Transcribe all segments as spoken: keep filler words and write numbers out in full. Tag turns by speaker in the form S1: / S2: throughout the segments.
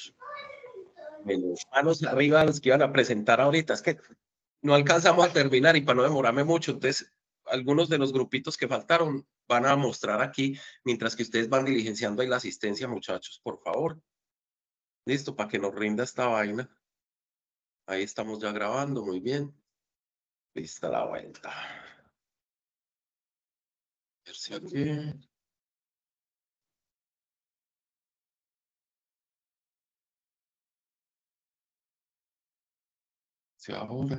S1: Bueno, manos arriba a los que iban a presentar ahorita. Es que no alcanzamos a terminar y para no demorarme mucho, entonces algunos de los grupitos que faltaron van a mostrar aquí, mientras que ustedes van diligenciando ahí la asistencia, muchachos, por favor. Listo, para que nos rinda esta vaina. Ahí estamos ya grabando, muy bien. Lista la vuelta. A ver si aquí. Si ahora.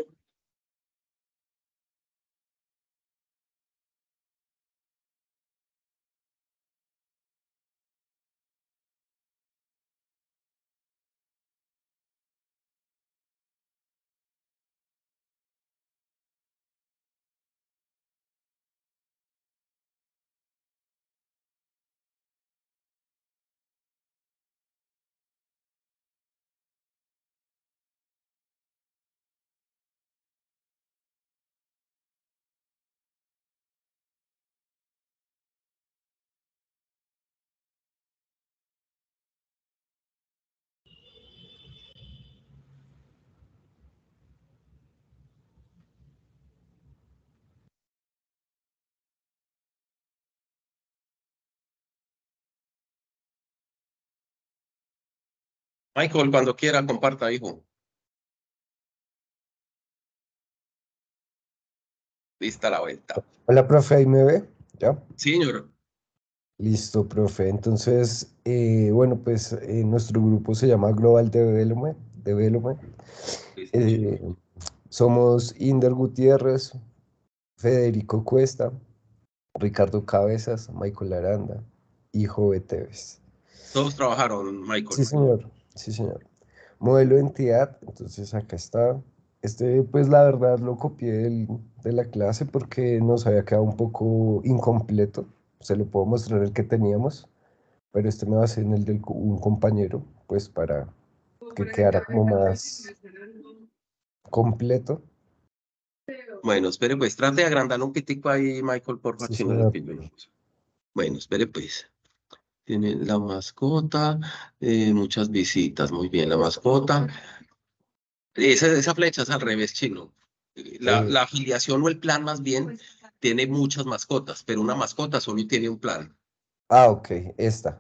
S1: Michael, cuando quiera, comparta, hijo. Lista la vuelta.
S2: Hola, profe, ¿ahí me ve? ¿Ya?
S1: Sí, señor.
S2: Listo, profe. Entonces, eh, bueno, pues eh, nuestro grupo se llama Global Development. Development.
S1: Listo,
S2: Eh, somos Inder Gutiérrez, Federico Cuesta, Ricardo Cabezas, Michael Aranda y Jove Tevez.
S1: Todos trabajaron, Michael.
S2: Sí, señor. Sí, señor. Modelo de entidad, entonces acá está. Este, pues la verdad lo copié del- de la clase porque nos había quedado un poco incompleto. Se lo puedo mostrar el que teníamos, pero este me basé en el de un compañero, pues para que quedara como más completo.
S1: Bueno, espere, pues trate de agrandarlo un pitico ahí, Michael, por
S2: Sí,
S1: favor.
S2: señor.
S1: Bueno, espere, pues. Tiene la mascota, eh, muchas visitas, muy bien, la mascota. Esa, esa flecha es al revés, chino. Eh, La,
S2: Eh,
S1: la afiliación o el plan, más bien, tiene muchas mascotas, pero una mascota solo tiene un plan.
S2: ah, ok, esta.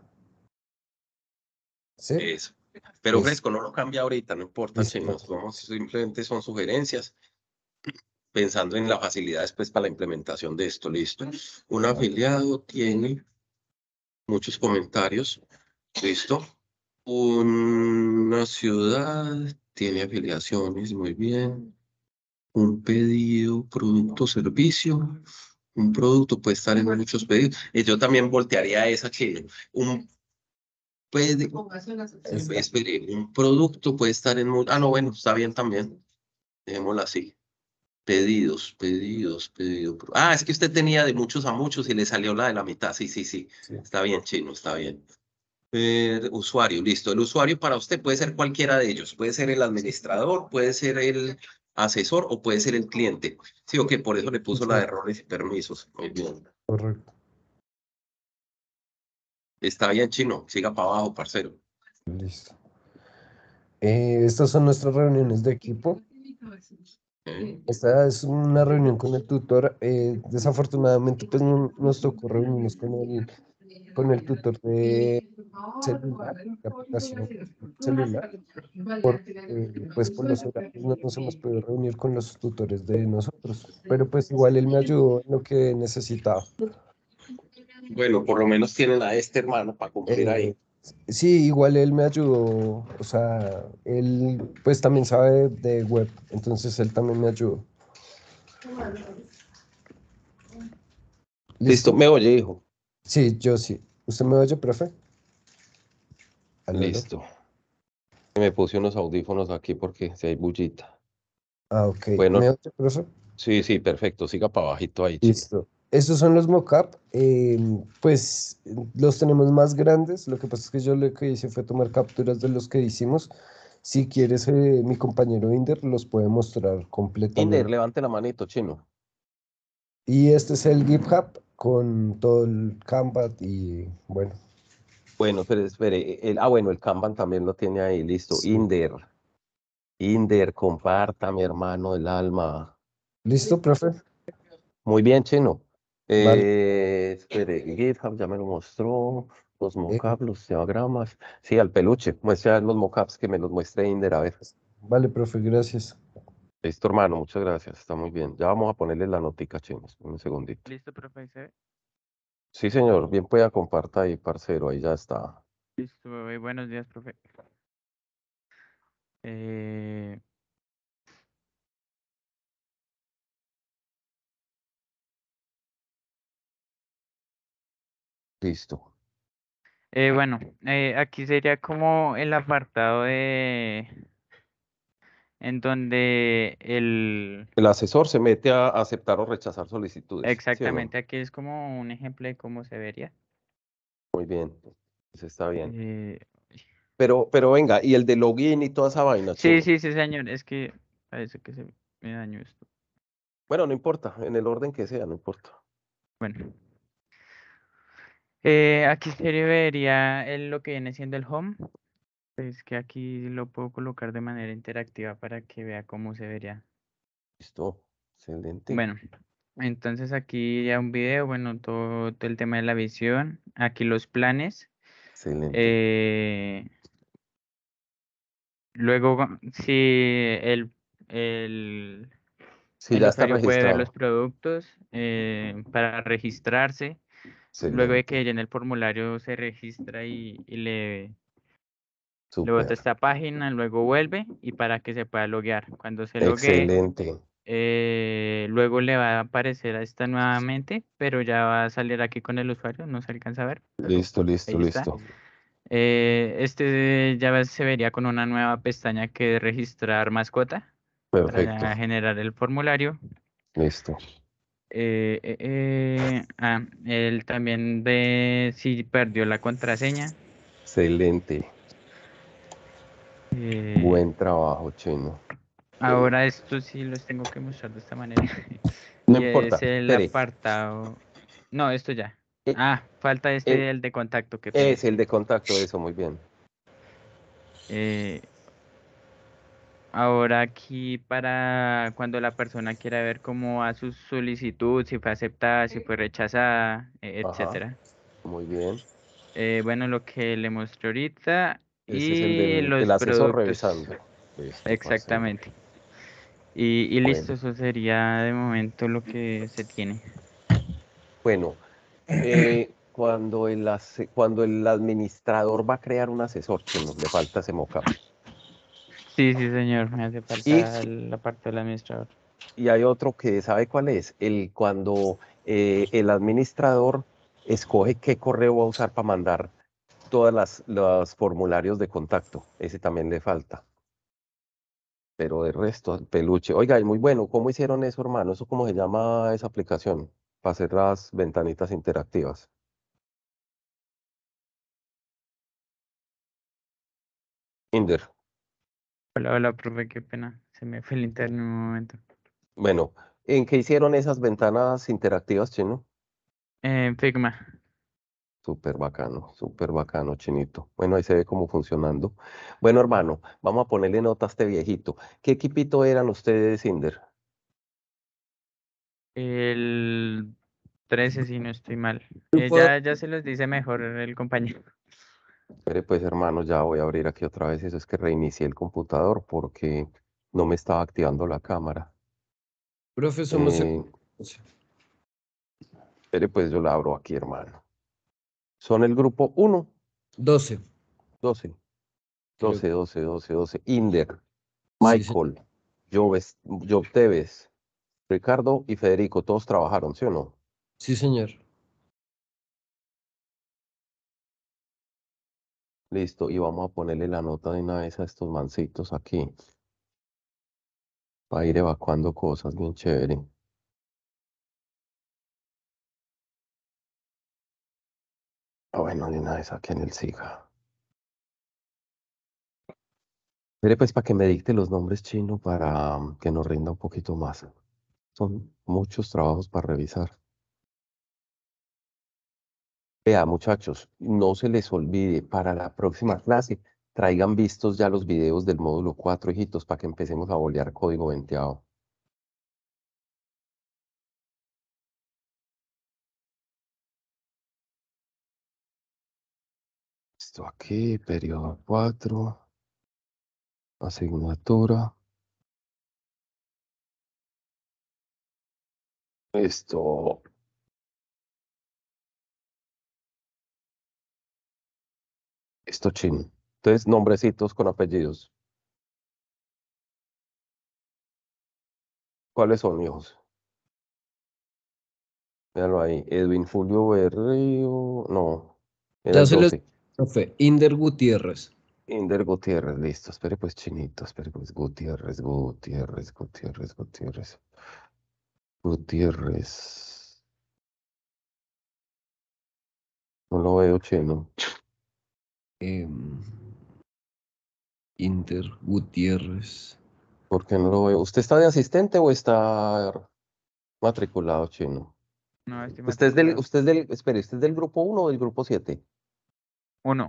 S2: ¿Sí?
S1: Eso. Pero
S2: Listo,
S1: fresco, no lo cambia ahorita, no importa,
S2: listo,
S1: chino.
S2: profe.
S1: Vamos, simplemente son sugerencias, pensando en la facilidad después para la implementación de esto. Listo. Un afiliado tiene muchos comentarios. Listo. Una ciudad tiene afiliaciones, muy bien. Un pedido, producto, servicio. Un producto puede estar en muchos pedidos. Y yo también voltearía esa que un pedido,
S2: Esta.
S1: espere, un producto puede estar en muchos. Ah, no, bueno, está bien también. Dejémosla así. Pedidos, pedidos, pedidos. Ah, es que usted tenía de muchos a muchos y le salió la de la mitad. Sí, sí, sí.
S2: Sí.
S1: Está bien, chino, está bien. Eh, usuario, listo. El usuario para usted puede ser cualquiera de ellos. Puede ser el administrador, puede ser el asesor o puede ser el cliente. Sí, o que por eso le
S2: Sí,
S1: puso la de
S2: señor.
S1: errores y permisos. Muy bien.
S2: Correcto.
S1: Está bien, chino. Siga para abajo, parcero.
S2: Listo. Eh, estas son nuestras reuniones de equipo.
S1: Eh,
S2: Esta es una reunión con el tutor. Eh, desafortunadamente, pues no, nos tocó reunirnos con el, con el tutor de celular, de aplicación celular, porque pues por los horarios no nos hemos podido reunir con los tutores de nosotros. Pero pues igual él me ayudó en lo que necesitaba.
S1: Bueno, por lo menos tienen a este hermano para cumplir
S2: Eh,
S1: ahí.
S2: sí, igual él me ayudó, o sea, él pues también sabe de web, entonces él también me ayudó.
S1: Listo,
S2: ¿Listo?
S1: me oye, hijo.
S2: Sí, yo sí. ¿Usted me oye, profe? Aló, aló.
S1: Listo. Me puse unos audífonos aquí porque si hay bullita.
S2: Ah, ok. ¿Me
S1: Bueno,
S2: oye, profe?
S1: sí, sí, perfecto. Siga para abajito ahí, chino.
S2: Listo. Estos son los mockup. eh, pues los tenemos más grandes. Lo que pasa es que yo lo que hice fue tomar capturas de los que hicimos. Si quieres, eh, mi compañero Inder los puede mostrar
S1: Inder,
S2: completamente.
S1: levante la manito, chino.
S2: Y este es el GitHub con todo el Canva y bueno.
S1: Bueno, pero espere, el, ah, bueno, el Kanban también lo tiene ahí, listo.
S2: Sí.
S1: Inder, Inder, comparta, mi hermano del alma.
S2: ¿Listo, profe?
S1: Muy bien, Chino.
S2: Vale.
S1: Eh, espere, GitHub ya me lo mostró, los
S2: Eh,
S1: mockups, los diagramas. Sí, al peluche, muestra los mockups que me los muestre Inder, a ver.
S2: vale, profe, gracias.
S1: Listo, hermano, muchas gracias, está muy bien. Ya vamos a ponerle la notica, Chino, un segundito.
S3: Listo, profe, ahí se ve.
S1: Sí, señor, bien pueda comparta ahí, parcero, ahí ya está.
S3: Listo, eh, buenos días, profe. Eh,
S1: Listo.
S3: eh, bueno, eh, aquí sería como el apartado de en donde el
S1: El asesor se mete a aceptar o rechazar solicitudes, ¿sí o no?
S3: exactamente aquí es como un ejemplo de cómo se vería.
S1: Muy bien, eso está bien.
S3: Eh,
S1: Pero, pero venga, y el de login y toda esa vaina,
S3: sí,
S1: chino.
S3: sí, sí, señor, es que parece que se me dañó esto.
S1: Bueno, no importa, en el orden que sea, no importa.
S3: Bueno, eh, aquí se vería el- lo que viene siendo el home. Es que aquí lo puedo colocar de manera interactiva para que vea cómo se vería.
S1: Listo, excelente,
S3: Bueno, entonces aquí ya un video, bueno, todo, todo el tema de la visión, aquí los planes.
S1: excelente.
S3: eh, luego, si el, el,
S1: Sí,
S3: el
S1: ya está
S3: usuario puede ver los
S1: registrado.
S3: productos eh, para registrarse, luego de
S1: Excelente,
S3: que llene el formulario se registra y, y le, le bota
S1: súper,
S3: esta página, luego vuelve y para que se pueda loguear. Cuando se loguee,
S1: excelente.
S3: eh, luego le va a aparecer a esta nuevamente, pero ya va a salir aquí con el usuario, no se alcanza a ver, pero
S1: Listo, listo,
S3: ahí está.
S1: listo.
S3: Eh, este ya ve- se vería con una nueva pestaña que es registrar mascota para
S1: Perfecto,
S3: ya generar el formulario.
S1: listo.
S3: Eh, eh, eh, ah, él también ve si perdió la contraseña.
S1: Excelente.
S3: Eh,
S1: Buen trabajo, chino.
S3: ahora esto sí los tengo que mostrar de esta manera.
S1: No
S3: Y es
S1: importa,
S3: el
S1: espere.
S3: apartado. No, esto ya.
S1: E-
S3: Ah, falta
S1: en-
S3: este, el de contacto, qué pena.
S1: es el de contacto, eso, muy bien.
S3: Eh, ahora aquí para cuando la persona quiera ver cómo va su solicitud, si fue aceptada, si fue rechazada, e-
S1: Ajá,
S3: etcétera.
S1: muy bien.
S3: Eh, bueno, lo que le mostré ahorita
S1: Ese es el
S3: y
S1: del el
S3: los
S1: asesor
S3: productos.
S1: revisando. Listo, parcero.
S3: Exactamente. Y, y listo,
S1: Bueno,
S3: eso sería de momento lo que se tiene.
S1: bueno, eh, cuando el, ase- cuando el administrador va a crear un asesor, chino, le falta ese mockup.
S3: Sí, sí, señor, me hace
S1: Y,
S3: falta la parte del administrador.
S1: y hay otro que sabe cuál es, el cuando eh, el administrador escoge qué correo va a usar para mandar todas las los formularios de contacto. Ese también le falta. Pero de resto, el peluche. Oiga, y muy bueno, ¿cómo hicieron eso, hermano? ¿Eso cómo se llama esa aplicación? Para hacer las ventanitas interactivas. Inder.
S3: Hola, hola, profe, qué pena. Se me fue el interno en un momento.
S1: Bueno, ¿en qué hicieron esas ventanas interactivas, chino?
S3: Eh, Figma.
S1: Súper bacano, súper bacano, chinito. Bueno, ahí se ve cómo funcionando. Bueno, hermano, vamos a ponerle nota a este viejito. ¿Qué equipito eran ustedes, Inder?
S3: El trece si no estoy mal. Eh,
S2: Grupo,
S3: ya, ya se los dice mejor el compañero.
S1: Espere, pues, hermano, ya voy a abrir aquí otra vez. Eso es que reinicié el computador porque no me estaba activando la cámara.
S2: profe, somos el
S1: Eh, espere, pues yo la abro aquí, hermano. Son el grupo uno,
S2: doce,
S1: doce,
S2: creo.
S1: doce, doce, doce, doce. Inder,
S2: Sí, sí,
S1: Michael, Joves, Job Tevez, Ricardo y Federico, todos trabajaron, ¿sí o no?
S2: sí, señor.
S1: Listo, y vamos a ponerle la nota de una vez a estos mancitos aquí, para ir evacuando cosas bien chévere. Ah, bueno, de una vez aquí en el SIGA. Mire, pues para que me dicte los nombres chinos para um, que nos rinda un poquito más. Son muchos trabajos para revisar. Vea, muchachos, no se les olvide, para la próxima clase, traigan vistos ya los videos del módulo cuatro, hijitos, para que empecemos a bolear código venteado. Esto aquí, periodo cuatro, asignatura. Esto. Esto chino. Entonces, nombrecitos con apellidos. ¿Cuáles son, hijos? Míralo ahí. Edwin Julio Berrío. No, era
S2: Ya
S1: el
S2: se los,
S1: doce.
S2: profe, Inder Gutiérrez.
S1: Inder Gutiérrez, listo. Espere pues, chinito. Espere pues, Gutiérrez, Gutiérrez, Gutiérrez, Gutiérrez. Gutiérrez. No lo veo, chino.
S2: em, Inder Gutiérrez.
S1: ¿Por qué no lo veo? ¿Usted está de asistente o está matriculado, chino?
S3: No, estoy
S1: ¿Usted es del,
S3: matriculado.
S1: usted es del, espere, ¿usted es del grupo uno o del grupo siete?
S3: Uno.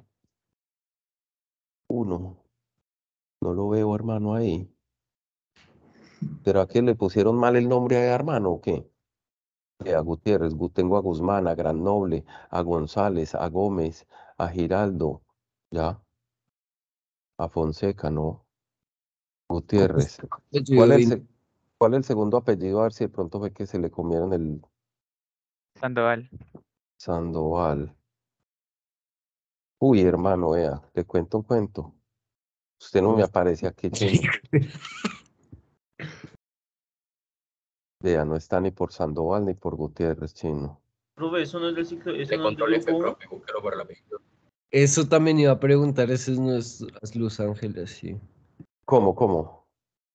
S1: Uno. No lo veo, hermano, ahí. ¿Pero a quién le pusieron mal el nombre a hermano o qué? Eh, A Gutiérrez, Gu- tengo a Guzmán, a Gran Noble, a González, a Gómez, a Giraldo, ¿ya? A Fonseca, ¿no? Gutiérrez. ¿Cuál
S2: Apellido
S1: es el,
S2: In-
S1: se- cuál es el segundo apellido? A ver si de pronto fue que se le comieron el
S3: Sandoval.
S1: Sandoval. Uy, hermano, vea, le cuento un cuento. Usted no me
S2: Profe.
S1: aparece aquí, chino. Vea, no está ni por Sandoval ni por Gutiérrez, chino.
S4: Profe, eso no es del ciclo, eso
S5: De
S4: no es del
S5: control F,
S4: grupo uno.
S5: profe, búsquelo por el apellido.
S2: Eso también iba a preguntar, ese es nuestro Los Ángeles, sí.
S1: ¿Cómo, cómo?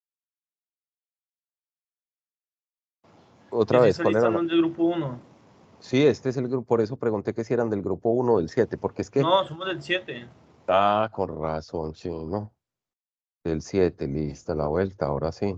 S1: Otra
S4: Ese
S1: vez, ¿cuál
S4: salista
S1: era
S4: no
S1: la...?
S4: es del grupo uno.
S1: Sí, este es el grupo, por eso pregunté que si eran del grupo uno o del siete, porque es que...
S4: No, somos del siete.
S1: Ah, con razón, chino. Del siete, lista la vuelta, ahora sí.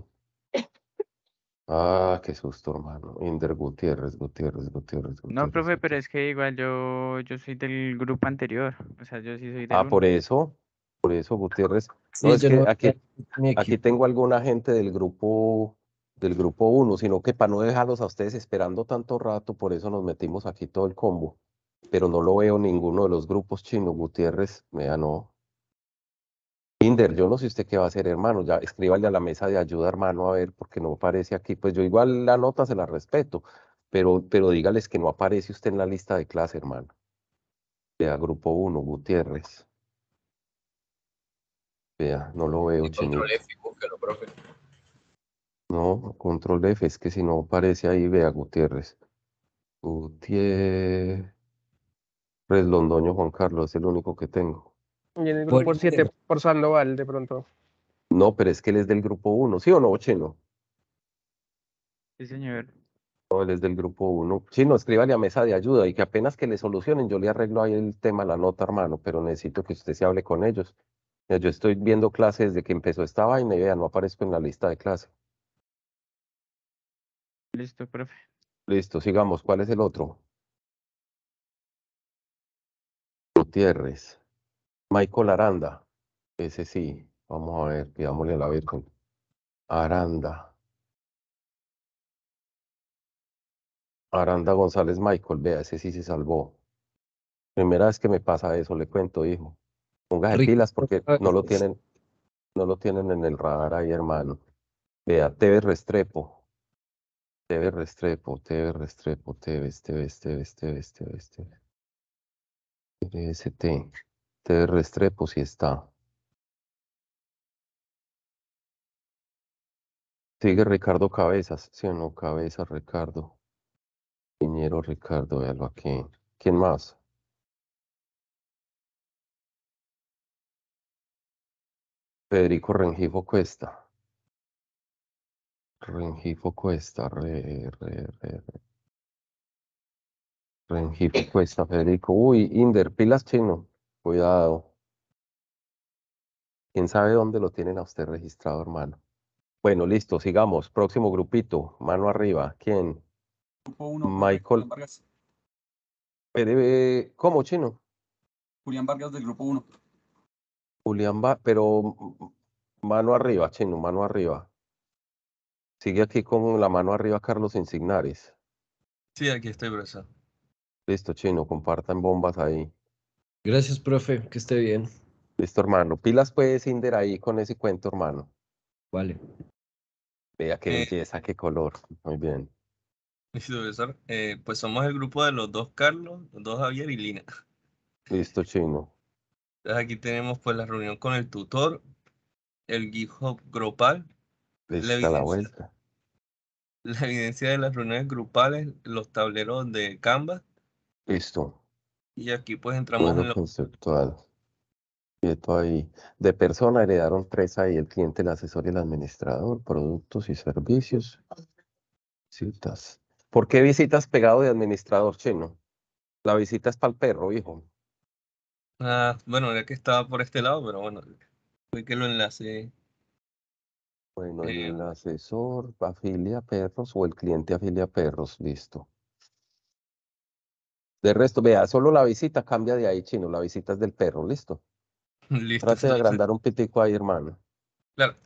S1: Ah, qué susto, hermano. Inder Gutiérrez, Gutiérrez, Gutiérrez,
S3: No,
S1: Gutiérrez,
S3: profe, pero
S1: Gutiérrez.
S3: es que igual yo, yo soy del grupo anterior. O sea, yo sí soy del
S1: Ah, por
S3: uno.
S1: eso, por eso, Gutiérrez. No,
S2: Sí,
S1: es
S2: yo
S1: que
S2: no
S1: aquí,
S2: mi
S1: aquí
S2: equipo.
S1: tengo alguna gente del grupo, del grupo uno, sino que para no dejarlos a ustedes esperando tanto rato, por eso nos metimos aquí todo el combo. Pero no lo veo ninguno de los grupos chinos, Gutiérrez, vea, no. Inder, yo no sé usted qué va a hacer, hermano. Ya escríbale a la mesa de ayuda, hermano, a ver, porque no aparece aquí. Pues yo igual la nota se la respeto, pero, pero dígales que no aparece usted en la lista de clase, hermano. Vea, grupo uno, Gutiérrez. Vea, no lo veo,
S5: De control
S1: chinito.
S5: F, búsquelo, profe.
S1: No, control F, es que si no aparece ahí, vea, Gutiérrez. Gutiérrez Londoño Juan Carlos, es el único que tengo.
S6: Y en el
S2: Por
S6: grupo siete
S2: Inder.
S6: por Sandoval, de pronto.
S1: No, pero es que él es del grupo uno, ¿sí o no, chino?
S3: Sí, señor.
S1: No, él es del grupo uno. Chino, escríbale a mesa de ayuda y que apenas que le solucionen, yo le arreglo ahí el tema, la nota, hermano, pero necesito que usted se hable con ellos. Ya, yo estoy viendo clases desde que empezó esta vaina y vea, no aparezco en la lista de clase.
S3: Listo, profe.
S1: Listo, sigamos. ¿Cuál es el otro? Gutiérrez. Michael Aranda. Ese sí. Vamos a ver, pidámosle a la Virgen. Aranda. Aranda González Michael, vea, ese sí se salvó. Primera vez que me pasa eso, le cuento, hijo. Póngase pilas
S2: Ricardo
S1: porque no lo
S2: Cabezas.
S1: tienen, no lo tienen en el radar ahí, hermano. Vea, Tevez Restrepo. Tevez Restrepo, Tevez Restrepo, Tevez, Tevez, Tevez, Tevez, Tevez, Tevez. S T. Tevez Restrepo sí está. Sigue Ricardo Cabezas. Sí o no, Cabezas, Ricardo. Piñero Ricardo, véalo aquí. ¿Quién más? Federico Rengifo Cuesta. Rengifo Cuesta, re, re, re, re. Rengifo Cuesta, Federico. Uy, Inder, pilas chino. Cuidado. ¿Quién sabe dónde lo tienen a usted registrado, hermano? Bueno, listo, sigamos. Próximo grupito. Mano arriba. ¿Quién?
S7: Grupo uno, profe,
S1: Michael.
S7: Juan Vargas.
S1: Espere, ¿cómo, Chino?
S5: Julián Vargas del grupo uno.
S1: Julián va, pero mm, mano arriba, Chino, mano arriba. Sigue aquí con la mano arriba Carlos Insignares.
S7: Sí, aquí estoy, profesor.
S1: Listo, Chino, compartan bombas ahí.
S2: Gracias, profe, que esté bien.
S1: Listo, hermano. Pilas pues, Inder, ahí con ese cuento, hermano.
S2: Vale.
S1: Vea qué
S7: Eh,
S1: belleza, qué color. Muy bien.
S7: Listo, profesor. Eh, pues somos el grupo de los dos Carlos, los dos Javier y Lina.
S1: Listo, Chino.
S7: Entonces aquí tenemos pues la reunión con el tutor, el GitHub grupal, la
S1: Lista la
S7: evidencia,
S1: vuelta.
S7: la evidencia de las reuniones grupales, los tableros de Canvas,
S1: Listo.
S7: y aquí pues entramos en
S1: Modelo
S7: lo
S1: conceptual. Quieto ahí. De persona heredaron tres ahí, el cliente, el asesor y el administrador, productos y servicios. Citas. ¿Por qué visitas pegado de administrador, Chino? La visita es para el perro, hijo.
S7: Ah, bueno, era que estaba por este lado, pero bueno, fue que lo enlacé.
S1: Bueno,
S7: Eh,
S1: el asesor afilia perros o el cliente afilia perros, listo. De resto, vea, solo la visita cambia de ahí, Chino. La visita es del perro, listo.
S7: listo,
S1: Trate de
S7: profesor.
S1: agrandar un pitico ahí, hermano.
S7: Claro.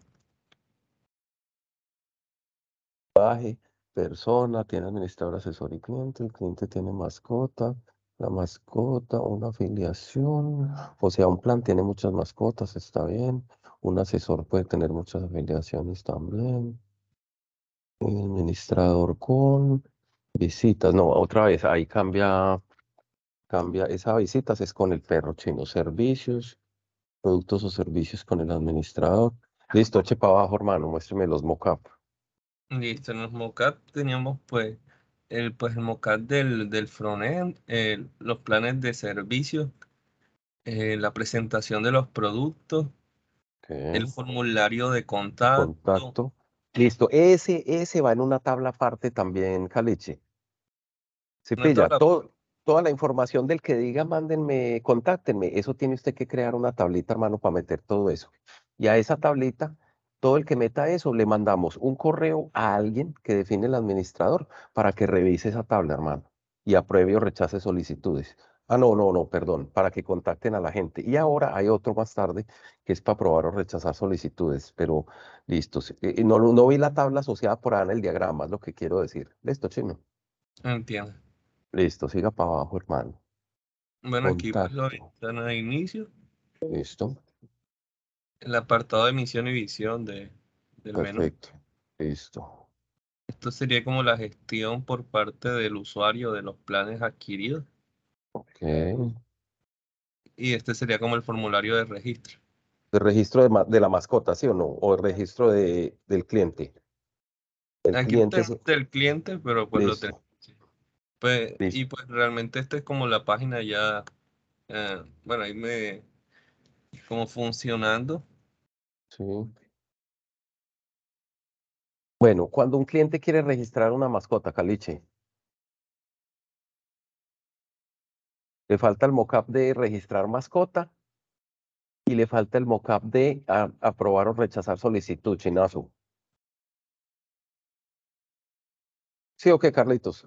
S1: Baje, persona, tiene administrador, asesor y cliente. El cliente tiene mascota. La mascota, una afiliación. O sea, un plan tiene muchas mascotas, está bien. Un asesor puede tener muchas afiliaciones también. El administrador con visitas. No, otra vez, ahí cambia, cambia. Esa visitas es con el perro, Chino. Servicios, productos o servicios con el administrador. Listo, eche para abajo, hermano. Muéstrame los mockup.
S7: Listo, en los mockup teníamos pues el, pues el mockup del, del frontend, eh, los planes de servicio, eh, la presentación de los productos, el
S1: Ok.
S7: formulario de contacto,
S1: Contacto. Listo. Ese, ese va en una tabla aparte también, Caliche. Si
S7: una
S1: pilla,
S7: tabla.
S1: todo, toda la información del que diga, mándenme, contáctenme. Eso tiene usted que crear una tablita, hermano, para meter todo eso. Y a esa tablita, todo el que meta eso, le mandamos un correo a alguien que define el administrador para que revise esa tabla, hermano, y apruebe o rechace solicitudes. Ah, no, no, no, perdón, para que contacten a la gente. Y ahora hay otro más tarde que es para aprobar o rechazar solicitudes, pero listo. sí, eh, No, no vi la tabla asociada por ahí en el diagrama, es lo que quiero decir. Listo, chino.
S7: Entiendo.
S1: Listo, siga para abajo, hermano.
S7: Bueno, aquí pues lo
S1: Contacto.
S7: están a inicio,
S1: Listo.
S7: el apartado de misión y visión de, del menú.
S1: Perfecto. Listo.
S7: Esto sería como la gestión por parte del usuario de los planes adquiridos,
S1: Ok.
S7: y este sería como el formulario de registro.
S1: El registro de, ma- de la mascota, ¿sí o no? O el registro de, del cliente. El
S7: Aquí lo
S1: cliente es...
S7: tenemos del cliente, pero pues lo tenemos.
S1: Listo.
S7: Pues, y
S1: Listo.
S7: pues realmente esta es como la página ya, eh, bueno, ahí me, como funcionando.
S1: Sí. Bueno, cuando un cliente quiere registrar una mascota, Caliche, le falta el mockup de registrar mascota y le falta el mockup de a- aprobar o rechazar solicitud, chinazo. ¿Sí o qué, Carlitos?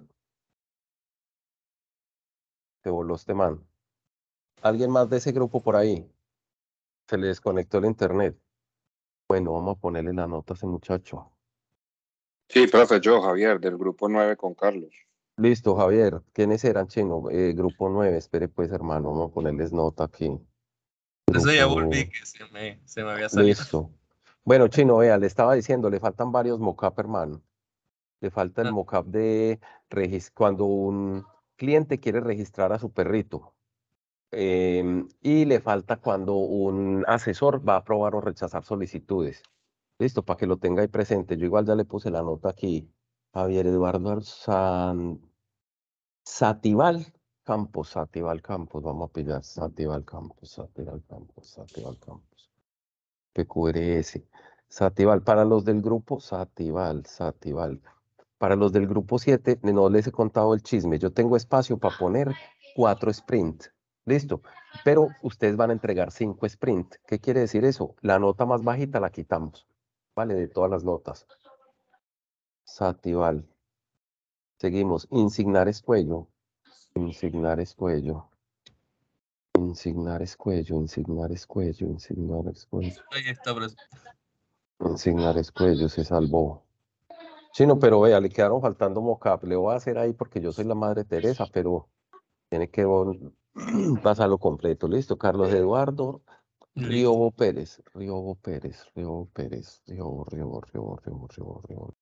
S1: Te voló este man. ¿Alguien más de ese grupo por ahí? Se le desconectó el internet. Bueno, vamos a ponerle la nota a ese muchacho.
S8: Sí, profe, yo, Javier, del grupo nueve con Carlos.
S1: Listo, Javier. ¿Quiénes eran, Chino? Eh, grupo nueve. Espere, pues, hermano. Vamos a ponerles nota aquí.
S7: Entonces ya
S1: Grupo
S7: volví,
S1: nueve.
S7: que se me, se me había salido.
S1: Listo. Bueno, Chino, vea, le estaba diciendo, le faltan varios mockup, hermano. Le falta el
S7: Ah,
S1: mockup de regis- cuando un cliente quiere registrar a su perrito. Em, y le falta cuando un asesor va a aprobar o rechazar solicitudes. Listo, para que lo tenga ahí presente. Yo igual ya le puse la nota aquí. Javier Eduardo San... Satival Campos, Satival Campos, vamos a pillar Satival Campos, Satival Campos, Satival Campos. P Q R S. Satival, para los del grupo, Satival, Satival. Para los del grupo siete, no les he contado el chisme. Yo tengo espacio para poner cuatro sprint. Listo. Pero ustedes van a entregar cinco sprint. ¿Qué quiere decir eso? La nota más bajita la quitamos. Vale, de todas las notas. Satival. Seguimos. Insignares Cuello. Insignar es cuello. Insignar es cuello, insignar es cuello, insignar es cuello.
S7: Ahí está, profe.
S1: Insignar es cuello, se salvó. Chino, pero vea, le quedaron faltando mocap. Le voy a hacer ahí porque yo soy la madre Teresa, pero tiene que vol- pasarlo completo. Listo, Carlos Eduardo
S7: Listo.
S1: Riobo Pérez, Riobo Pérez, Riobo Pérez, Riobo, Riobo, Riobo, Riobo, Riobo, Riobo.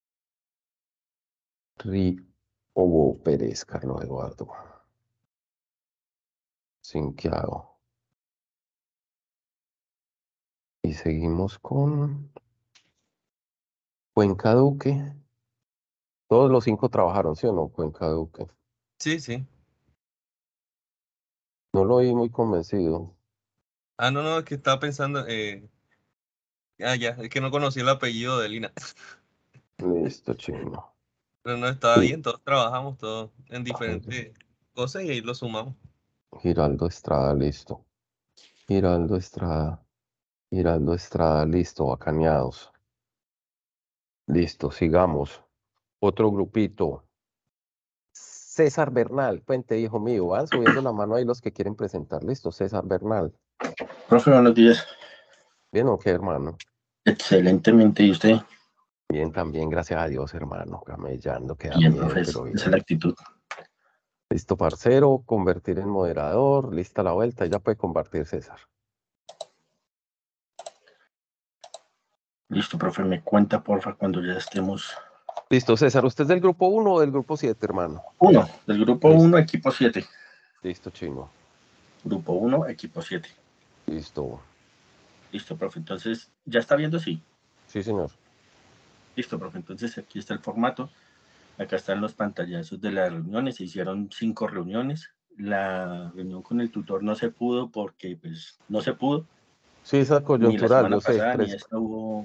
S1: Riobo Pérez, Carlos Eduardo. Sinquiado. Y seguimos con Cuenca Duque. Todos los cinco trabajaron, ¿sí o no? Cuenca Duque.
S7: Sí, sí.
S1: No lo oí muy convencido.
S7: Ah, no, no, es que estaba pensando. Eh... Ah, ya, es que no conocí el apellido de Lina.
S1: Listo, chino.
S7: Pero no estaba
S1: Sí.
S7: bien, todos trabajamos todos en diferentes cosas y ahí lo sumamos.
S1: Giraldo Estrada, listo. Giraldo Estrada. Giraldo Estrada, listo, bacaneados. Listo, sigamos. Otro grupito. César Bernal, puente, hijo mío. Van subiendo la mano ahí los que quieren presentar. Listo, César Bernal.
S9: Profe, buenos días.
S1: Bien, ¿o qué, hermano?
S9: Excelentemente. ¿Y usted?
S1: Bien, también, gracias a Dios, hermano. Camellando, que da
S9: Bien,
S1: miedo,
S9: profe.
S1: pero
S9: Esa es
S1: bien.
S9: la actitud.
S1: Listo, parcero. Convertir en moderador. Lista la vuelta. Ya puede compartir, César.
S9: Listo, profe. Me cuenta, porfa, cuando ya estemos.
S1: Listo, César. ¿Usted es del grupo uno o del grupo siete, hermano?
S9: Uno. Del grupo
S1: Listo.
S9: uno, equipo siete.
S1: Listo, chino.
S9: Grupo uno, equipo siete.
S1: Listo.
S9: Listo, profe. Entonces, ¿ya está viendo? Sí.
S1: Sí, señor.
S9: Listo, profe. Entonces, aquí está el formato. Acá están los pantallazos de las reuniones. Se hicieron cinco reuniones. La reunión con el tutor no se pudo porque, pues, no se pudo.
S1: Sí, esa
S9: Ni la
S1: coyuntural,
S9: semana
S1: yo sé,
S9: pasada ni
S1: fresco.
S9: esta hubo,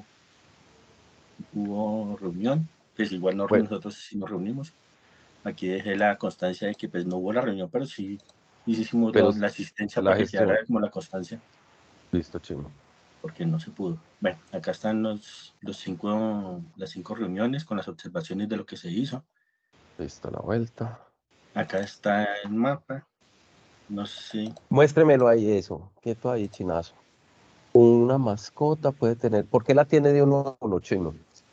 S9: hubo reunión. Pues igual no,
S1: Bueno.
S9: nosotros sí nos reunimos. Aquí dejé la constancia de que pues no hubo la reunión, pero sí hicimos
S1: Pero
S9: la, la asistencia
S1: la
S9: para que quedara
S1: gestión.
S9: como la constancia,
S1: Listo, chino.
S9: porque no se pudo. Bueno, acá están los, los cinco, las cinco reuniones con las observaciones de lo que se hizo.
S1: Listo, la vuelta.
S9: Acá está el mapa. No sé.
S1: Muéstremelo ahí, eso. Quieto ahí, chinazo. Una mascota puede tener. ¿Por qué la tiene de uno a uno, chino?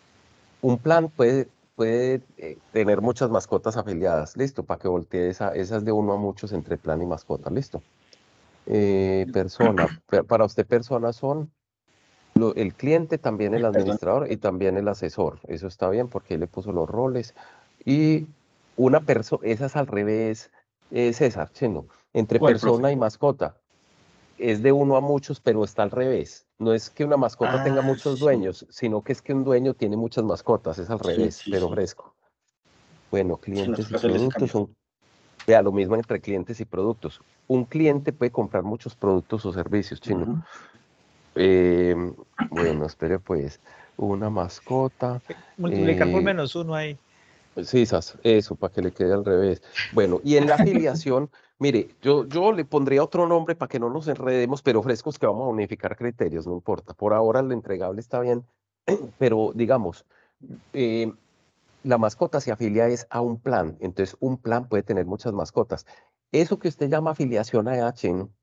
S1: Un plan puede, puede eh, tener muchas mascotas afiliadas. Listo, para que voltee esa, esas de uno a muchos entre plan y mascota. Listo. Eh, persona. pe- Para usted, personas son lo- el cliente, también el
S9: Perdón.
S1: administrador y también el asesor. Eso está bien porque ahí le puso los roles. Y una persona, esa es al revés, eh, César, chino. Entre
S9: ¿Cuál, profe?
S1: persona y mascota. Es de uno a muchos, pero está al revés. No es que una mascota tenga
S9: Ah,
S1: muchos
S9: sí,
S1: dueños, sino que es que un dueño tiene muchas mascotas, es al
S9: sí,
S1: revés,
S9: sí,
S1: pero
S9: sí.
S1: fresco. Bueno,
S9: Sí, en
S1: clientes
S9: nuestro
S1: y
S9: caso les
S1: productos
S9: cambio.
S1: son, vea, lo mismo entre clientes y productos. Un cliente puede comprar muchos productos o servicios, chino.
S9: Uh-huh.
S1: Eh, bueno, espere pues, una mascota.
S10: Multiplicar por
S1: Eh,
S10: menos uno ahí.
S1: Sí, sas, eso, para que le quede al revés. Bueno, y en la afiliación, mire, yo, yo le pondría otro nombre para que no nos enredemos, pero frescos que vamos a unificar criterios, no importa. Por ahora el entregable está bien, pero digamos, eh, la mascota se afilia es a un plan, entonces un plan puede tener muchas mascotas. Eso que usted llama afiliación a H, ¿no?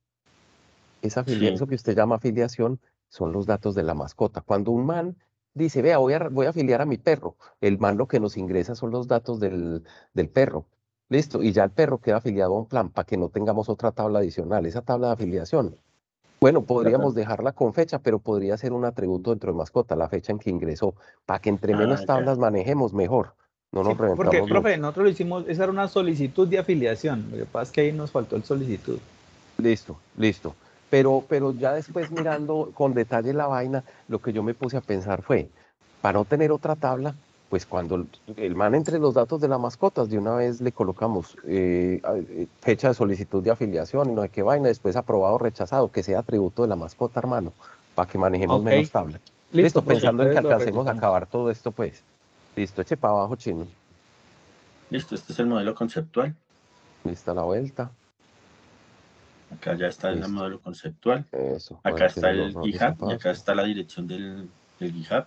S1: Esa afilia-
S9: Sí.
S1: eso que usted llama afiliación son los datos de la mascota. Cuando un man dice, vea, voy a, voy a afiliar a mi perro, el man lo que nos ingresa son los datos del, del perro. Listo, y ya el perro queda afiliado a un plan para que no tengamos otra tabla adicional, esa tabla de afiliación. Bueno, podríamos dejarla con fecha, pero podría ser un atributo dentro de mascota, la fecha en que ingresó, para que entre menos
S9: Ah, ya.
S1: tablas manejemos mejor, no
S10: Sí,
S1: nos
S10: porque,
S1: reventamos
S10: profe,
S1: mucho.
S10: nosotros lo hicimos, esa era una solicitud de afiliación. Lo que pasa es que ahí nos faltó el solicitud.
S1: Listo, listo. Pero, pero ya después mirando con detalle la vaina, lo que yo me puse a pensar fue, para no tener otra tabla, pues cuando el, el man entre los datos de las mascotas, de una vez le colocamos eh, a- eh, fecha de solicitud de afiliación y no sé qué vaina, después aprobado o rechazado, que sea atributo de la mascota, hermano, para que manejemos
S10: Ok,
S1: menos tabla.
S10: listo,
S1: Listo,
S10: profe,
S1: pensando en que
S10: entonces lo
S1: alcancemos a
S10: revisamos.
S1: acabar todo esto, pues. Listo, eche para abajo, chino.
S9: Listo, este es el modelo conceptual.
S1: Lista la vuelta.
S9: Acá ya está el
S1: Listo.
S9: modelo conceptual.
S1: Eso.
S9: Acá está
S1: tiene los
S9: el
S1: roles
S9: GitHub y acá
S1: aparte.
S9: está la dirección del, del GitHub.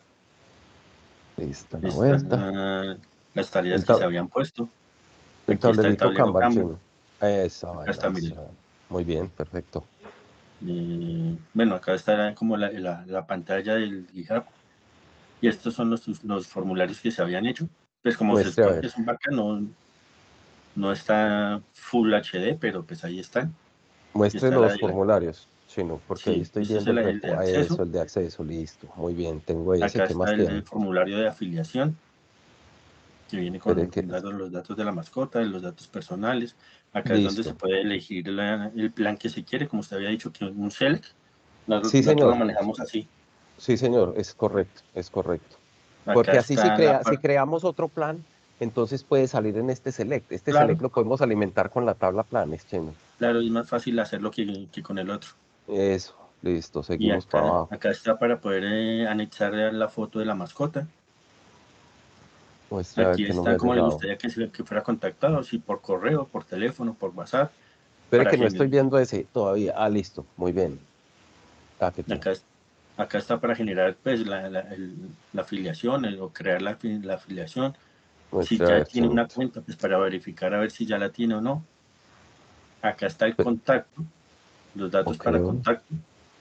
S1: Lista la
S9: Están
S1: vuelta.
S9: uh, las tareas
S1: El,
S9: que se
S1: tab-
S9: habían puesto.
S1: el
S9: Aquí está el
S1: tablerito
S9: tablero
S1: Kanban,
S9: Kanban.
S1: chino.
S2: Esa
S9: Acá
S2: vaina.
S9: está, mire.
S2: esa. Muy bien, perfecto.
S9: Eh, bueno, acá está como la, la, la pantalla del GitHub. Y estos son los, los formularios que se habían hecho. Pues como se
S2: Muestre a
S9: supone que
S2: ver.
S9: es un backup, no, no está Full H D, pero pues ahí están.
S2: Muestre
S9: Está la
S2: los
S9: de la-
S2: formularios, Chino, porque ahí
S9: sí,
S2: estoy
S9: este es
S2: viendo
S9: el,
S2: el
S9: el de
S2: repo.
S9: acceso.
S2: Eso, el de acceso, listo. Muy bien, tengo ese.
S9: Acá
S2: ¿Qué más
S9: está el de
S2: tiene?
S9: formulario de afiliación, que viene
S2: Espere
S9: con
S2: que...
S9: datos, los datos de la mascota, los datos personales. Acá es donde se
S2: Listo.
S9: puede elegir la- el plan que se quiere, como usted había dicho, que un select. Nosotros,
S2: Sí,
S9: nosotros lo
S2: señor.
S9: manejamos así.
S2: Sí, señor, es correcto, es correcto.
S9: Acá
S2: Porque así si,
S9: está la
S2: crea, si
S9: parte,
S2: creamos otro plan, entonces puede salir en este select. Este
S9: claro,
S2: select lo podemos alimentar con la tabla planes, Chino.
S9: claro, es más fácil hacerlo que, que con el otro.
S2: Eso, listo,
S9: Y
S2: seguimos para
S9: acá,
S2: abajo.
S9: acá está para poder eh, anexar la foto de la mascota.
S2: Muestre a ver
S9: Aquí
S2: que no me
S9: está
S2: ha
S9: como le
S2: llegado.
S9: gustaría que, se- que fuera contactado, si por correo, por teléfono, por WhatsApp.
S2: Espere
S9: Para
S2: que no estoy
S9: generar,
S2: viendo ese todavía. Ah, listo, muy bien. Táquete.
S9: acá, es- acá está para generar pues la, la, el- la afiliación el- o crear la, afi- la afiliación. Si
S2: Muestre a
S9: ya
S2: ver,
S9: tiene una
S2: Chinito.
S9: cuenta, pues para verificar a ver si ya la tiene o no. Acá está el
S2: Pe-
S9: contacto, los datos
S2: Ok,
S9: para contacto.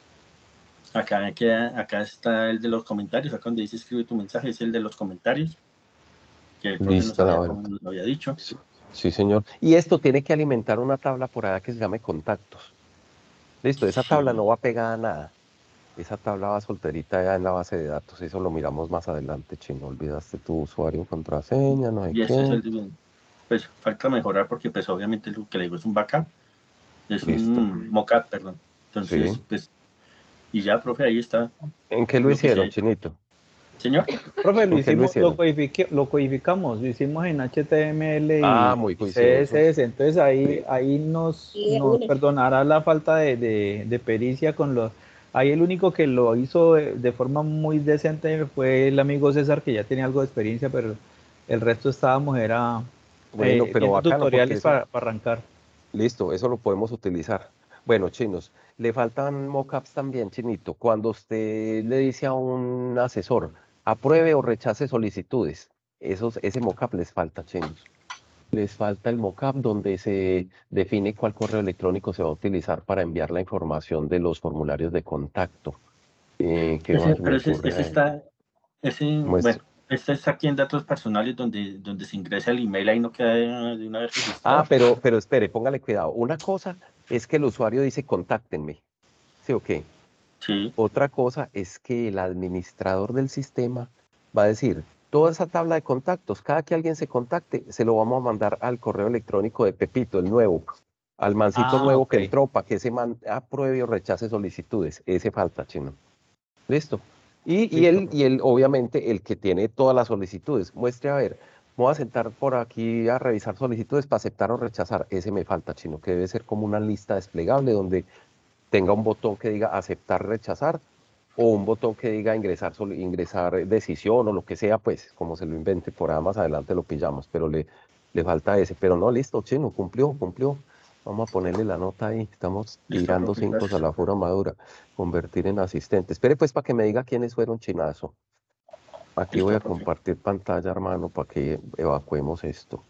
S9: Acá, queda, acá está el de los comentarios, acá donde dice escribe tu mensaje, es el de los comentarios, que el profe nos
S2: listo la
S9: había,
S2: vuelta.
S9: nos había dicho.
S2: Sí, sí, señor. Y esto tiene que alimentar una tabla por allá que se llame contactos. Listo, esa tabla
S9: Sí.
S2: no va pegada a nada. Esa tabla va solterita ya en la base de datos. Eso lo miramos más adelante, Chino. Olvidaste tu usuario, contraseña, no sé
S9: Y este es
S2: qué.
S9: el de, pues falta mejorar porque pues obviamente lo que le digo es un backup, es
S2: Listo.
S9: un mockup, perdón. Entonces,
S2: Sí.
S9: pues, y ya, profe, ahí está
S2: ¿En qué lo
S9: lo que
S2: hicieron,
S9: se...
S2: Chinito?
S9: Señor,
S10: Profe, lo
S2: ¿En qué lo
S10: hicimos, lo,
S2: hicieron?
S10: codifique- lo codificamos, lo hicimos en H T M L
S2: Ah,
S10: y,
S2: muy
S10: y
S2: juiciosos.
S10: C S S, entonces ahí,
S2: Sí.
S10: ahí nos, nos perdonará la falta de, de, de pericia con los... Ahí el único que lo hizo de, de forma muy decente fue el amigo César, que ya tenía algo de experiencia, pero el resto estábamos era
S2: Bueno,
S10: eh,
S2: pero
S10: viendo
S2: bacano porque
S10: tutoriales
S2: eso,
S10: para, para arrancar.
S2: listo, eso lo podemos utilizar. Bueno, chinos, le faltan mockups también, Chinito. Cuando usted le dice a un asesor, apruebe o rechace solicitudes, esos, ese mockup les falta, chinos. Les falta el mockup donde se define cuál correo electrónico se va a utilizar para enviar la información de los formularios de contacto. Eh, ¿qué
S9: ese,
S2: más se me
S9: pero ese,
S2: ocurre
S9: ese
S2: ahí?
S9: está, ese,
S2: Muestra.
S9: bueno, este está aquí en datos personales donde, donde se ingresa el email, ahí no queda de, de una vez
S2: Ah,
S9: registrado.
S2: pero, pero espere, póngale cuidado. Una cosa es que el usuario dice contáctenme. ¿Sí o qué?
S9: Sí,
S2: Otra cosa es que el administrador del sistema va a decir, toda esa tabla de contactos, cada que alguien se contacte, se lo vamos a mandar al correo electrónico de Pepito, el nuevo, al mancito
S10: Ah,
S2: nuevo
S10: ok.
S2: que entró para que ese man apruebe o rechace solicitudes. Ese falta, Chino. Listo. Y, y,
S10: Listo,
S2: él,
S10: profe.
S2: y él, obviamente, el que tiene todas las solicitudes. Muestre, a ver, me voy a sentar por aquí a revisar solicitudes para aceptar o rechazar. Ese me falta, Chino, que debe ser como una lista desplegable donde tenga un botón que diga aceptar, rechazar, o un botón que diga ingresar, soli- ingresar decisión o lo que sea, pues, como se lo invente, por ahí más adelante lo pillamos, pero le, le falta ese. Pero no, listo, Chino, cumplió, cumplió. Vamos a ponerle la nota ahí. Estamos
S9: listo,
S2: tirando
S9: profe,
S2: cinco a
S9: gracias.
S2: la pura madura. Convertir en asistente. Espere, pues, para que me diga quiénes fueron, Chinazo. Aquí voy
S9: Listo,
S2: a
S9: profe.
S2: compartir pantalla, hermano, para que evacuemos esto.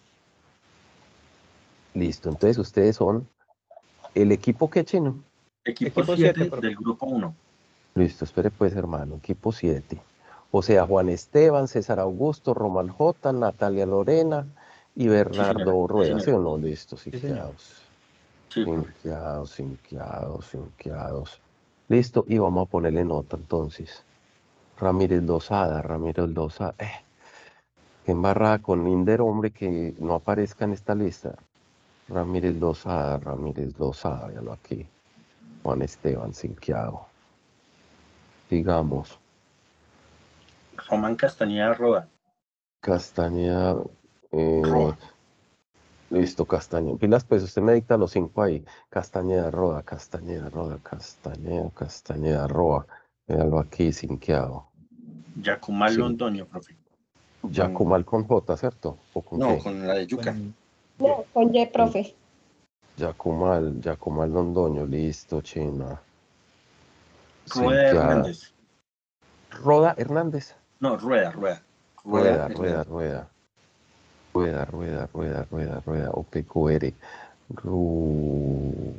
S2: Listo, entonces ustedes son el equipo que, Chino.
S9: Equipo
S10: Equipo siete,
S9: siete
S10: profe.
S9: del grupo uno.
S2: Listo, espere pues, hermano, equipo siete. O sea, Juan Esteban, César Augusto, Román J, Natalia Lorena y
S9: Sí, señora.
S2: Bernardo
S9: Sí,
S2: Rueda, ¿sí
S9: señora.
S2: o no? Listo,
S10: Sí, señor.
S2: sinqueados,
S9: Sí, profe.
S2: sinqueados, sinqueados, sinqueados. Listo, y vamos a ponerle nota entonces. Ramírez Lozada, Ramírez Lozada. Eh, qué embarrada con Inder, hombre, que no aparezca en esta lista. Ramírez Lozada, Ramírez Lozada, véalo aquí. Juan Esteban, sinqueado. Digamos.
S9: Román Castañeda Roda.
S2: Castañeda, eh,
S9: Roa.
S2: listo, Castañeda. Pilas, pues usted me dicta los cinco ahí. Castañeda, Roda, Castañeda, Roda, Castañeda, Castañeda, Roa. Míralo aquí, sinqueado.
S9: Yacumal
S2: Sin,
S9: Londoño, profe.
S2: Yacumal con J, ¿cierto? ¿O con
S9: No,
S2: qué?
S9: con la de yuca.
S10: Bueno,
S11: No, con Y, profe.
S2: Yacumal, Yacumal Londoño, listo, China.
S9: Rueda
S2: Sinqueada.
S9: Hernández.
S2: Roda Hernández.
S9: No, Rueda, Rueda.
S2: Rueda, rueda,
S9: Hernández.
S2: rueda. Rueda, rueda, rueda, rueda, rueda. O P Q R.
S1: Ru...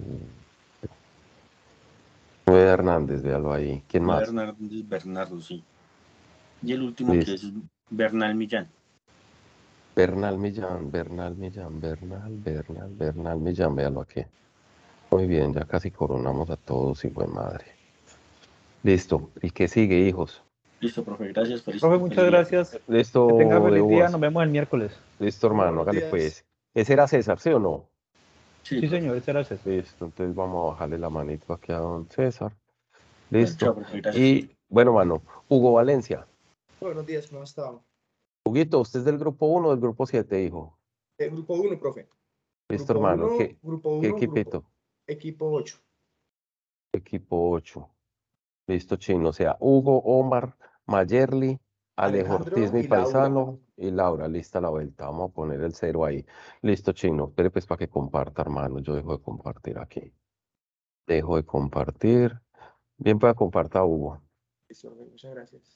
S1: Rubén Hernández, véalo ahí. ¿Quién más?
S9: Bernardo, Bernardo, sí. Y el último
S1: Listo.
S9: que es Bernal Millán.
S1: Bernal Millán, Bernal Millán, Bernal, Bernal, Bernal Millán, véalo aquí. Muy bien, ya casi coronamos a todos, hijo de madre. Listo. ¿Y qué sigue, hijos?
S9: Listo, profe, gracias. Feliz,
S10: Profe,
S9: feliz
S10: muchas
S9: día.
S10: gracias.
S1: Listo,
S10: Que tenga
S1: de
S10: feliz día.
S1: uvas.
S10: Nos vemos el miércoles.
S1: Listo, hermano,
S12: Buenos
S1: hágale
S12: días.
S1: pues. ¿Ese era César, sí o no?
S9: Sí,
S10: Sí,
S9: profe.
S10: señor, ese era ese.
S1: Listo, entonces vamos a bajarle la manito aquí a don César.
S9: Bueno,
S1: Listo.
S9: chao, profe, gracias.
S1: Y bueno, mano, Hugo Valencia.
S12: Buenos días, ¿cómo ha estado?
S1: Huguito, ¿usted es del grupo uno o del grupo siete, hijo?
S12: Eh, grupo uno, profe.
S1: Listo,
S12: Grupo
S1: hermano.
S12: uno,
S1: ¿Qué,
S12: grupo
S1: qué
S12: uno, grupo
S1: equipito?
S12: equipo ocho.
S1: Equipo ocho. Listo, chino. O sea, Hugo, Omar, Mayerly, Alejo
S12: Alejandro
S1: Ortiz, mi
S12: y Laura.
S1: paisano, y Laura. Lista la vuelta. Vamos a poner el cero ahí. Listo, chino. Espere pues para que comparta, hermano. Yo dejo de compartir aquí. Dejo de compartir. Bien, para compartir, Hugo.
S12: Listo, profe, muchas gracias.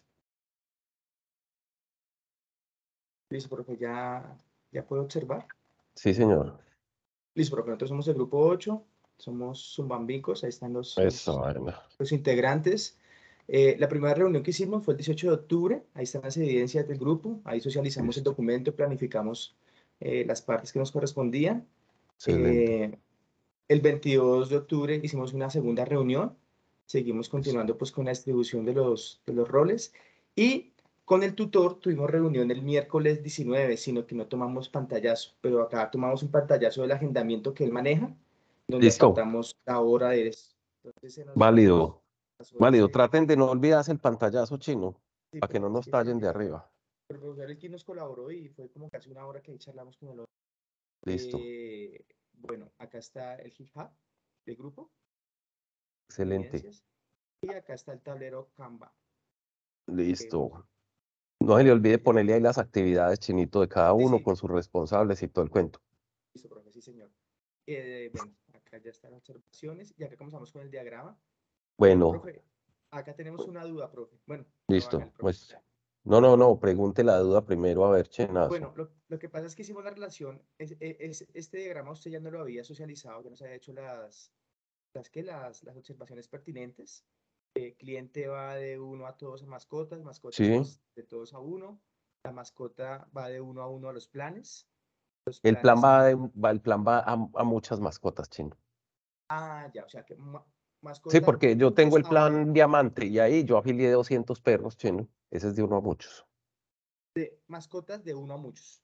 S12: Listo, profe, ya, ya puedo observar.
S1: Sí, señor.
S12: Listo, profe, nosotros somos el grupo ocho, somos zumbambicos, ahí están los,
S1: Eso,
S12: los,
S1: vaina.
S12: los integrantes. Eh, la primera reunión que hicimos fue el dieciocho de octubre, ahí están las evidencias del grupo, ahí socializamos el
S1: Listo.
S12: documento, planificamos eh, las partes que nos correspondían.
S1: Excelente.
S12: Eh, el veintidós de octubre hicimos una segunda reunión, seguimos continuando pues con la distribución de los, de los roles y con el tutor tuvimos reunión el miércoles diecinueve, sino que no tomamos pantallazo, pero acá tomamos un pantallazo del agendamiento que él maneja, donde
S1: Listo.
S12: apartamos la hora de eso. Entonces se nos
S1: Válido.
S12: pasó
S1: Válido.
S12: ese-
S1: Traten de no olvidarse el pantallazo chino,
S12: sí,
S1: para que no
S12: profe,
S1: nos
S12: sí,
S1: tallen de
S12: porque
S1: arriba.
S12: el profesor el que nos colaboró y fue como casi una hora que ahí charlamos con el otro.
S1: Listo.
S12: Eh, bueno, acá está el hip hop del grupo,
S1: Excelente.
S12: evidencias, y acá está el tablero Canva.
S1: Listo. No se le olvide ponerle ahí las actividades, chinito, de cada
S12: Sí,
S1: uno
S12: sí,
S1: con sus responsables y todo el cuento.
S12: listo, profe, sí, señor. Eh, bueno, acá ya están las observaciones y acá comenzamos con el diagrama. Eh,
S1: Bueno,
S12: profe, acá tenemos una duda, profe. Bueno, no haga el
S1: listo.
S12: profe.
S1: Pues, no, no, no, pregunte la duda primero, a ver, chenazo.
S12: Bueno, lo, lo que pasa es que hicimos la relación, es, es- es- este diagrama usted ya no lo había socializado, ya nos había hecho las, las, ¿qué? las, las observaciones pertinentes. El cliente va de uno a todos a mascotas, mascotas
S1: Sí,
S12: pues de todos a uno. La mascota va de uno a uno a los planes. Los
S1: el plan
S12: planes,
S1: va, de- va- el plan va a, a muchas mascotas, chino.
S12: ah, ya, o sea que ma-
S1: Sí,
S12: mascota
S1: porque
S12: de
S1: yo tengo
S12: muchos
S1: el
S12: a uno.
S1: plan diamante y ahí yo afilié doscientos perros, chino. Ese es de uno a muchos.
S12: De mascotas de uno a muchos.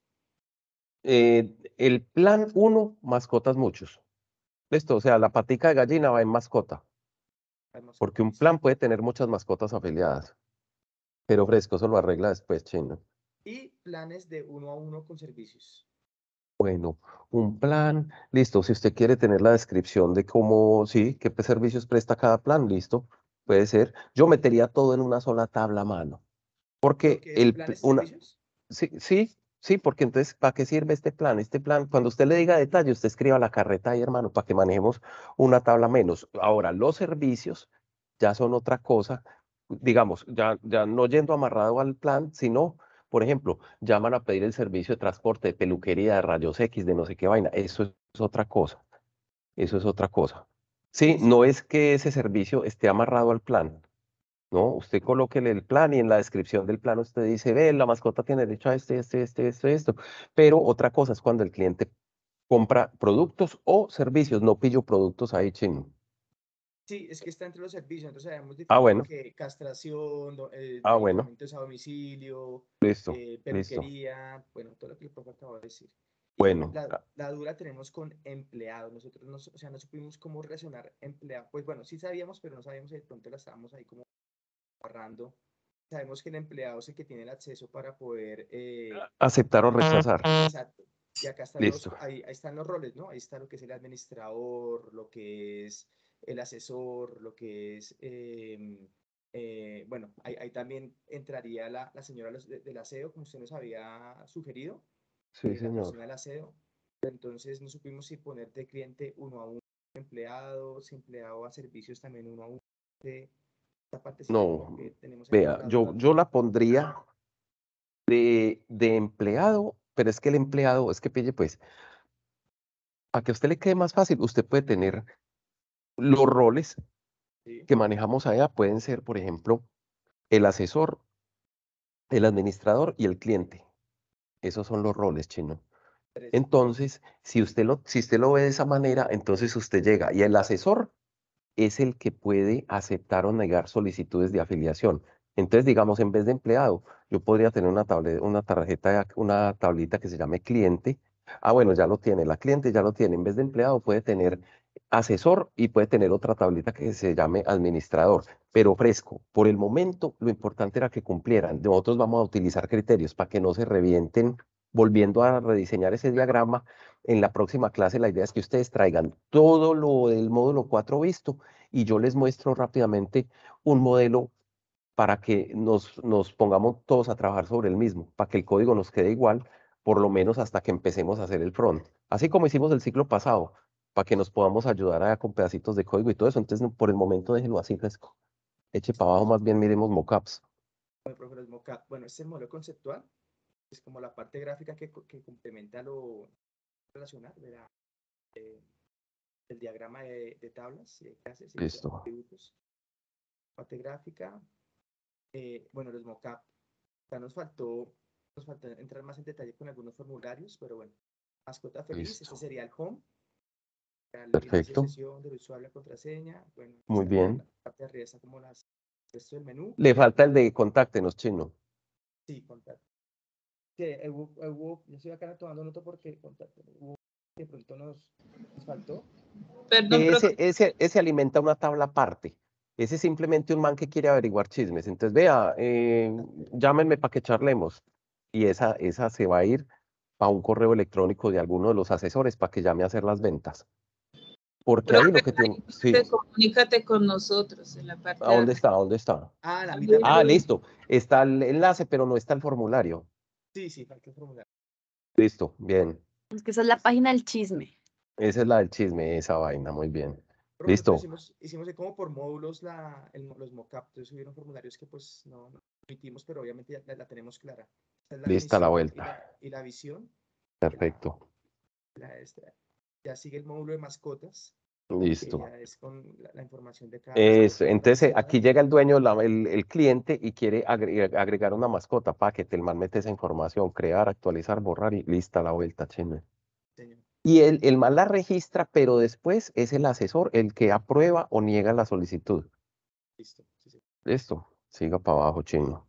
S1: Eh, el plan uno, mascotas muchos. Listo, o sea, la patica de gallina va en mascota,
S12: Las mascotas,
S1: porque un
S12: listo.
S1: plan puede tener muchas mascotas afiliadas, pero fresco, eso lo arregla después, chino.
S12: Y planes de uno a uno con servicios.
S1: Bueno, un plan, listo. Si usted quiere tener la descripción de cómo, sí, qué pe- servicios presta cada plan, listo, puede ser. Yo metería todo en una sola tabla a mano,
S12: ¿Lo
S1: porque
S12: que es
S1: el, pl-
S12: planes y
S1: una,
S12: servicios?
S1: sí, sí, sí, porque entonces, ¿para qué sirve este plan? Este plan, cuando usted le diga detalle, usted escriba la carreta ahí, hermano, para que manejemos una tabla menos. Ahora, los servicios ya son otra cosa, digamos, ya, ya no yendo amarrado al plan, sino, por ejemplo, llaman a pedir el servicio de transporte, de peluquería, de rayos X, de no sé qué vaina. Eso es otra cosa. Eso es otra cosa. Sí,
S12: Listo.
S1: no es que ese servicio esté amarrado al plan. ¿No? Usted colóquele el plan y en la descripción del plan usted dice, ve, la mascota tiene derecho a este, este, este, esto, esto. Pero otra cosa es cuando el cliente compra productos o servicios. No pillo productos ahí, chino.
S12: Sí, es que está entre los servicios. Entonces habíamos
S1: Ah,
S12: definido
S1: bueno.
S12: que castración, do- eh,
S1: Ah, bueno.
S12: medicamentos a domicilio,
S1: Listo,
S12: eh,
S1: listo.
S12: peluquería, bueno, todo lo que el profe acabó de decir. Y
S1: Bueno,
S12: la,
S1: ah,
S12: la duda tenemos con empleados. Nosotros, no, o sea, no supimos cómo relacionar empleados. Pues bueno, sí sabíamos, pero no sabíamos si de pronto la estábamos ahí como agarrando. Sabemos que el empleado es el que tiene el acceso para poder... eh,
S1: aceptar o rechazar.
S12: exacto. Y acá están los,
S1: Listo.
S12: ahí, ahí están los roles, ¿no? Ahí está lo que es el administrador, lo que es el asesor, lo que es... em, eh, bueno, ahí, ahí también entraría la, la señora los- de- del aseo, como usted nos había sugerido,
S1: Sí,
S12: eh, la
S1: señor.
S12: persona del aseo. Entonces no supimos si poner de cliente uno a uno empleado, si empleado a servicios también uno a uno. De esta partecita como
S1: No,
S12: que tenemos ahí como
S1: vea,
S12: la
S1: yo,
S12: duda.
S1: yo la pondría de, de empleado, pero es que el empleado, es que pille, pues, Para que a usted le quede más fácil, usted puede tener los roles
S12: Sí.
S1: que manejamos allá, pueden ser, por ejemplo, el asesor, el administrador y el cliente. Esos son los roles, Chino.
S12: Tres.
S1: Entonces, si usted lo, si usted lo ve de esa manera, entonces usted llega y el asesor es el que puede aceptar o negar solicitudes de afiliación. Entonces, digamos, en vez de empleado, yo podría tener una, table- una tarjeta, una tablita que se llame cliente. Ah, bueno, ya lo tiene, la cliente ya lo tiene. En vez de empleado puede tener asesor y puede tener otra tablita que se llame administrador, pero fresco. Por el momento, lo importante era que cumplieran. Nosotros vamos a utilizar criterios para que no se revienten volviendo a rediseñar ese diagrama. En la próxima clase la idea es que ustedes traigan todo lo del módulo cuatro visto y yo les muestro rápidamente un modelo para que nos, nos pongamos todos a trabajar sobre el mismo, para que el código nos quede igual, por lo menos hasta que empecemos a hacer el front. Así como hicimos el ciclo pasado, para que nos podamos ayudar a, con pedacitos de código y todo eso. Entonces, por el momento déjenlo así fresco. Eche para abajo, más bien miremos mockups.
S12: Bueno, profe, los mockup. Bueno, este es el modelo conceptual. Es como la parte gráfica que, co- que complementa lo relacional de la, eh, del diagrama de, de tablas y de clases y de
S1: Listo.
S12: atributos. Parte gráfica. Eh, bueno, los mockup. Ya nos faltó, nos faltó entrar más en detalle con algunos formularios, pero bueno. Mascota feliz,
S1: Listo.
S12: este sería el home. El inicio de
S1: Perfecto.
S12: sesión del usuario, la contraseña. Bueno,
S1: Muy
S12: está como
S1: bien.
S12: la parte de arriba está como las, el resto del menú.
S1: Le falta el de contáctenos, Chino.
S12: Sí, contacto. Que eh, hubo, eh, hubo- yo estoy acá tomando nota porque contacto, hubo- de pronto nos, nos faltó.
S13: Perdón,
S1: Ese,
S13: profe.
S1: ese, ese alimenta una tabla aparte. Ese es simplemente un man que quiere averiguar chismes. Entonces, vea, eh, llámenme para que charlemos. Y esa, esa se va a ir a un correo electrónico de alguno de los asesores para que llame a hacer las ventas. Porque ahí lo
S13: Profe,
S1: que tiene.
S13: ahí
S1: Sí,
S13: dice, comunícate con nosotros en la parte
S1: ¿a
S13: de
S1: dónde
S13: arriba.
S1: está? ¿A dónde está?
S12: Ah, la mitad.
S1: Ah, listo. Está el enlace, pero no está el formulario.
S12: Sí, sí, falta el formulario.
S1: Listo, bien.
S14: Es que esa es la página del chisme.
S1: Esa es la del chisme, esa vaina, muy bien.
S12: Pero nosotros
S1: Listo.
S12: hicimos, hicimos ahí como por módulos la, el, mo- los mockups. Entonces hubieron formularios que pues no, no emitimos, pero obviamente ya la, la tenemos clara. Esta es la
S1: Lista la
S12: misión y
S1: vuelta.
S12: la, y la visión.
S1: Perfecto.
S12: La, esta. Ya sigue el módulo de mascotas, que
S1: Listo.
S12: ya es con la, la información de cada
S1: Eso,
S12: mascota
S1: entonces eh,
S12: personalizada.
S1: aquí llega el dueño, la- el, el cliente, y quiere agre- agregar una mascota, paquete, el man mete esa información, crear, actualizar, borrar y lista la vuelta, chino.
S12: Señor.
S1: Y el, el man la registra, pero después es el asesor el que aprueba o niega la solicitud.
S12: Listo. Sí, sí.
S1: Listo, siga para abajo, chino.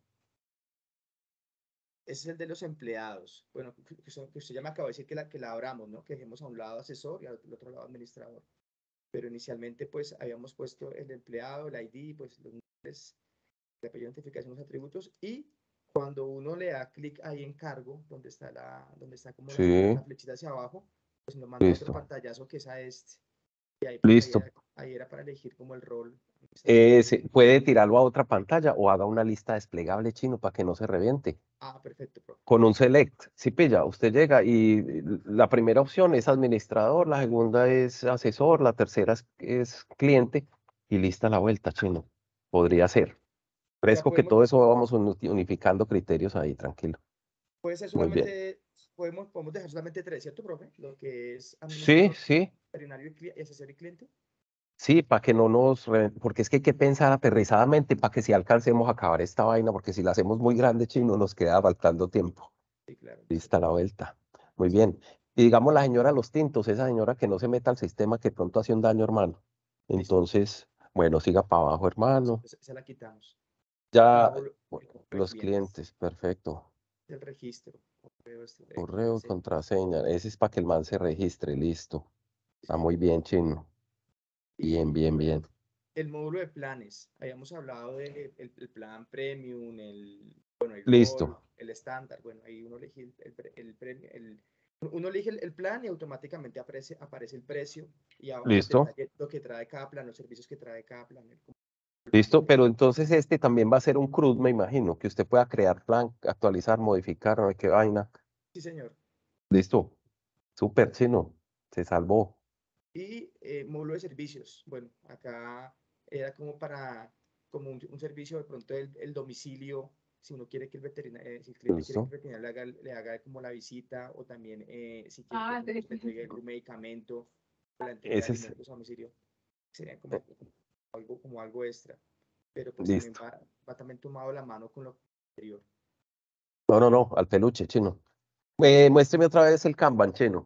S12: Ese es el de los empleados. Bueno, que, que son- que usted ya me acabó de decir que la, que la abramos, ¿no? Que dejemos a un lado asesor y al otro lado administrador. Pero inicialmente, pues, habíamos puesto el empleado, el I D, pues, los nombres, el apellido, identificación, los atributos. Y cuando uno le da clic ahí en cargo, donde está la, donde está como la,
S1: Sí,
S12: la flechita hacia abajo, pues nos manda otro
S1: listo.
S12: pantallazo que es a este. Y ahí, pues, ahí
S1: Listo.
S12: era, ahí era para elegir como el rol.
S1: Ese, puede tirarlo a otra pantalla o haga una lista desplegable, chino, para que no se reviente.
S12: Ah, perfecto, profe.
S1: Con un select, si pilla, usted llega y la primera opción es administrador, la segunda es asesor, la tercera es, es cliente y lista la vuelta, chino. Podría ser.
S12: O sea,
S1: Fresco que
S12: podemos,
S1: todo eso vamos uni- unificando criterios ahí, tranquilo.
S12: puede ser
S1: Muy bien.
S12: solamente, podemos, podemos dejar solamente tres, ¿cierto, profe? Lo que es
S1: Sí,
S12: administrador,
S1: sí,
S12: veterinario y, cli- y asesor y cliente.
S1: sí, para que no nos, re- porque es que hay que pensar aterrizadamente para que si alcancemos a acabar esta vaina, porque si la hacemos muy grande, chino, nos queda faltando tiempo.
S12: Sí, claro.
S1: Lista la vuelta. Muy bien. Y digamos la señora Los Tintos, esa señora que no se meta al sistema que pronto hace un daño, hermano. Entonces, bueno, siga para abajo, hermano.
S12: Esa, esa la quitamos.
S1: Ya,
S12: Módulo-
S1: eh, bu-
S12: el correo de
S1: los
S12: clientes,
S1: clientes, perfecto.
S12: el registro, correo, este, de
S1: Correo y
S12: contraseña.
S1: contraseña. Ese es para que el man se registre, listo. Está muy bien, chino. Bien,
S12: Y
S1: bien, bien.
S12: el módulo de planes. Habíamos hablado del el, el plan premium, el, bueno, el
S1: Listo.
S12: gold, el estándar. Bueno, ahí uno elige el, el, pre- el premio, el- uno elige el, el plan y automáticamente aparece, aparece el precio y abajo el
S1: Listo.
S12: detalle, lo que trae cada plan, los servicios que trae cada plan. el-
S1: Listo, pero entonces este también va a ser un C R U D, me imagino, que usted pueda crear plan, actualizar, modificar, no sé qué vaina.
S12: Sí, señor.
S1: Listo. Súper, chino. Se salvó.
S12: Y eh, módulo de servicios. Bueno, acá era como para, como un, un servicio de pronto el, el domicilio si uno quiere que el veterinario, eh, si el cliente quiere
S1: Listo.
S12: que el veterinario le haga, le haga como la visita, o también eh, si quiere que le entregue algún medicamento o la entrega de
S1: Ese es,
S12: alimentos a domicilio, sería
S1: eh,
S12: como algo, como algo extra. Pero pues también
S1: listo.
S12: va, va también tomado la mano con lo anterior.
S1: No, no, no, al peluche, chino. Eh, muéstreme otra vez el Kanban, chino.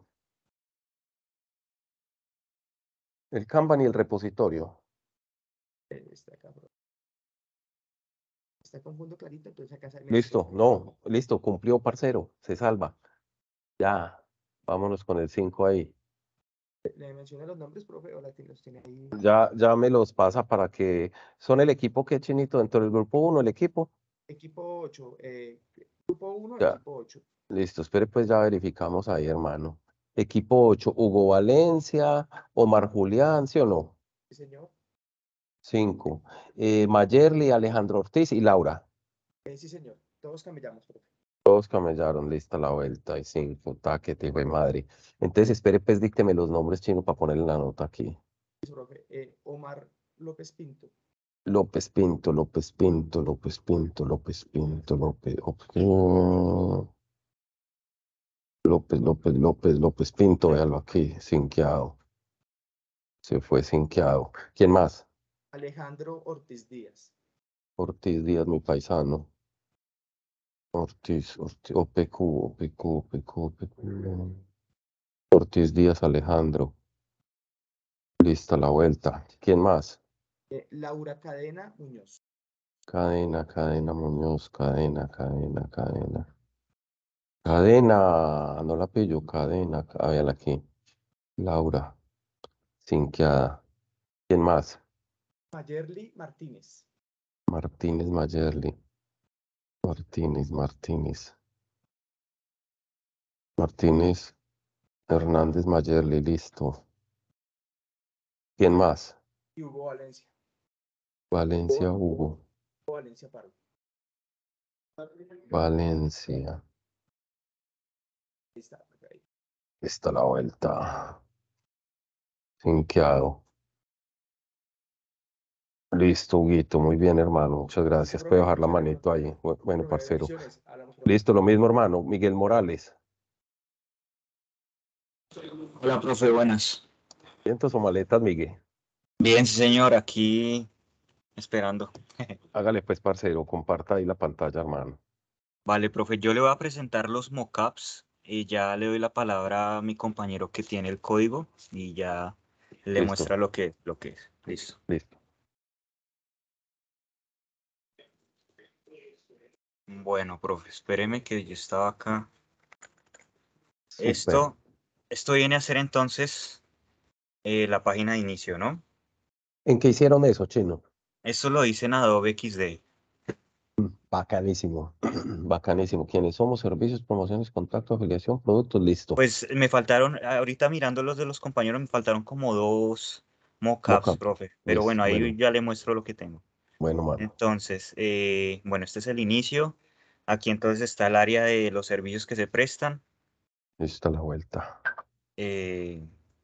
S1: El Kanban y el repositorio.
S12: Eh, Está acá, bro. Está con fondo clarito, entonces acá sale.
S1: Listo, no, listo, cumplió, parcero, se salva. Ya, vámonos con el cinco ahí.
S12: ¿Le menciona los nombres, profe, o la tiene- los tiene ahí?
S1: Ya, ya me los pasa para que... ¿Son el equipo que, chinito? Dentro del grupo uno, el equipo.
S12: Equipo ocho, eh, grupo uno,
S1: Ya,
S12: equipo ocho.
S1: listo, espere, pues ya verificamos ahí, hermano. Equipo ocho, Hugo Valencia, Omar Julián, ¿sí o no?
S12: Sí, señor.
S1: cinco. Eh, Mayerly, Alejandro Ortiz y Laura.
S12: Eh, sí, señor. Todos cambiamos, profe.
S1: Todos camellaron, lista la vuelta y cinco, taquete, fue madre. Entonces, espere, pues dícteme los nombres chinos para ponerle la nota aquí.
S12: Sí, profe. Eh, Omar López Pinto.
S1: López Pinto, López Pinto, López Pinto, López Pinto, López, López, López, López, López, López Pinto, véalo aquí, sinqueado. Se fue sinqueado. ¿Quién más?
S12: Alejandro Ortiz Díaz.
S1: Ortiz Díaz, mi paisano. Ortiz, Ortiz, O P Q, O P Q, O P Q, O P Q. Ortiz Díaz, Alejandro. Lista la vuelta. ¿Quién más?
S12: Eh, Laura Cadena Muñoz.
S1: Cadena, cadena, Muñoz, cadena, cadena, cadena. Cadena, no la pillo, cadena, a ver aquí. Laura, sinqueada. ¿Quién más?
S12: Mayerly Martínez.
S1: Martínez Mayerly. Martínez, Martínez. Martínez Hernández Mayerly, listo. ¿Quién más?
S12: Y Hugo Valencia.
S1: Valencia, Hugo.
S12: Hugo Valencia Pardo.
S1: Valencia.
S12: Ahí está. Ahí.
S1: Está la vuelta. Sinqueado. Listo, Huguito. Muy bien, hermano. Muchas gracias. Puedo dejar la manito ahí. Bu- Bueno,
S12: Profe,
S1: parcero.
S12: bendiciones. Hablamos, profe.
S1: Listo, lo mismo, hermano. Miguel Morales.
S15: Hola, profe, buenas.
S1: ¿Vientos o maletas, Miguel?
S15: Bien, sí, señor, aquí esperando.
S1: Hágale pues, parcero. Comparta ahí la pantalla, hermano.
S15: Vale, profe, yo le voy a presentar los mockups y ya le doy la palabra a mi compañero que tiene el código y ya le
S1: Listo.
S15: muestra lo que, lo que es. Listo.
S1: Listo.
S15: Bueno, profe, espéreme que yo estaba acá.
S1: Súper.
S15: Esto, esto viene a ser entonces eh, la página de inicio, ¿no?
S1: ¿En qué hicieron eso, chino?
S15: Esto lo hice en Adobe X D.
S1: Bacanísimo. Bacanísimo. ¿Quiénes somos? Servicios, promociones, contacto, afiliación, productos, listo.
S15: Pues me faltaron, ahorita mirando los de los compañeros, me faltaron como dos mockups,
S1: Mockup.
S15: profe. Pero
S1: Listo.
S15: bueno, ahí
S1: Bueno,
S15: ya le muestro lo que tengo.
S1: bueno, mano.
S15: Entonces, eh, bueno, este es el inicio. Aquí entonces está el área de los servicios que se prestan.
S1: Lista la vuelta.
S15: Eh,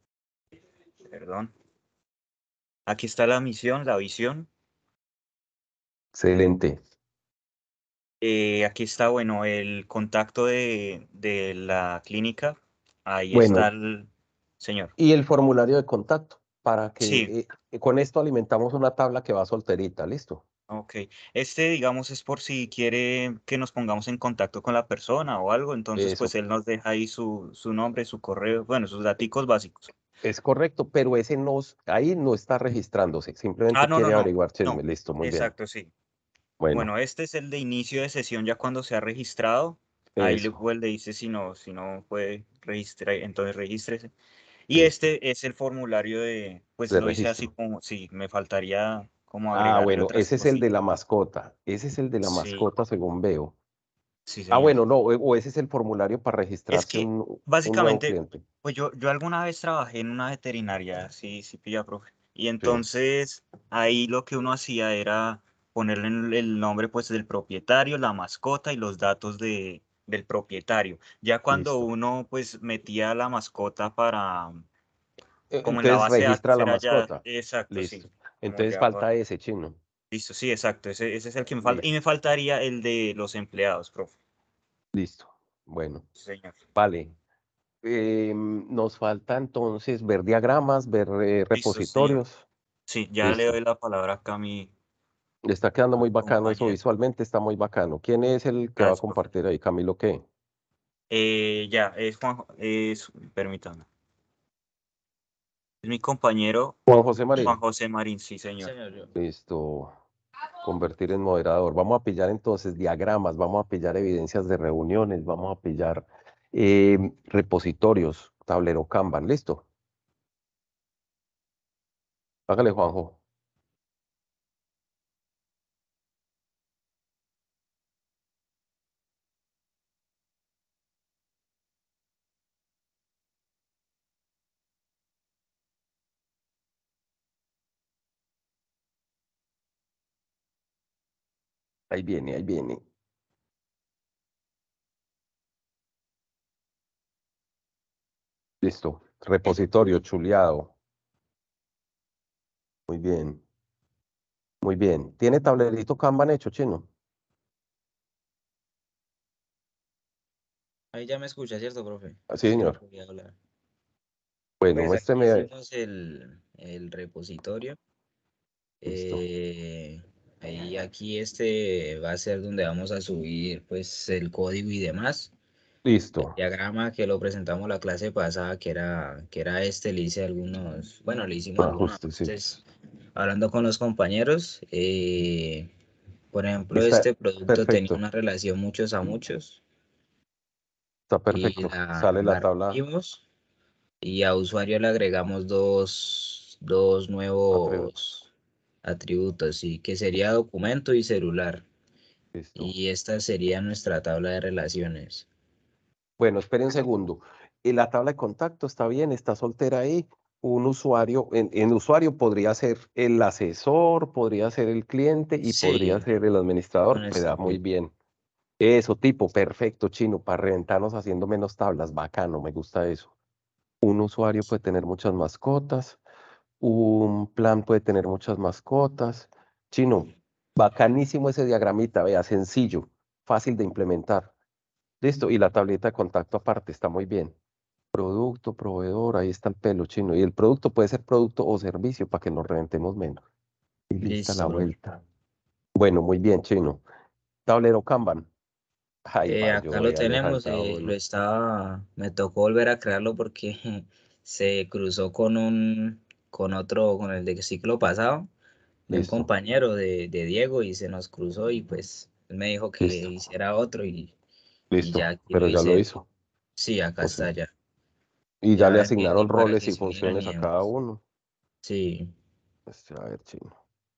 S15: perdón. Aquí está la misión, la visión.
S1: Excelente.
S15: Eh, aquí está, bueno, el contacto de, de la clínica. Ahí está
S1: Bueno,
S15: el señor.
S1: y el formulario de contacto para
S15: Sí,
S1: que eh, con esto alimentamos una tabla que va solterita, ¿listo?
S15: ok. Este, digamos, es por si quiere que nos pongamos en contacto con la persona o algo. Entonces, pues
S1: Eso
S15: él nos deja ahí su, su nombre, su correo, bueno, sus daticos básicos.
S1: es correcto, pero ese no, ahí no está registrándose,
S15: Ah,
S1: simplemente
S15: no, no,
S1: quiere
S15: no.
S1: averiguar chisme,
S15: No.
S1: listo, muy bien.
S15: Exacto, sí.
S1: Bueno,
S15: Bueno, este es el de inicio de sesión ya cuando se ha registrado. Ahí
S1: eso,
S15: luego él le dice si no, si no puede registrar, entonces regístrese. Y
S1: listo,
S15: este es el formulario de, pues
S1: de
S15: lo hice así
S1: registro.
S15: como, sí, me faltaría como
S1: Ah,
S15: agregarle
S1: bueno,
S15: otras
S1: ese es el de la
S15: cositas.
S1: mascota, ese es el de la
S15: Sí,
S1: mascota según veo.
S15: sí,
S1: Ah,
S15: señor.
S1: bueno, no, o o ese es el formulario para
S15: Es
S1: registrarse
S15: que
S1: un, un nuevo
S15: básicamente,
S1: cliente.
S15: pues yo, yo alguna vez trabajé en una veterinaria, sí, sí, pilla, profe. Y
S1: Sí,
S15: entonces ahí lo que uno hacía era ponerle el el nombre pues del propietario, la mascota y los datos de, del propietario. Ya cuando
S1: listo.
S15: uno pues metía la mascota para,
S1: E-
S15: como en la
S1: Entonces
S15: base de
S1: registra
S15: datos
S1: la
S15: era ya,
S1: mascota.
S15: exacto, sí,
S1: Listo.
S15: como
S1: Entonces
S15: ya,
S1: falta
S15: pa-
S1: ese chino.
S15: Listo, sí, exacto. Ese, ese es el que me falta. Y me faltaría el de los empleados, profe.
S1: Listo. Bueno,
S15: Sí, señor.
S1: vale. Em, nos falta entonces ver diagramas, ver eh,
S15: Listo, señor.
S1: repositorios.
S15: Sí, ya le
S1: Listo.
S15: doy la palabra acá a mi
S1: Le está quedando muy bacano eso,
S15: compañero.
S1: visualmente está muy bacano. ¿Quién es el que va a
S15: Gracias, profe.
S1: compartir ahí? ¿Camilo qué?
S15: Eh, ya, es Juan, es, permítame. Es mi compañero
S1: Juan José Marín.
S15: Juan José Marín, sí, señor.
S1: Listo. Convertir en moderador. Vamos a pillar entonces diagramas, vamos a pillar evidencias de reuniones, vamos a pillar eh, repositorios, tablero Kanban. ¿Listo? Hágale, Juanjo. Ahí viene, ahí viene. Listo. Repositorio chuleado. Muy bien. Muy bien. ¿Tiene tablerito Kanban hecho, Chino?
S16: Ahí ya me escucha, ¿cierto, profe?
S1: Ah, sí,
S16: Es que no
S1: señor.
S16: podía hablar.
S1: Bueno,
S16: Pues aquí
S1: muéstreme.
S16: hicimos el, el repositorio.
S1: Listo.
S16: Eh, ahí aquí este va a ser donde vamos a subir pues el código y demás. El
S1: Listo.
S16: diagrama que lo presentamos la clase pasada, que era, que era este, le hice algunos, bueno, le hicimos algunos
S1: Ajustecitos.
S16: ajustes hablando con los compañeros. Eh, por ejemplo,
S1: Está
S16: este producto tenía
S1: perfecto.
S16: una relación muchos a muchos
S1: Está
S16: y
S1: perfecto.
S16: la,
S1: Sale la
S16: la
S1: tabla.
S16: repetimos. Y a usuario le agregamos dos, dos
S1: Atributos.
S16: nuevos atributos, sí, que sería documento y celular.
S1: Listo.
S16: Y esta sería nuestra tabla de relaciones.
S1: Bueno, espere un segundo. Y la tabla de contacto está bien, está soltera ahí. Un usuario, en, en usuario podría ser el asesor, podría ser el cliente y podría
S16: Sí,
S1: ser el administrador.
S16: con
S1: Queda
S16: este
S1: muy
S16: tipo.
S1: bien. Eso, tipo, perfecto, Chino, para reventarnos haciendo menos tablas. Bacano, me gusta eso. Un usuario puede tener muchas mascotas. Un plan puede tener muchas mascotas. Chino, bacanísimo ese diagramita, vea, sencillo, fácil de implementar. Listo, y la tableta de contacto aparte, está muy bien. Producto, proveedor, ahí está el pelo, Chino. Y el producto puede ser producto o servicio para que nos reventemos menos. Y lista la
S16: Listo, profe.
S1: vuelta. Bueno, muy bien, Chino. Tablero Kanban. Ay,
S16: Eh,
S1: va,
S16: acá
S1: yo
S16: lo
S1: vea, le
S16: tenemos,
S1: falta
S16: eh, lo
S1: uno.
S16: estaba, me tocó volver a crearlo porque se cruzó con un, con otro, con el de ciclo pasado, de un
S1: Listo,
S16: compañero de, de Diego y se nos cruzó y pues él me dijo que
S1: listo,
S16: hiciera otro y, y ya
S1: listo.
S16: aquí lo
S1: Pero ya lo
S16: hice.
S1: hizo.
S16: Sí, acá
S1: O sea,
S16: está ya.
S1: y ya le
S16: Ya envié
S1: asignaron
S16: para
S1: roles
S16: que
S1: y
S16: se unieran
S1: funciones
S16: y
S1: a cada
S16: demás.
S1: uno.
S16: Sí,
S1: Este, a ver, Chino.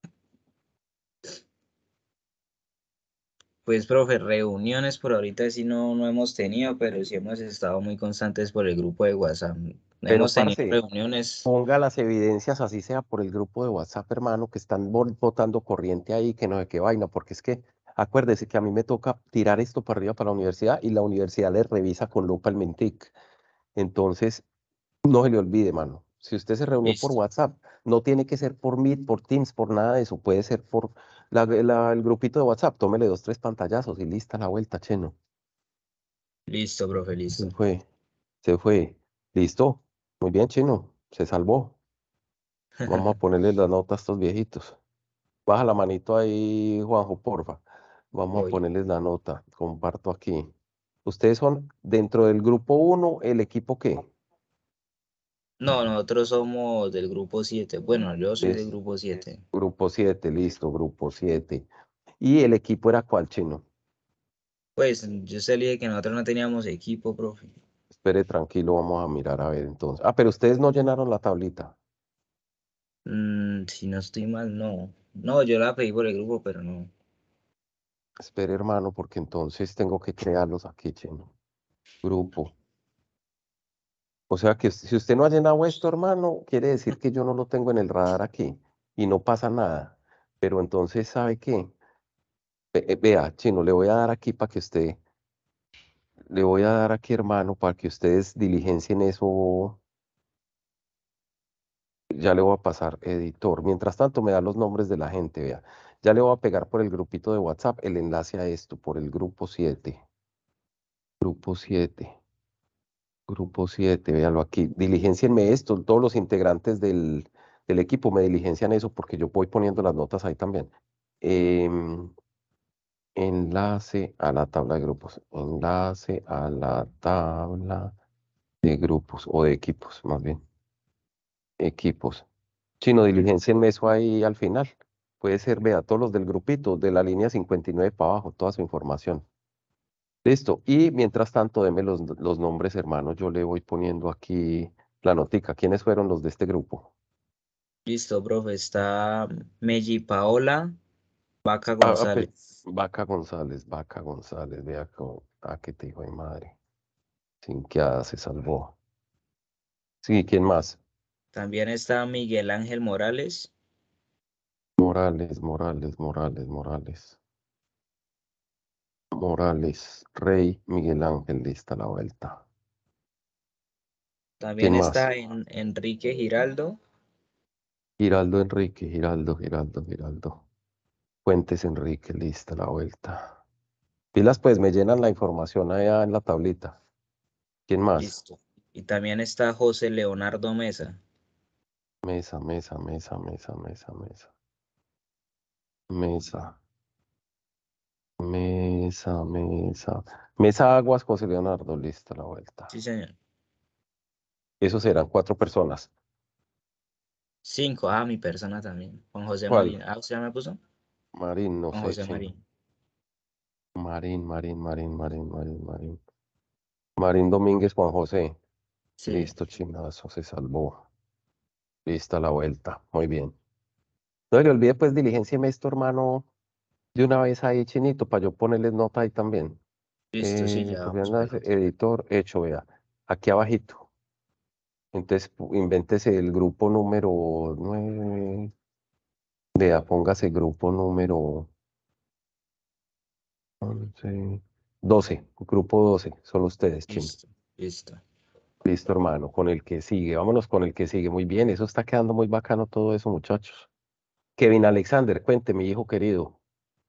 S16: pues profe, reuniones por ahorita sí no, no hemos tenido, pero sí hemos estado muy constantes por el grupo de WhatsApp.
S1: Pero,
S16: Hemos tenido
S1: parce,
S16: reuniones.
S1: ponga las evidencias, así sea por el grupo de WhatsApp, hermano, que están bol- botando corriente ahí, que no sé qué vaina, porque es que acuérdese que a mí me toca tirar esto para arriba para la universidad y la universidad le revisa con lupa el Mentic. Entonces, no se le olvide, mano. Si usted se reunió por
S16: Listo,
S1: WhatsApp, no tiene que ser por Meet, por Teams, por nada de eso. Puede ser por la- la- el grupito de WhatsApp. Tómele dos, tres pantallazos y lista la vuelta, cheno.
S16: listo, profe,
S1: Se
S16: listo.
S1: fue, se fue. ¿Listo? Muy bien, chino. Se salvó. Vamos a ponerle la nota a estos viejitos. Baja la manito ahí, Juanjo, porfa. Vamos a
S16: Voy.
S1: ponerles la nota. Comparto aquí. Ustedes son dentro del grupo uno, ¿el equipo qué?
S16: No, nosotros somos del grupo siete. Bueno, yo soy del
S1: Es
S16: grupo siete.
S1: grupo siete, listo, grupo siete. ¿Y el equipo era cuál, chino?
S16: Pues yo se le dije que nosotros no teníamos equipo, profe.
S1: Espere, tranquilo, vamos a mirar a ver entonces. Ah, pero ustedes no llenaron la tablita.
S16: Mm, si no estoy mal, no. No, yo la pedí por el grupo, pero no.
S1: Espere, hermano, porque entonces tengo que crearlos aquí, chino. Grupo. O sea que si usted no ha llenado esto, hermano, quiere decir que yo no lo tengo en el radar aquí y no pasa nada. Pero entonces, ¿sabe qué? Ve- eh, Vea, chino, le voy a dar aquí para que usted, le voy a dar aquí, hermano, para que ustedes diligencien eso. Ya le voy a pasar, editor. Mientras tanto, me da los nombres de la gente, vea. Ya le voy a pegar por el grupito de WhatsApp el enlace a esto, por el grupo siete. Grupo siete. Grupo siete, véalo aquí. Diligencienme esto, todos los integrantes del, del equipo me diligencian eso porque yo voy poniendo las notas ahí también. Em, enlace a la tabla de grupos. Enlace a la tabla de grupos o de equipos, más bien. Equipos. Chino, diligencienme eso ahí al final. Puede ser, vea, todos los del grupito, de la línea cincuenta y nueve para abajo, toda su información. Listo. Y mientras tanto, deme los, los nombres, hermanos. Yo le voy poniendo aquí la notica. ¿Quiénes fueron los de este grupo?
S16: Listo, profe. Está Melli Paola, Vaca
S1: Ah, ah, pe-
S16: González.
S1: Vaca González, Vaca González, vea cómo, ah, qué te dijo de madre. Sin que se salvó. Sí, ¿quién más?
S16: También está Miguel Ángel Morales.
S1: Morales, Morales, Morales, Morales. Morales, Rey, Miguel Ángel, lista la vuelta.
S16: También
S1: ¿Quién más?
S16: está en- Enrique Giraldo.
S1: Giraldo Enrique, Giraldo, Giraldo, Giraldo. Fuentes Enrique, lista la vuelta. Pilas, pues me llenan la información allá en la tablita. ¿Quién más?
S16: Listo. Y también está José Leonardo Mesa.
S1: Mesa, mesa, mesa, mesa, mesa, mesa. Mesa. Mesa, mesa. Mesa Aguas, José Leonardo, lista la vuelta.
S16: Sí, señor.
S1: Esos serán cuatro personas.
S16: Cinco. Ah, mi persona también. Juan José
S1: ¿Cuál?
S16: Marín. Ah, ¿usted ya me puso?
S1: Marín, no
S16: Juan
S1: sé,
S16: José
S1: chino.
S16: Marín.
S1: Marín, Marín, Marín, Marín, Marín, Marín. Marín Domínguez, Juan José.
S16: Sí.
S1: Listo, chinazo, se salvó. Lista la vuelta. Muy bien. No le olvide, pues, diligencieme esto, hermano, de una vez ahí, chinito, para yo ponerles nota ahí también.
S16: Listo, sí,
S1: Eh,
S16: ya
S1: copiar
S16: vamos
S1: enlace,
S16: para
S1: editor, hecho, vea. Aquí abajito. Entonces, pu- invéntese el grupo número nueve. Vea, póngase grupo número once, doce. Grupo doce. Son ustedes, chino.
S16: Listo, listo.
S1: Listo, hermano, con el que sigue. Vámonos con el que sigue. Muy bien, eso está quedando muy bacano todo eso, muchachos. Kevin Alexander, cuente, mi hijo querido.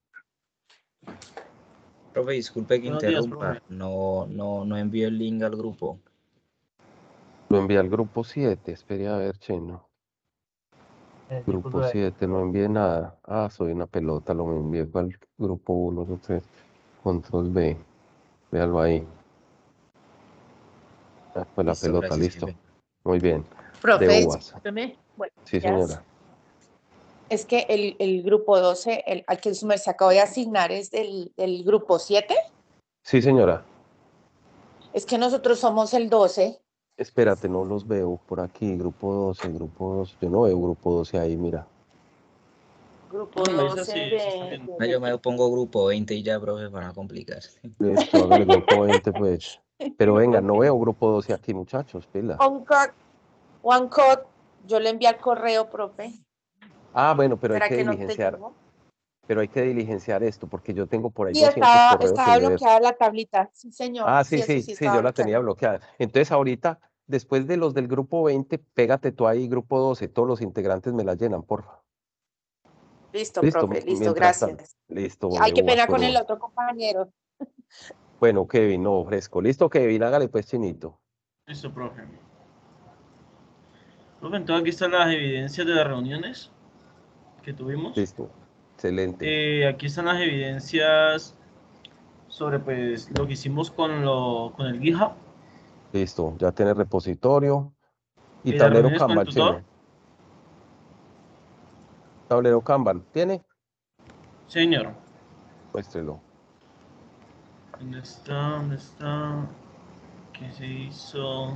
S16: Profe, disculpe que
S4: Buenos días,
S16: interrumpa.
S4: profe.
S16: No, no, no envío el link al grupo.
S1: Lo envié al grupo siete. Espere a ver, chino.
S4: Eh,
S1: Grupo
S4: disculpe.
S1: siete, no envié nada. Ah, soy una pelota, lo envié al grupo uno, dos, tres. Control B. Véalo ahí. Ah, pues la
S16: Listo,
S1: pelota,
S16: gracias,
S1: listo.
S16: jefe.
S1: Muy bien. De
S11: Profe,
S1: uvas.
S11: discúlpeme. Buenos
S1: Sí,
S11: días.
S1: señora.
S11: Es que el, el grupo doce, el, al que su merced acabo de asignar, es del, del grupo siete.
S1: Sí, señora.
S11: Es que nosotros somos el doce.
S1: Espérate, no los veo por aquí. Grupo doce, grupo doce. Yo no veo grupo doce ahí, mira.
S11: Grupo
S4: Me avisa
S11: doce
S4: si
S11: de,
S4: se está viendo.
S16: No, yo me pongo grupo veinte y ya, profe, para no complicarse.
S1: Listo, hágale grupo veinte, pues. Pero venga, no veo grupo doce aquí, muchachos, pilas.
S11: OneCode, OneCode, yo le envié al correo, profe.
S1: Ah, bueno, pero hay
S11: ¿Será
S1: que
S11: que no te
S1: diligenciar,
S11: llegó?
S1: pero hay que diligenciar esto, porque yo tengo por ahí
S11: Sí,
S1: doscientos
S11: estaba,
S1: correos
S11: estaba
S1: sin leer.
S11: bloqueada la tablita. Sí, señor.
S1: Ah,
S11: Sí,
S1: sí,
S11: eso
S1: sí,
S11: sí
S1: sí,
S11: estaba
S1: yo la
S11: bloqueada.
S1: tenía bloqueada. Entonces ahorita, después de los del grupo veinte, pégate tú ahí, grupo doce, todos los integrantes me la llenan, porfa.
S11: Listo,
S1: Listo,
S11: profe, listo,
S1: mientras tanto.
S11: gracias.
S1: Listo,
S11: Ay,
S1: de
S11: qué
S1: uvas
S11: pena
S1: por
S11: con el
S1: uvas.
S11: otro compañero.
S1: Bueno, Kevin, no, fresco. Listo, Kevin, hágale pues, chinito.
S4: Listo, profe. Profe, entonces aquí están las evidencias de las reuniones que tuvimos.
S1: Listo, excelente.
S4: Eh, aquí están las evidencias sobre pues lo que hicimos con, lo, con el GitHub.
S1: Listo, ya tiene repositorio y
S4: Eh, las
S1: tablero
S4: reuniones con el
S1: Kanban,
S4: tutor.
S1: chino. Tablero Kanban, ¿tiene?
S4: Señor.
S1: Muéstrelo.
S4: ¿Dónde está? ¿Dónde está? ¿Qué se hizo?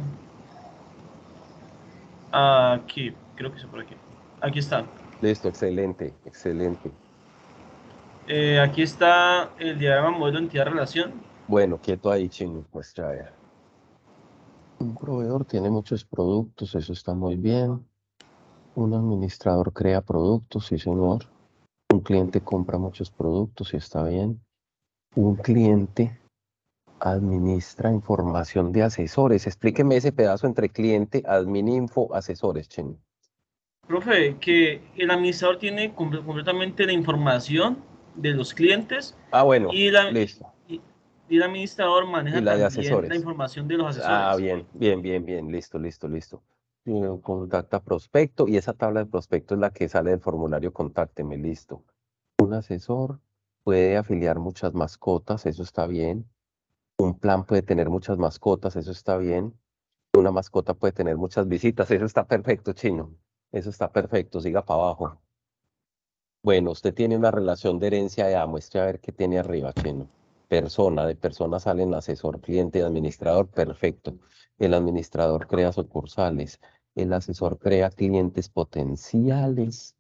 S4: Aquí, creo que es por aquí. Aquí está.
S1: Listo, excelente, excelente.
S4: Eh, aquí está el diagrama modelo entidad-relación.
S1: Bueno, quieto ahí, chino, muestra a ver. Un proveedor tiene muchos productos, eso está muy bien. Un administrador crea productos, sí, señor. Un cliente compra muchos productos y está bien. Un cliente administra información de asesores. Explíqueme ese pedazo entre cliente, admin info, asesores, chino.
S4: Profe, que el administrador tiene comple- completamente la información de los clientes
S1: Ah, bueno,
S4: y, la,
S1: listo.
S4: y, y el administrador
S1: Y
S4: maneja
S1: la de
S4: también la
S1: asesores.
S4: información de los
S1: Ah,
S4: asesores.
S1: bien, bien, bien, bien, listo, listo, listo. Eh, Contacta prospecto y esa tabla de prospecto es la que sale del formulario Contácteme, listo. Un asesor puede afiliar muchas mascotas, eso está bien. Un plan puede tener muchas mascotas, eso está bien. Una mascota puede tener muchas visitas, eso está perfecto, Chino. Eso está perfecto, siga para abajo. Bueno, usted tiene una relación de herencia, ya muestre a ver qué tiene arriba, Chino. Persona, de persona salen asesor, cliente y administrador, perfecto. El administrador crea sucursales. El asesor crea clientes potenciales.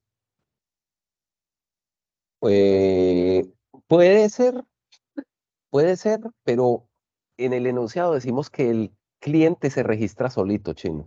S1: Eh, puede ser, puede ser, pero en el enunciado decimos que el cliente se registra solito, Chino.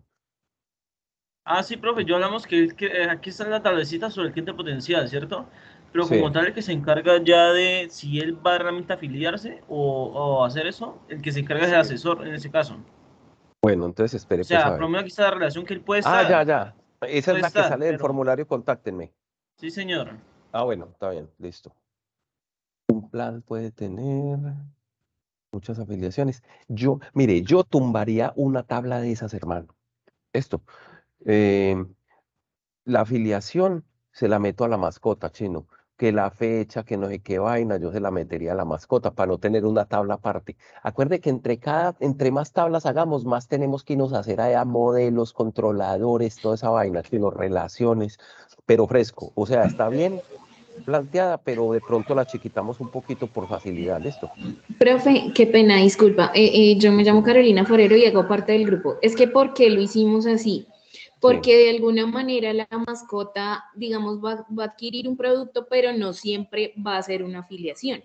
S4: Ah, sí, profe, yo hablamos que, el que eh, aquí está la tablecita sobre el cliente potencial, ¿cierto? Pero como
S1: Sí.
S4: tal, el que se encarga ya de si él va realmente a afiliarse o, o hacer eso, el que se encarga es el asesor en ese caso.
S1: Bueno, entonces
S4: O
S1: espere pues a
S4: sea,
S1: ver.
S4: promedio aquí está la relación que él puede
S1: Ah, ya,
S4: estar,
S1: ya. Esa es
S4: puede
S1: la que
S4: estar,
S1: sale del
S4: pero
S1: formulario Contáctenme.
S4: sí, señor.
S1: Ah, bueno, está bien, listo. Un plan puede tener muchas afiliaciones. Yo, mire, yo tumbaría una tabla de esas, hermano. Esto, eh, la afiliación se la meto a la mascota, Chino. Que la fecha, que no sé qué vaina, yo se la metería a la mascota para no tener una tabla aparte. Acuerde que entre cada, entre más tablas hagamos, más tenemos que irnos a hacer allá modelos, controladores, toda esa vaina, Chino, relaciones, pero fresco. O sea, está bien planteada, pero de pronto la chiquitamos un poquito por facilidad, ¿listo?
S17: Profe, qué pena, disculpa. Eh, eh, yo me
S1: Sí,
S17: llamo
S1: Chino.
S17: Carolina Forero y hago parte del grupo. Es que, ¿por qué lo hicimos así?
S1: Sí,
S17: Porque de alguna manera la mascota, digamos, va, va a adquirir un producto, pero no siempre va a ser una afiliación.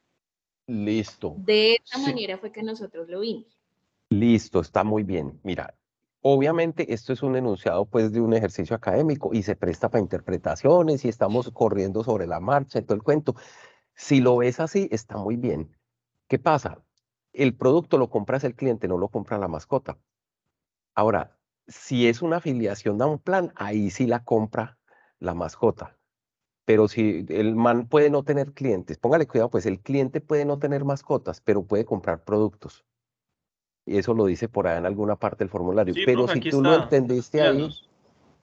S1: listo.
S17: De esta
S1: Sí,
S17: manera fue que nosotros lo vimos.
S1: listo, está muy bien. Mira, obviamente esto es un enunciado pues de un ejercicio académico y se presta para interpretaciones y estamos corriendo sobre la marcha y todo el cuento. Si lo ves así, está muy bien. ¿Qué pasa? El producto lo compras el cliente, no lo compra la mascota. Ahora, si es una afiliación a un plan, ahí sí la compra la mascota. Pero si el man puede no tener clientes, póngale cuidado, pues el cliente puede no tener mascotas, pero puede comprar productos. Y eso lo dice por ahí en alguna parte del formulario.
S4: Sí,
S1: Pero
S4: profe,
S1: si
S4: aquí
S1: tú lo
S4: está.
S1: entendiste ahí,
S4: Véanos.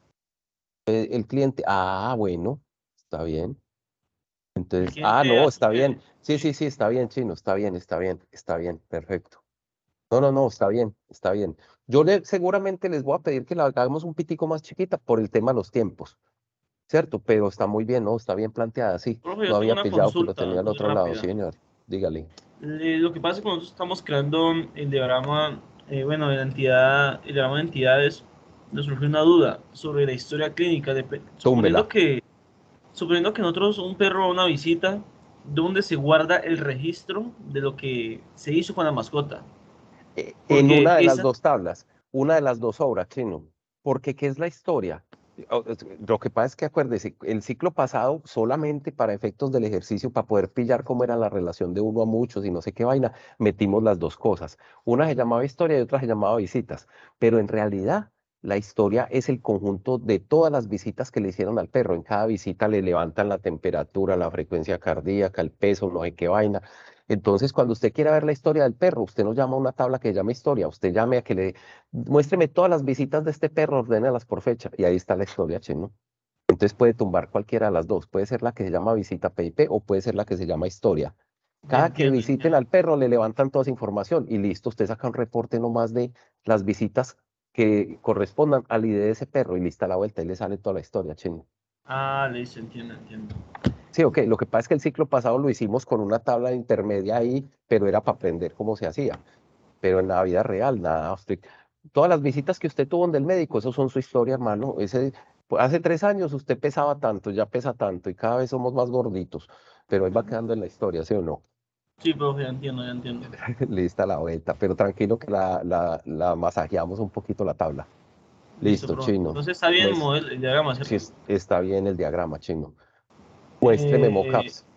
S1: eh, el cliente, ah, bueno, está bien.
S4: El
S1: Entonces, ah,
S4: cliente
S1: no,
S4: hace
S1: está
S4: que,
S1: bien. Sí,
S4: sí.
S1: sí, sí, está bien, Chino, está bien, está bien, está bien, perfecto. No, no, no, está bien, está bien. Yo le, seguramente les voy a pedir que la hagamos un pitico más chiquita por el tema de los tiempos, ¿cierto? Pero está muy bien, ¿no? Está bien planteada, sí.
S4: Profe,
S1: No
S4: yo tengo
S1: había
S4: una
S1: pillado que lo
S4: consulta
S1: tenía al
S4: muy
S1: otro lado, sí,
S4: rápida.
S1: señor. Dígale.
S4: Le- lo que pasa es que cuando nosotros estamos creando el diagrama, eh, bueno, de la entidad, el diagrama de entidades, nos surgió una duda sobre la historia clínica. De, suponiendo
S1: Túmbela.
S4: que, suponiendo que nosotros, un perro a una visita, ¿dónde se guarda el registro de lo que se hizo con la mascota?
S1: eh, en
S4: Porque
S1: una de las
S4: esa,
S1: dos tablas, una de las dos obras, Chino. Porque, ¿qué es la historia? O- es- Lo que pasa es que acuérdese, el ciclo pasado, solamente para efectos del ejercicio, para poder pillar cómo era la relación de uno a muchos y no sé qué vaina, metimos las dos cosas. Una se llamaba historia y otra se llamaba visitas. Pero en realidad, la historia es el conjunto de todas las visitas que le hicieron al perro. En cada visita le levantan la temperatura, la frecuencia cardíaca, el peso, no sé qué vaina. Entonces, cuando usted quiera ver la historia del perro, usted no llama a una tabla que llame historia, usted llame a que le muéstreme todas las visitas de este perro, ordénelas por fecha, y ahí está la historia, Chino. Entonces puede tumbar cualquiera de las dos, puede ser la que se llama visita P I P o puede ser la que se llama historia. Cada que
S4: entiendo,
S1: visiten
S4: entiendo.
S1: al perro le levantan toda esa información y listo, usted saca un reporte nomás de las visitas que correspondan al I D de ese perro y lista la vuelta y le sale toda la historia, Chino.
S4: Ah, listo, entiendo, entiendo.
S1: Sí, ok. Lo que pasa es que el ciclo pasado lo hicimos con una tabla intermedia ahí, pero era para aprender cómo se hacía. Pero en la vida real, nada. Usted, todas las visitas que usted tuvo donde el médico, eso son su historia, hermano. Ese, pues, hace tres años usted pesaba tanto, ya pesa tanto y cada vez somos más gorditos, pero él va quedando en la historia, ¿sí o no?
S4: Sí, profe, ya entiendo, ya entiendo.
S1: Lista la vuelta, pero tranquilo que la, la, la masajeamos un poquito la tabla.
S4: Listo,
S1: Listo,
S4: profe.
S1: Chino.
S4: Entonces está bien el
S1: Mues-
S4: modelo, el diagrama,
S1: sí,
S4: ¿cierto?
S1: es- está bien el diagrama, Chino. Muéstreme
S4: Eh,
S1: mockups.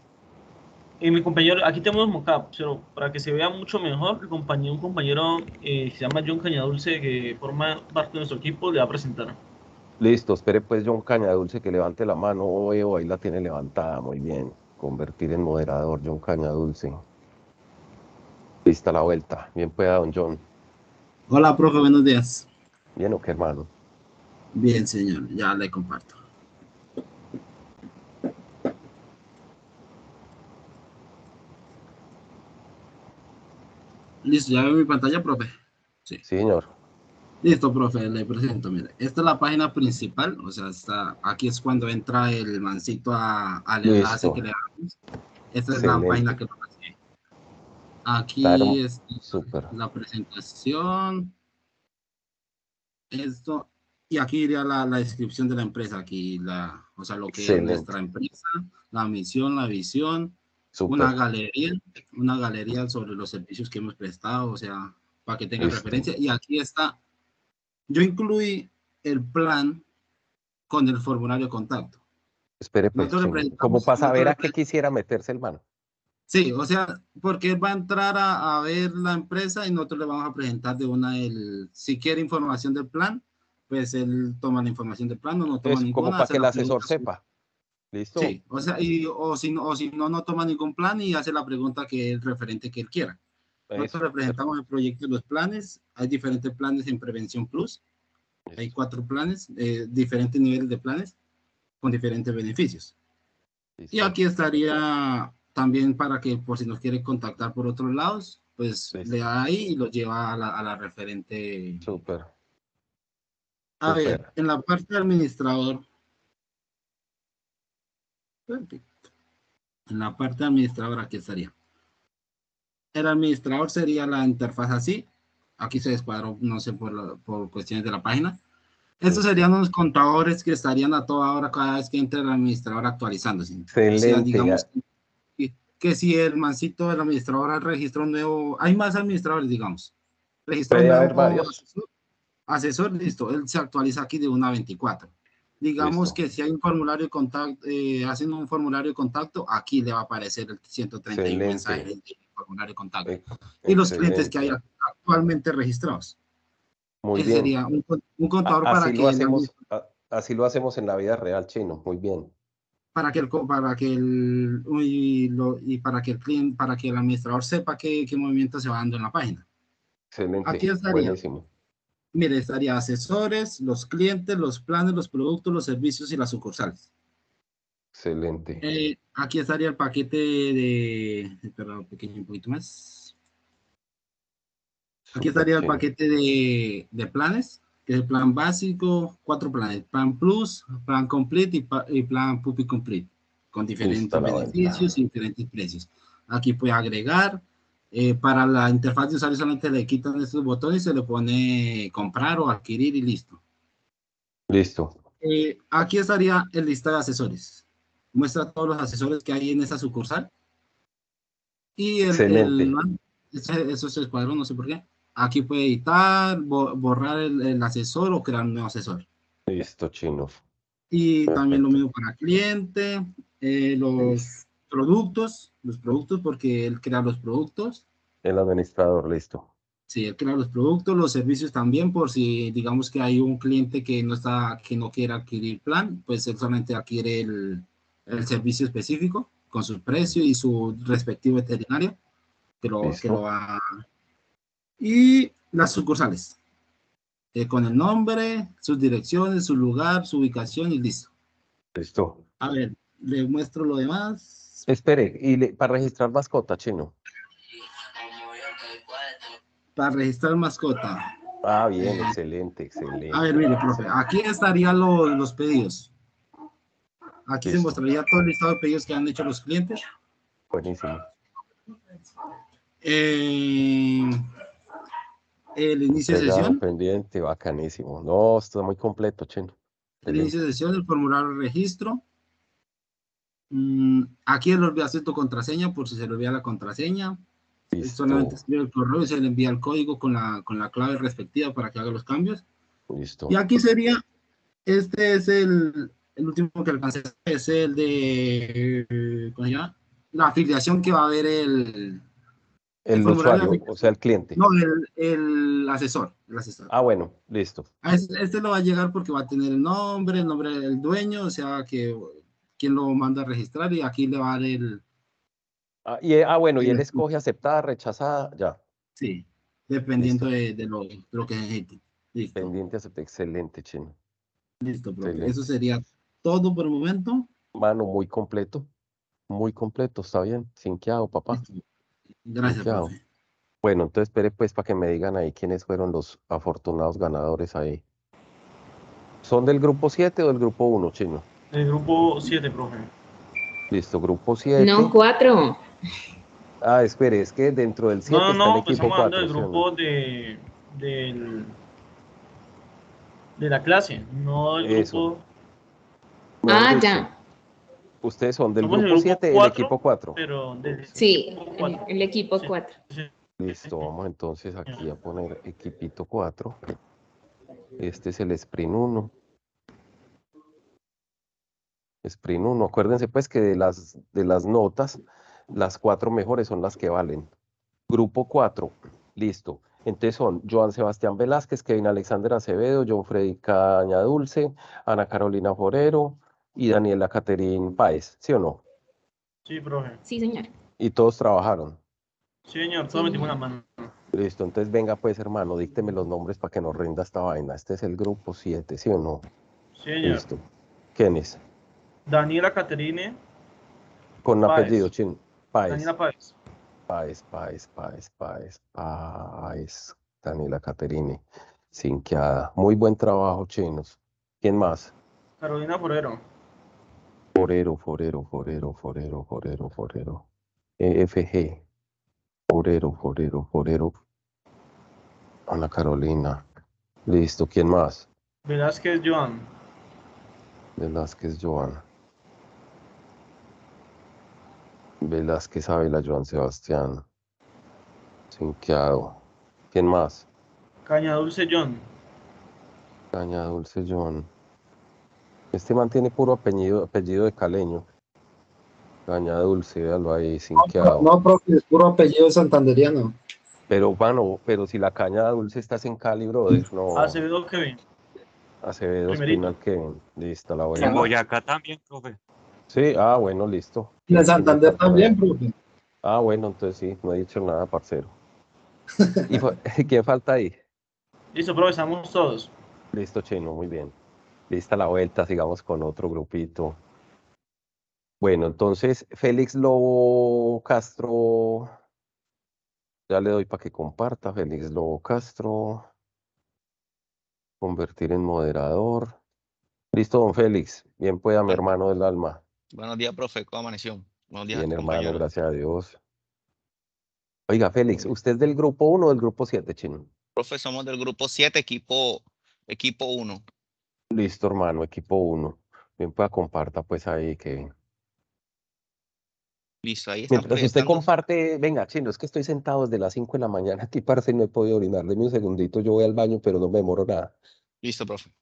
S4: Y mi compañero, aquí tenemos mockup, pero para que se vea mucho mejor, el compañero, un compañero eh, que se llama John Cañadulce, que forma parte de nuestro equipo, le va a presentar.
S1: Listo, espere pues John Cañadulce que levante la mano. Oh, veo, ahí la tiene levantada, muy bien. Convertir en moderador, John Cañadulce. Lista la vuelta. Bien pueda, don John.
S18: Hola, profe, buenos días.
S1: Bien, ¿o qué, hermano?
S18: Bien, señor, ya le comparto. Listo, ¿ya veo mi pantalla, profe?
S1: Sí, señor.
S18: Listo, profe, le presento, mire. Esta es la página principal, o sea, está, aquí es cuando entra el mancito a, al enlace
S1: Listo.
S18: que le damos. Esta es
S1: Excelente.
S18: la página que lo recibe. Aquí
S1: Claro,
S18: es
S1: súper.
S18: la presentación. Esto, y aquí iría la, la descripción de la empresa, aquí la, o sea, lo que es
S1: Excelente.
S18: nuestra empresa, la misión, la visión,
S1: Súper.
S18: una galería, una galería sobre los servicios que hemos prestado, o sea, para que tengan
S1: Listo.
S18: referencia. Y aquí está, yo incluí el plan con el formulario de contacto.
S1: Espere pues,
S18: Nosotros
S1: chino.
S18: representamos-
S1: Como para saber
S18: nosotros
S1: a qué quisiera meterse el mano.
S18: Sí, o sea, porque él va a entrar a, a ver la empresa y nosotros le vamos a presentar de una, el, si quiere información del plan, pues él toma la información del plan, o no toma
S1: Es como
S18: ninguna.
S1: para
S18: hace
S1: que el
S18: la
S1: asesor
S18: pregunta.
S1: sepa. ¿Listo?
S18: Sí, o sea, y, o, si, no- o si no, no toma ningún plan y hace la pregunta que es referente que él quiera. Nosotros
S1: Eso.
S18: representamos el proyecto de los planes, hay diferentes planes en Prevención Plus, hay cuatro planes, eh, diferentes niveles de planes con diferentes beneficios.
S1: Listo.
S18: Y aquí estaría también para que por si nos quiere contactar por otros lados, pues
S1: Listo.
S18: le da ahí y lo lleva a la, a la referente.
S1: Súper.
S18: A ver,
S1: Súper.
S18: en la parte de administrador, en la parte de administrador aquí estaría. El administrador sería la interfaz así. Aquí se descuadró, no sé, por, la- por cuestiones de la página. Estos serían unos contadores que estarían a toda hora cada vez que entre el administrador actualizándose. O sea,
S1: Excelente.
S18: digamos que, que si el mancito del administrador registra un nuevo, hay más administradores, digamos. Registró un
S1: Puede haber
S18: nuevo
S1: varios.
S18: asesor, asesor, listo, él se actualiza aquí de una a veinticuatro. Digamos
S1: Listo.
S18: que si hay un formulario de contacto, eh, hacen un formulario de contacto, aquí le va a aparecer el ciento treinta y uno
S1: Excelente.
S18: mensajes de formulario de contacto.
S1: Ex-
S18: Y los clientes que hay
S1: Excelente.
S18: actualmente registrados.
S1: Muy
S18: Ese
S1: bien.
S18: sería un, con- un
S1: A-
S18: contador para
S1: Así lo
S18: que, el,
S1: hacemos, a- así lo hacemos en la vida real, chino. Muy bien.
S18: para que el, co- para que el, y, lo- y para que el cliente, para que el administrador sepa qué, qué movimiento se va dando en la página.
S1: Excelente.
S18: Aquí estaría.
S1: Buenísimo.
S18: Mire, estaría asesores, los clientes, los planes, los productos, los servicios y las sucursales.
S1: Excelente.
S18: Eh, aquí estaría el paquete de, perdón, pequeño un poquito más. Aquí
S1: Súper,
S18: estaría el
S1: chino.
S18: paquete de, de planes, que es el plan básico, cuatro planes, plan plus, plan complete y, pa- y plan puppy complete, con diferentes
S1: Listo, la vuelta.
S18: beneficios y diferentes precios. Aquí puede agregar, eh, para la interfaz de usuario solamente le quitan estos botones y se le pone comprar o adquirir y listo.
S1: Listo.
S18: Eh, aquí estaría el listado de asesores. Muestra todos los asesores que hay en esa sucursal. Y el,
S1: Excelente.
S18: el ese- eso se escuadró, no sé por qué. Aquí puede editar, bo- borrar el, el asesor o crear un nuevo asesor.
S1: Listo, chino.
S18: Y también lo
S1: Perfecto.
S18: mismo para cliente, eh, los productos, los productos porque él crea los productos.
S1: El administrador, listo.
S18: Sí, él crea los productos, los servicios también, por si digamos que hay un cliente que no está, que no quiere adquirir plan, pues él solamente adquiere el, el servicio específico con su precio y su respectivo veterinario, que lo, que
S1: Listo.
S18: lo va. Y las sucursales, eh, con el nombre, sus direcciones, su lugar, su ubicación y listo.
S1: Listo.
S18: A ver, le muestro lo demás.
S1: Espere, y le- para registrar mascota, chino.
S18: Para registrar mascota.
S1: Ah, bien, excelente, excelente.
S18: A ver, mire, profe, aquí estarían los, los pedidos. Aquí se
S1: Listo.
S18: mostraría todo el listado de pedidos que han hecho los clientes.
S1: Buenísimo.
S18: Eh, el inicio de
S1: Entregado,
S18: sesión.
S1: pendiente, bacanísimo. No, está muy completo, chino.
S18: El inicio de sesión, el formulario de registro. Mm, aquí le olvida hacer tu contraseña por si se le olvida la contraseña.
S1: Listo.
S18: Solamente escribe el correo y se le envía el código con la, con la clave respectiva para que haga los cambios.
S1: Listo.
S18: Y aquí sería, este es el, el último que alcancé, es el de, eh, ¿cómo se llama? La afiliación que va a haber el,
S1: El
S18: formulario de
S1: usuario, o sea, el cliente.
S18: No, el, el asesor, el asesor.
S1: Ah, bueno, listo.
S18: A este, este lo va a llegar porque va a tener el nombre, el nombre del dueño, o sea, que quien lo manda a registrar y aquí le va a dar el...
S1: Ah, y, eh, ah, bueno, y
S18: el
S1: él escoge aceptada, rechazada, ya.
S18: Sí, dependiendo
S1: Listo.
S18: de, de, lo, de lo que necesite. Listo,
S1: Pendiente, acepté. Excelente, chino.
S18: listo, profe. Eso
S1: Excelente.
S18: sería todo por el momento.
S1: Mano, muy completo. Muy completo, está bien. Sinqueado, papá.
S18: Gracias,
S1: Sinqueado.
S18: profe.
S1: Bueno, entonces espere pues para que me digan ahí quiénes fueron los afortunados ganadores ahí. ¿Son del grupo siete o del grupo uno, chino?
S4: El grupo siete, profe.
S1: Listo, grupo siete.
S17: No, cuatro.
S1: Ah, espere, es que dentro del
S4: No,
S1: siete
S4: no,
S1: está el
S4: no, pues
S1: equipo
S4: estamos hablando
S1: cuatro,
S4: del
S1: ¿sí o no?
S4: grupo de, del, de la clase, no del
S1: Eso.
S4: grupo.
S1: Mejor
S17: Ah,
S1: dicho,
S17: ya.
S1: ustedes son del
S4: Somos el
S1: grupo
S4: grupo
S1: siete, el
S4: cuatro,
S1: equipo cuatro.
S4: pero del
S17: Sí,
S4: equipo
S17: el,
S4: cuatro.
S17: el equipo
S4: Sí,
S17: cuatro.
S4: sí.
S1: Listo, vamos entonces aquí a poner equipito cuatro. Este es el sprint uno. Sprint uno. Acuérdense pues que de las, de las notas, las cuatro mejores son las que valen. Grupo cuatro, listo. Entonces son Joan Sebastián Velázquez, Kevin Alexander Acevedo, John Freddy Caña Dulce, Ana Carolina Forero y Daniela Caterín Páez, ¿sí o no?
S4: Sí, profe.
S17: Sí, señor.
S1: Y todos trabajaron.
S4: Sí, señor,
S17: Sí,
S4: todos metimos la
S17: señor.
S4: mano.
S1: Listo, entonces venga pues hermano, dícteme los nombres para que nos rinda esta vaina. Este es el grupo siete, ¿sí o no?
S4: Sí, señor.
S1: Listo. ¿Quién es?
S4: Daniela Caterine
S1: Con apellido,
S4: Páez.
S1: chin. Páez.
S4: Daniela Páez.
S1: Páez, Páez, Páez, Páez, Páez. Daniela Caterine. Sinqueada. Muy buen trabajo, chinos. ¿Quién más?
S4: Carolina Forero.
S1: Forero, Forero, Forero, Forero, Forero, Forero. E F G. Forero, Forero, Forero. Ana Carolina. Listo, ¿quién más?
S4: Velázquez Joan.
S1: Velázquez Joana. Velázquez Ávila, Joan Sebastián. Sinqueado. ¿Quién más?
S4: Caña Dulce John.
S1: Caña Dulce Joan. Este man tiene puro apellido, apellido de caleño. Caña Dulce, véalo ahí, sinqueado.
S18: No, profe, es puro apellido santanderiano.
S1: Pero, bueno, pero si la caña dulce estás en Cali, brother, no.
S4: Acevedo Kevin.
S1: Acevedo
S4: Primerito.
S1: Espinal, Kevin. Listo, la voy
S15: En
S1: a...
S15: Boyacá también, profe.
S1: Sí, ah, bueno, listo.
S18: Y en
S1: Tiene que
S18: Santander
S1: indicar por
S18: también,
S1: ahí.
S18: profe.
S1: Ah, bueno, entonces sí, no he dicho nada, parcero. ¿Y fue- quién falta ahí?
S4: Listo, profe, estamos todos.
S1: Listo, Chino, muy bien. Lista la vuelta, sigamos con otro grupito. Bueno, entonces, Félix Lobo Castro, ya le doy para que comparta. Félix Lobo Castro, convertir en moderador. Listo, don Félix. Bien pueda, mi hermano del alma.
S19: Buenos días, profe. ¿Cómo amaneció? Buenos días,
S1: Bien, hermano,
S19: compañero.
S1: gracias a Dios. Oiga, Félix, ¿usted es del grupo uno o del grupo siete, Chino?
S19: Profe, somos del grupo siete, equipo, equipo uno.
S1: Listo, hermano, equipo uno. Bien pueda, comparta pues ahí que...
S19: Listo, ahí están
S1: Mientras usted
S19: proyectando.
S1: comparte, venga, Chino, es que estoy sentado desde las cinco de la mañana aquí, parce, y no he podido orinar. Deme un segundito, yo voy al baño, pero no me demoro nada.
S19: Listo, profe.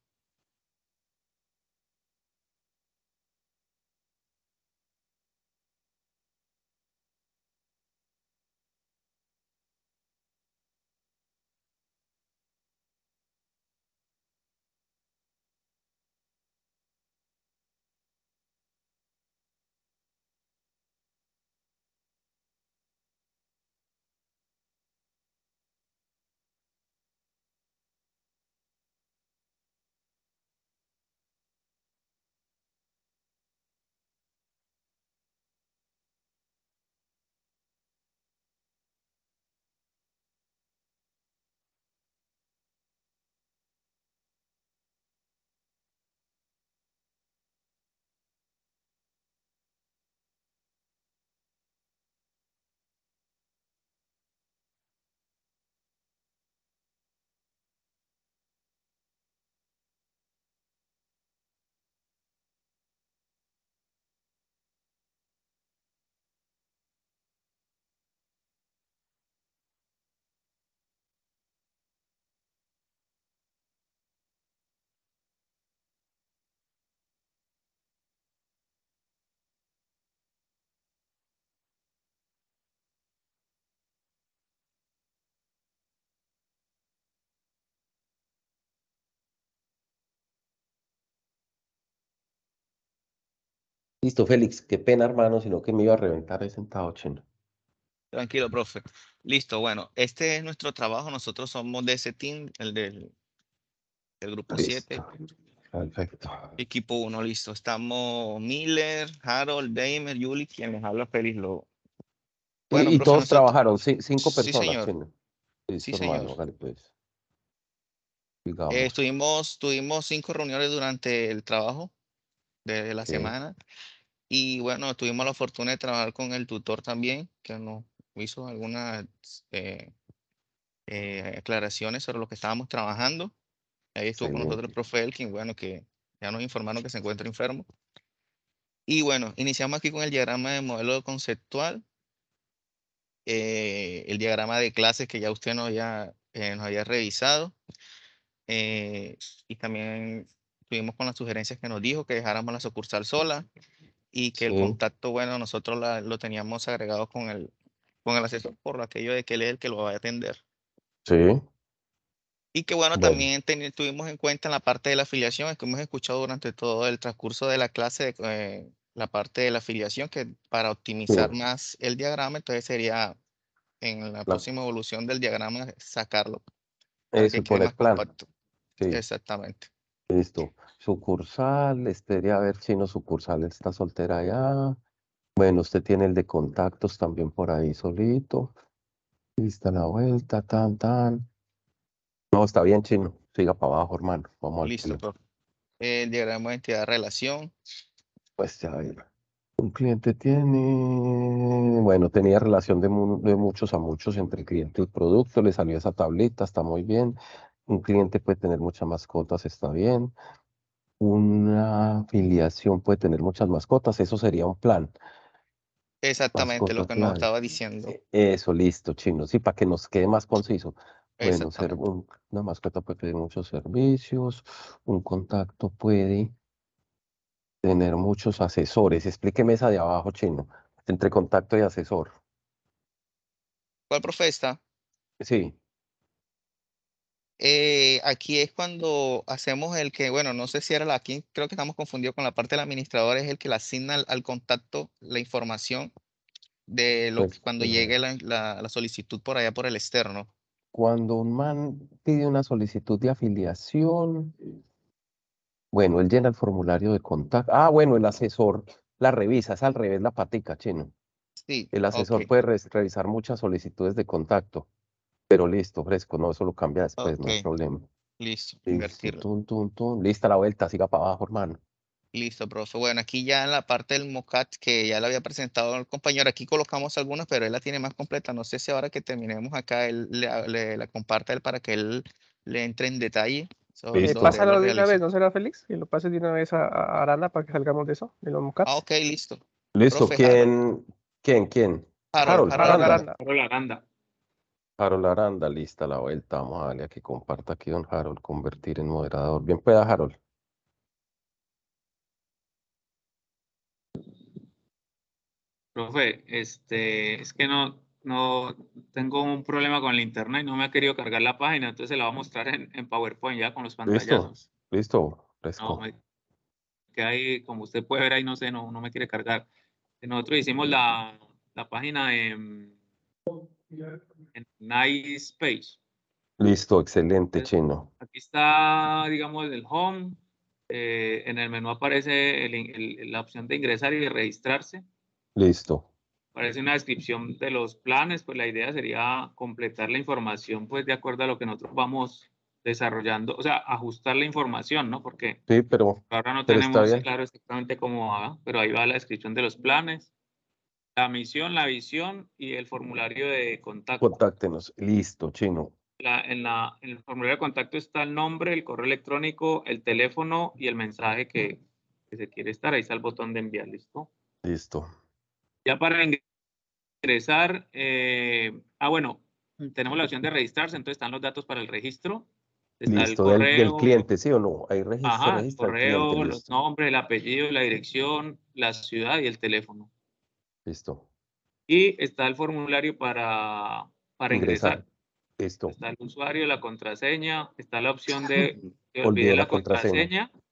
S1: Listo, Félix, qué pena, hermano, sino que me iba a reventar ahí sentado, chino.
S19: Tranquilo, profe. Listo, bueno, este es nuestro trabajo. Nosotros somos de ese team, el del, del grupo siete.
S1: Listo, perfecto.
S19: Equipo uno, listo. Estamos Miller, Harold, Damer, Yuli, quien les habla, Félix Lobo.
S1: Y,
S19: Bueno,
S1: y
S19: profe,
S1: todos
S19: nosotros...
S1: trabajaron, ci- cinco
S19: Sí,
S1: personas,
S19: señor.
S1: chino.
S19: Sí,
S1: Listo,
S19: señor.
S1: hermano, vale, pues.
S19: Eh,
S1: Digamos.
S19: estuvimos, tuvimos cinco reuniones durante el trabajo de la
S1: Sí.
S19: semana. Y bueno, tuvimos la fortuna de trabajar con el tutor también, que nos hizo algunas eh, eh, aclaraciones sobre lo que estábamos trabajando. Ahí estuvo con nosotros el
S1: Excelente.
S19: profe Elkin, bueno, que ya nos informaron que se encuentra enfermo. Y bueno, iniciamos aquí con el diagrama de modelo conceptual, eh, el diagrama de clases que ya usted nos había, eh, nos había revisado. eh, y también estuvimos con las sugerencias que nos dijo, que dejáramos la sucursal sola y que el
S1: Sí.
S19: contacto, bueno, nosotros la- lo teníamos agregado con el, con el asesor por aquello de que él es el que lo va a atender.
S1: Sí.
S19: Y que bueno,
S1: Bueno.
S19: también teni- tuvimos en cuenta en la parte de la afiliación, es que hemos escuchado durante todo el transcurso de la clase, eh, la parte de la afiliación, que para optimizar
S1: Sí.
S19: más el diagrama, entonces sería en la
S1: La-
S19: próxima evolución del diagrama sacarlo para
S1: Eso,
S19: que
S1: y
S19: quede más
S1: poner plan.
S19: compacto.
S1: Sí.
S19: Exactamente.
S1: Listo. Sucursal, este, a ver, chino, sucursal está soltera ya. Bueno, usted tiene el de contactos también por ahí solito. Lista la vuelta, tan, tan. No, está bien, chino. Siga para abajo, hermano. Vamos al
S19: Listo,
S1: pleno.
S19: profe. El diagrama de entidad relación.
S1: Pues ya, ver. Un cliente tiene, bueno, tenía relación de, mu- de muchos a muchos entre cliente y producto, le salió esa tablita, está muy bien. Un cliente puede tener muchas mascotas, está bien. Una afiliación puede tener muchas mascotas, eso sería un plan.
S19: Exactamente lo
S1: Mascota
S19: que nos
S1: plan.
S19: estaba diciendo.
S1: E- Eso, listo, chino. Sí, para que nos quede más conciso. Bueno, ser
S19: Exactamente.
S1: un- una mascota puede pedir muchos servicios, un contacto puede tener muchos asesores. Explíqueme esa de abajo, chino. Entre contacto y asesor.
S19: ¿Cuál profe está?
S1: Sí,
S19: Eh, aquí es cuando hacemos el que, bueno, no sé si era la, aquí creo que estamos confundidos con la parte del administrador, es el que le asigna al, al contacto la información de lo que
S1: pues
S19: cuando
S1: eh,
S19: llegue la, la- la solicitud por allá por el externo.
S1: cuando un man pide una solicitud de afiliación, bueno, él llena el formulario de contacto. Ah, bueno, el asesor la revisa, es al revés la patica, chino.
S19: Sí,
S1: El
S19: ok,
S1: asesor puede res- revisar muchas solicitudes de contacto, pero listo, fresco, no, eso lo cambia después,
S19: ok,
S1: no hay problema.
S19: listo,
S1: Listo,
S19: invertirlo.
S1: tun, tun, tun. Lista la vuelta, siga para abajo, hermano.
S19: Listo, profe. Bueno, aquí ya en la parte del MOCAT que ya le había presentado al compañero, aquí colocamos algunas, pero él la tiene más completa. No sé si ahora que terminemos acá, él le, le- la comparta a él para que él le entre en detalle sobre
S6: Eh,
S1: Listo.
S19: donde él lo
S6: pásalo de una vez,
S19: realizó.
S6: ¿no será Félix? Que lo pases de una vez a, a Arana para que salgamos de eso, de los
S19: Ah,
S6: mockups.
S19: ok, listo.
S1: Listo,
S19: Profe Harold.
S1: ¿quién? ¿Quién? ¿Quién?
S19: Harold,
S1: Harold,
S19: Harold
S6: Harold
S1: Aranda.
S19: Aranda.
S6: Aranda.
S4: Harold Aranda.
S1: Harold Aranda, lista la vuelta. Vamos a darle a que comparta aquí, don Harold, convertir en moderador. Bien pueda, Harold.
S4: Profe, este, es que no, no tengo un problema con el internet, no me ha querido cargar la página, entonces se la voy a mostrar en, en PowerPoint ya con los
S1: Listo,
S4: pantallazos.
S1: listo,
S4: No,
S1: fresco.
S4: me queda ahí, como usted puede ver ahí, no sé, no, no me quiere cargar. Nosotros hicimos la, la página en, en Nice Page.
S1: Listo, excelente,
S4: Entonces,
S1: chino.
S4: aquí está, digamos, el home. Eh, en el menú aparece el- el- la opción de ingresar y de registrarse.
S1: Listo.
S4: Aparece una descripción de los planes, pues la idea sería completar la información, pues de acuerdo a lo que nosotros vamos desarrollando, o sea, ajustar la información, ¿no? Porque
S1: Sí, pero,
S4: ahora no
S1: pero está
S4: tenemos
S1: bien.
S4: claro exactamente cómo va, pero ahí va la descripción de los planes, la misión, la visión y el formulario de contacto.
S1: Contáctenos. Listo, chino.
S4: La, en, la, en el formulario de contacto está el nombre, el correo electrónico, el teléfono y el mensaje que, que se quiere estar. Ahí está el botón de enviar, ¿listo?
S1: Listo.
S4: Ya para ingresar, eh, ah, bueno, tenemos la opción de registrarse, entonces están los datos para el registro. Está el
S1: Listo, del, del
S4: correo,
S1: cliente, ¿sí o no? Ahí regis- se
S4: ajá, el
S1: registra el cliente,
S4: correo, los
S1: listo.
S4: nombres, el apellido, la dirección, la ciudad y el teléfono.
S1: Listo.
S4: Y está el formulario para, para
S1: Ingresar.
S4: ingresar.
S1: Listo.
S4: Está el usuario, la contraseña, está la opción de que olvidé
S1: Olvidé la
S4: la
S1: contraseña.
S4: contraseña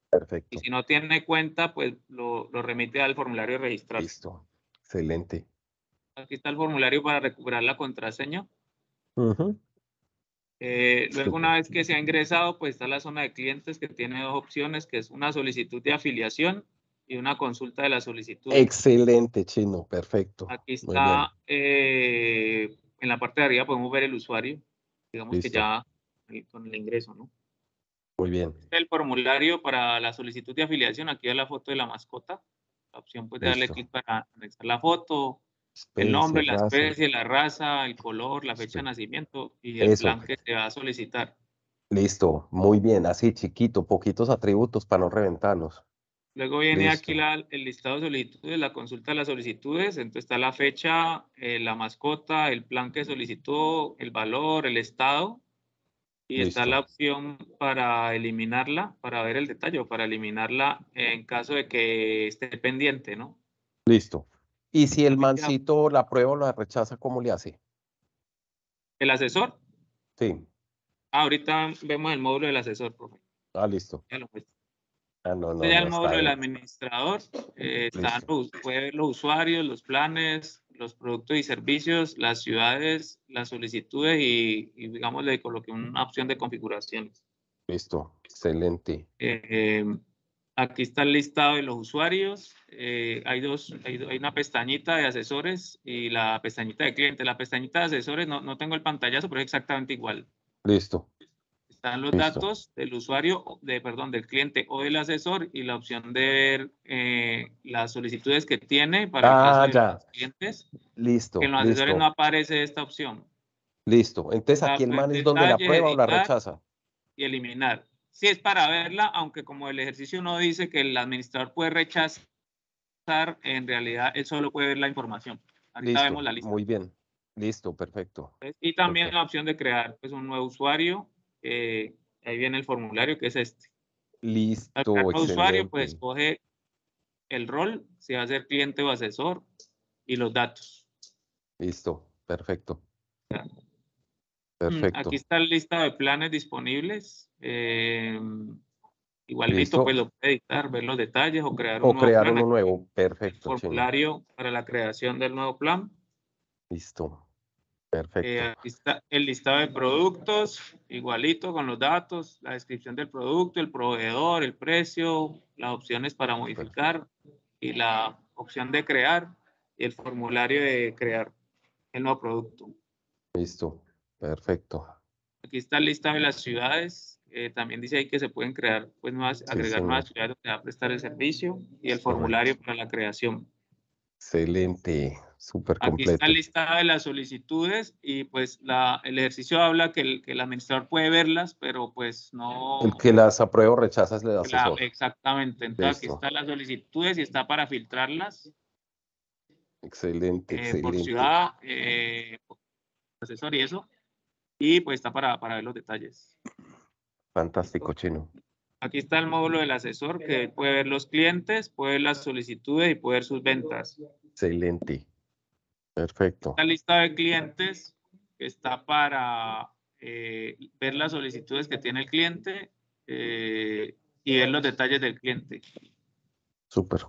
S1: Perfecto.
S20: Y si no tiene cuenta, pues lo, lo remite al formulario de registrar.
S1: Listo. Excelente.
S20: Aquí está el formulario para recuperar la contraseña.
S1: Ujú.
S20: Eh, luego,
S1: Súper.
S20: una vez que se ha ingresado, pues está la zona de clientes que tiene dos opciones, que es una solicitud de afiliación y una consulta de la solicitud.
S1: Excelente, Chino. Perfecto.
S20: Aquí
S1: Muy bien.
S20: está, eh, en la parte de arriba podemos ver el usuario, digamos que
S1: Listo.
S20: ya eh, con el ingreso, ¿no?
S1: Muy bien.
S20: El formulario para la solicitud de afiliación, aquí da la foto de la mascota, la opción pues de darle
S1: Listo.
S20: clic para anexar la foto, el
S1: Especie,
S20: nombre, la
S1: raza.
S20: especie, la raza, el color, la fecha de nacimiento y el
S1: Eso.
S20: plan que se va a solicitar.
S1: Listo. Muy bien. Así, chiquito. Poquitos atributos para no reventarnos.
S20: Luego viene
S1: Listo.
S20: aquí la, el listado de solicitudes, la consulta de las solicitudes. Entonces está la fecha, eh, la mascota, el plan que solicitó, el valor, el estado. Y está
S1: Listo.
S20: la opción para eliminarla, para ver el detalle o para eliminarla en caso de que esté pendiente, ¿no?
S1: Listo. Y si el
S20: También queda
S1: mancito la prueba o la rechaza, ¿cómo le hace?
S20: el asesor.
S1: Sí.
S20: Ah, ahorita vemos el módulo del asesor, profe.
S1: Ah, listo.
S20: Ya lo muestro.
S1: Ah, no,
S20: Este
S1: no,
S20: ya
S1: no
S20: el
S1: está
S20: módulo del
S1: bien.
S20: administrador. Eh, están
S1: Listo.
S20: los, puede ver los usuarios, los planes, los productos y servicios, las ciudades, las solicitudes y, y digamos, le coloqué una opción de configuraciones.
S1: Listo. Excelente.
S20: Eh, aquí está el listado de los usuarios. Eh, hay, dos, hay, hay una pestañita de asesores y la pestañita de clientes. La pestañita de asesores, no, no tengo el pantallazo, pero es exactamente igual.
S1: Listo.
S20: Están los
S1: Listo.
S20: datos del usuario, de, perdón, del cliente o del asesor y la opción de ver eh, las solicitudes que tiene para el caso
S1: Ah,
S20: de
S1: ya.
S20: los clientes.
S1: Listo.
S20: Que en los asesores no
S1: Listo.
S20: aparece esta opción.
S1: Listo. Entonces
S20: La,
S1: aquí el
S20: pues,
S1: man es donde la
S20: detalle,
S1: prueba o la
S20: editar
S1: rechaza.
S20: y eliminar. Sí es para verla, aunque como el ejercicio no dice que el administrador puede rechazar, en realidad él solo puede ver la información. Ahorita vemos
S1: Listo.
S20: la lista.
S1: Muy bien. Listo. Perfecto.
S20: Y también
S1: Perfecto.
S20: la opción de crear pues, un nuevo usuario. Eh, ahí viene el formulario que es este. Al
S1: Listo.
S20: crear un nuevo usuario, pues
S1: Excelente.
S20: escoge el rol, si va a ser cliente o asesor, y los datos.
S1: Listo. Perfecto.
S20: Mm, Aquí
S1: Perfecto.
S20: está la lista de planes disponibles. Eh, igualito,
S1: Listo.
S20: pues lo puede editar, ver los detalles o crear un
S1: O
S20: nuevo
S1: crear
S20: plan.
S1: uno
S20: Aquí
S1: nuevo.
S20: el
S1: Perfecto, Chino.
S20: formulario para la creación del nuevo plan.
S1: Listo.
S20: Eh,
S1: Perfecto.
S20: aquí está el listado de productos, igualito con los datos, la descripción del producto, el proveedor, el precio, las opciones para modificar y la opción de crear y el formulario de crear el nuevo producto.
S1: Listo. Perfecto.
S20: Aquí está la lista de las ciudades. Eh, también dice ahí que se pueden crear, pues, nuevas,
S1: Sí,
S20: agregar nuevas
S1: señor.
S20: ciudades donde va a prestar el servicio y el
S1: Correcto.
S20: formulario para la creación.
S1: Excelente. Súper
S20: Aquí está
S1: completo.
S20: lista de las solicitudes y pues la, el ejercicio habla que el, que el administrador puede verlas, pero pues no.
S1: El que las aprueba o rechaza es el
S20: la-
S1: asesor.
S20: exactamente. Entonces aquí
S1: Listo.
S20: están las solicitudes y está para filtrarlas
S1: Excelente,
S20: eh, por
S1: excelente.
S20: ciudad, eh, por asesor y eso. Y pues está para, para ver los detalles.
S1: Fantástico, Chino.
S20: Aquí está el módulo del asesor que puede ver los clientes, puede ver las solicitudes y puede ver sus ventas.
S1: Excelente. Perfecto.
S20: Esta lista de clientes está para eh, ver las solicitudes que tiene el cliente eh, y ver los detalles del cliente.
S1: Súper.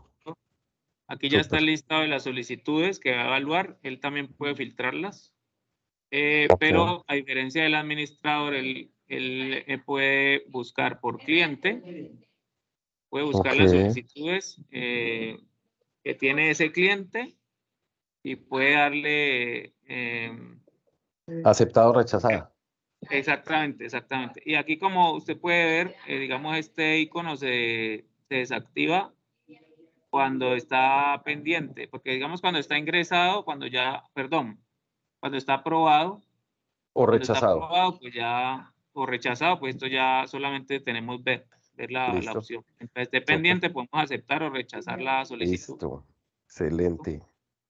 S20: Aquí ya está
S1: Súper.
S20: el listado de las solicitudes que va a evaluar. Él también puede filtrarlas. Eh,
S1: Ok.
S20: pero a diferencia del administrador, él, él, eh, puede buscar por cliente, puede buscar
S1: Ok.
S20: las solicitudes eh, que tiene ese cliente y puede darle eh,
S1: Aceptado o rechazada.
S20: exactamente, exactamente. Y aquí como usted puede ver, eh, digamos este icono se, se desactiva cuando está pendiente, porque digamos cuando está ingresado, cuando ya, perdón, cuando está aprobado,
S1: O
S20: cuando está
S1: rechazado.
S20: aprobado, pues ya, o rechazado, pues esto ya solamente tenemos ver, ver la, la
S1: Listo.
S20: opción. Entonces, esté
S1: Súper.
S20: pendiente, podemos aceptar o rechazar la solicitud.
S1: Listo. Excelente.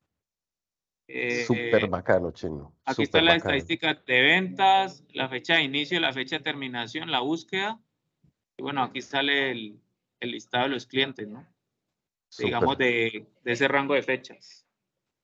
S20: Eh,
S1: Súper bacano, Chino.
S20: Aquí está
S1: Súper
S20: la
S1: bacano.
S20: estadística de ventas, la fecha de inicio, la fecha de terminación, la búsqueda. Y bueno, aquí sale el, el listado de los clientes, ¿no? Digamos
S1: Súper.
S20: de, de ese rango de fechas.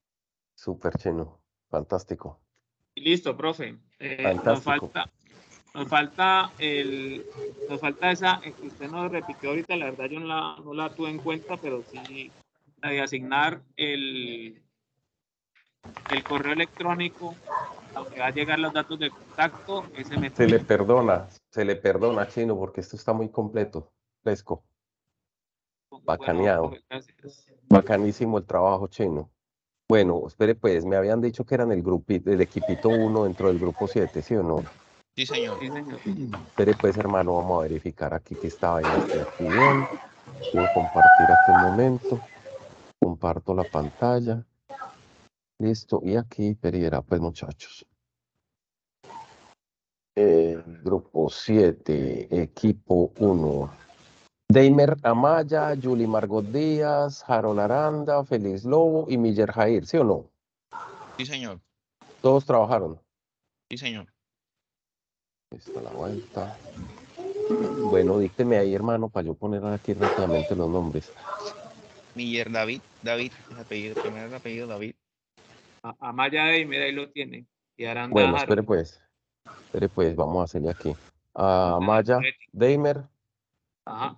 S1: Súper, Chino. Fantástico.
S20: Y listo, profe. Eh, nos
S1: Fantástico.
S20: falta, nos falta el, nos falta esa eh, que usted nos repitió ahorita, la verdad yo no la, no la tuve en cuenta, pero sí la de asignar el, el correo electrónico donde va a llegar los datos de contacto, ese me
S1: Se le perdona, se le perdona, Chino, porque esto está muy completo, fresco. Bacaneado.
S20: Bueno, gracias.
S1: Bacanísimo el trabajo, Chino. Bueno, espere pues, me habían dicho que eran el grupito, el equipito uno dentro del grupo siete, ¿sí o no?
S19: Sí, señor.
S20: Sí, señor.
S1: Espere pues, hermano, vamos a verificar aquí que esta vaina esté aquí bien. Voy a compartir aquí un momento. Comparto la pantalla. Listo, y aquí, periera, pues muchachos. Eh, grupo siete, equipo uno. Deimer Amaya, Julie Margot Díaz, Harold Aranda, Félix Lobo y Miller Jair, ¿sí o no?
S19: Sí, señor.
S1: Todos trabajaron.
S19: Sí, señor.
S1: Está la vuelta. Bueno, dícteme ahí, hermano, para yo poner aquí rápidamente los nombres.
S19: Miller David, David, el apellido, primero el apellido David.
S20: A- Amaya Deimer, ahí lo tiene. Y Aranda
S1: Bueno,
S20: Harold.
S1: espere pues. Espere pues, vamos a hacerle aquí. A Maya, Deimer.
S20: Ajá.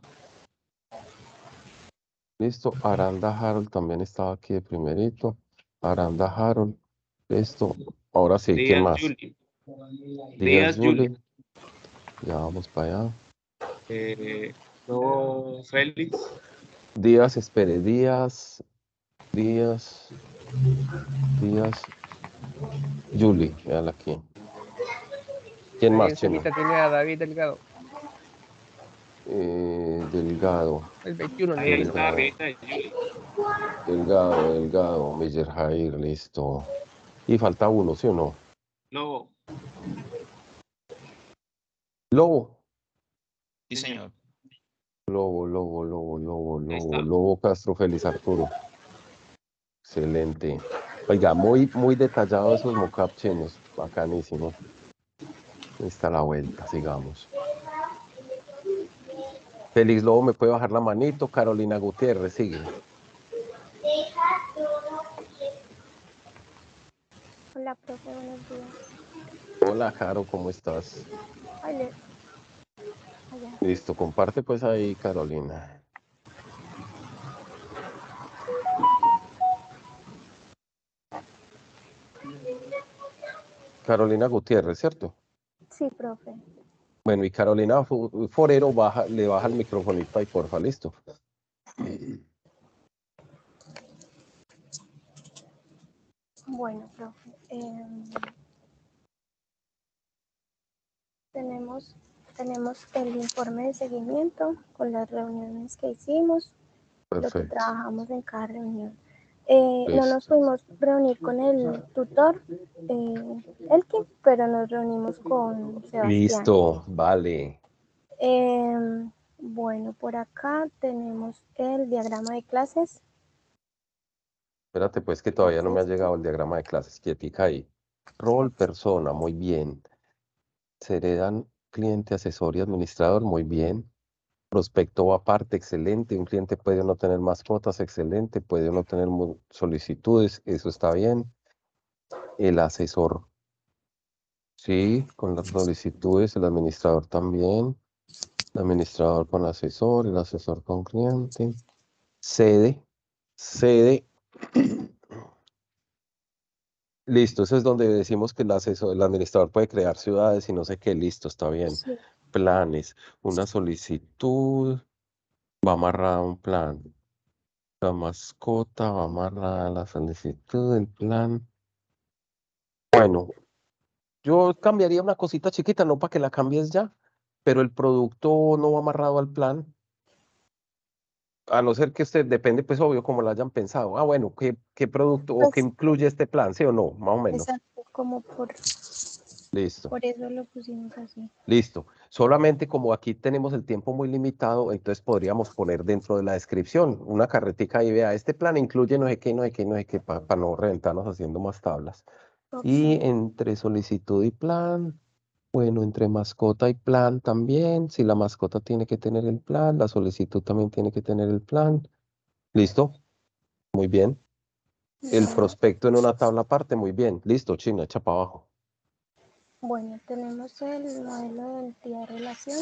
S1: Listo. Aranda Harold también estaba aquí de primerito. Aranda Harold. Listo. Ahora sí, ¿quién
S20: Díaz
S1: más?
S20: Julie.
S1: Díaz
S20: Díaz
S1: Julie.
S20: Julie.
S1: Ya vamos para allá.
S20: Eh, luego Félix.
S1: Díaz, espere, Díaz, Díaz, Díaz, Julie, véala aquí. ¿Quién
S6: Ahí
S1: más, Chino?
S6: encimita tiene a David Delgado.
S1: Eh, Delgado.
S6: El veintiuno
S20: Ahí, ahí
S6: nivel
S20: está
S6: uno.
S20: arribita de Julie.
S1: Delgado, Delgado, Miller Jair, listo. Y falta uno, ¿sí o no?
S20: Lobo.
S1: Lobo.
S19: Sí, señor.
S1: Lobo, Lobo, Lobo, Lobo,
S20: Ahí
S1: Lobo,
S20: está.
S1: Lobo Castro Félix Arturo. Excelente. Oiga, muy, muy detallado esos mockup chinos. Bacanísimo. Ahí está la vuelta, sigamos. Félix Lobo, ¿me puede bajar la manito? Carolina Gutiérrez, sigue.
S21: Hola, profe, buenos días.
S1: Hola, Caro, ¿cómo estás?
S21: Hola. Allá.
S1: Listo, comparte pues ahí, Carolina. Carolina Gutiérrez, ¿cierto?
S21: Sí, profe.
S1: Bueno, y Carolina Fu- Forero, baja, le baja el microfonito ahí, porfa, listo.
S21: Bueno, profe. em, tenemos, tenemos el informe de seguimiento con las reuniones que hicimos, lo que
S1: Perfecto.
S21: trabajamos en cada reunión. Eh, no nos
S1: Listo.
S21: pudimos reunir con el tutor, eh, Elkin, pero nos reunimos con Sebastián.
S1: Listo, vale.
S21: Em, bueno, por acá tenemos el diagrama de clases.
S1: Espérate pues que todavía no me ha
S21: Este.
S1: llegado el diagrama de clases. Quietica ahí. Rol, persona, muy bien. Se heredan cliente, asesor y administrador, muy bien. Prospecto va aparte, excelente. Un cliente puede o no tener mascotas, excelente. Puede o no tener mu- solicitudes, eso está bien. El asesor, sí, con las solicitudes, el administrador también. El administrador con asesor, el asesor con cliente. Sede, sede. Listo, eso es donde decimos que el asesor, el administrador puede crear ciudades y no sé qué, listo, está bien.
S21: Sí.
S1: Planes, una solicitud, va amarrada a un plan. La mascota va amarrada a la solicitud del plan. Bueno, yo cambiaría una cosita chiquita, no para que la cambies ya, pero el producto no va amarrado al plan, a no ser que usted, depende, pues obvio, como lo hayan pensado. Ah, bueno, ¿qué, qué producto o qué
S21: Pues,
S1: incluye este plan? ¿Sí o no? Más o menos.
S21: exacto, como por,
S1: Listo.
S21: por eso lo pusimos así.
S1: Listo. Solamente como aquí tenemos el tiempo muy limitado, entonces podríamos poner dentro de la descripción una carretica y vea, este plan incluye no sé qué, no sé qué, no sé qué, para no reventarnos haciendo más tablas. Y entre solicitud y plan, bueno, entre mascota y plan también, si la mascota tiene que tener el plan, la solicitud también tiene que tener el plan. ¿Listo? Muy bien. El prospecto en una tabla aparte, muy bien. Listo, Chino, echa para abajo.
S21: Bueno, tenemos el modelo de entidad-relación.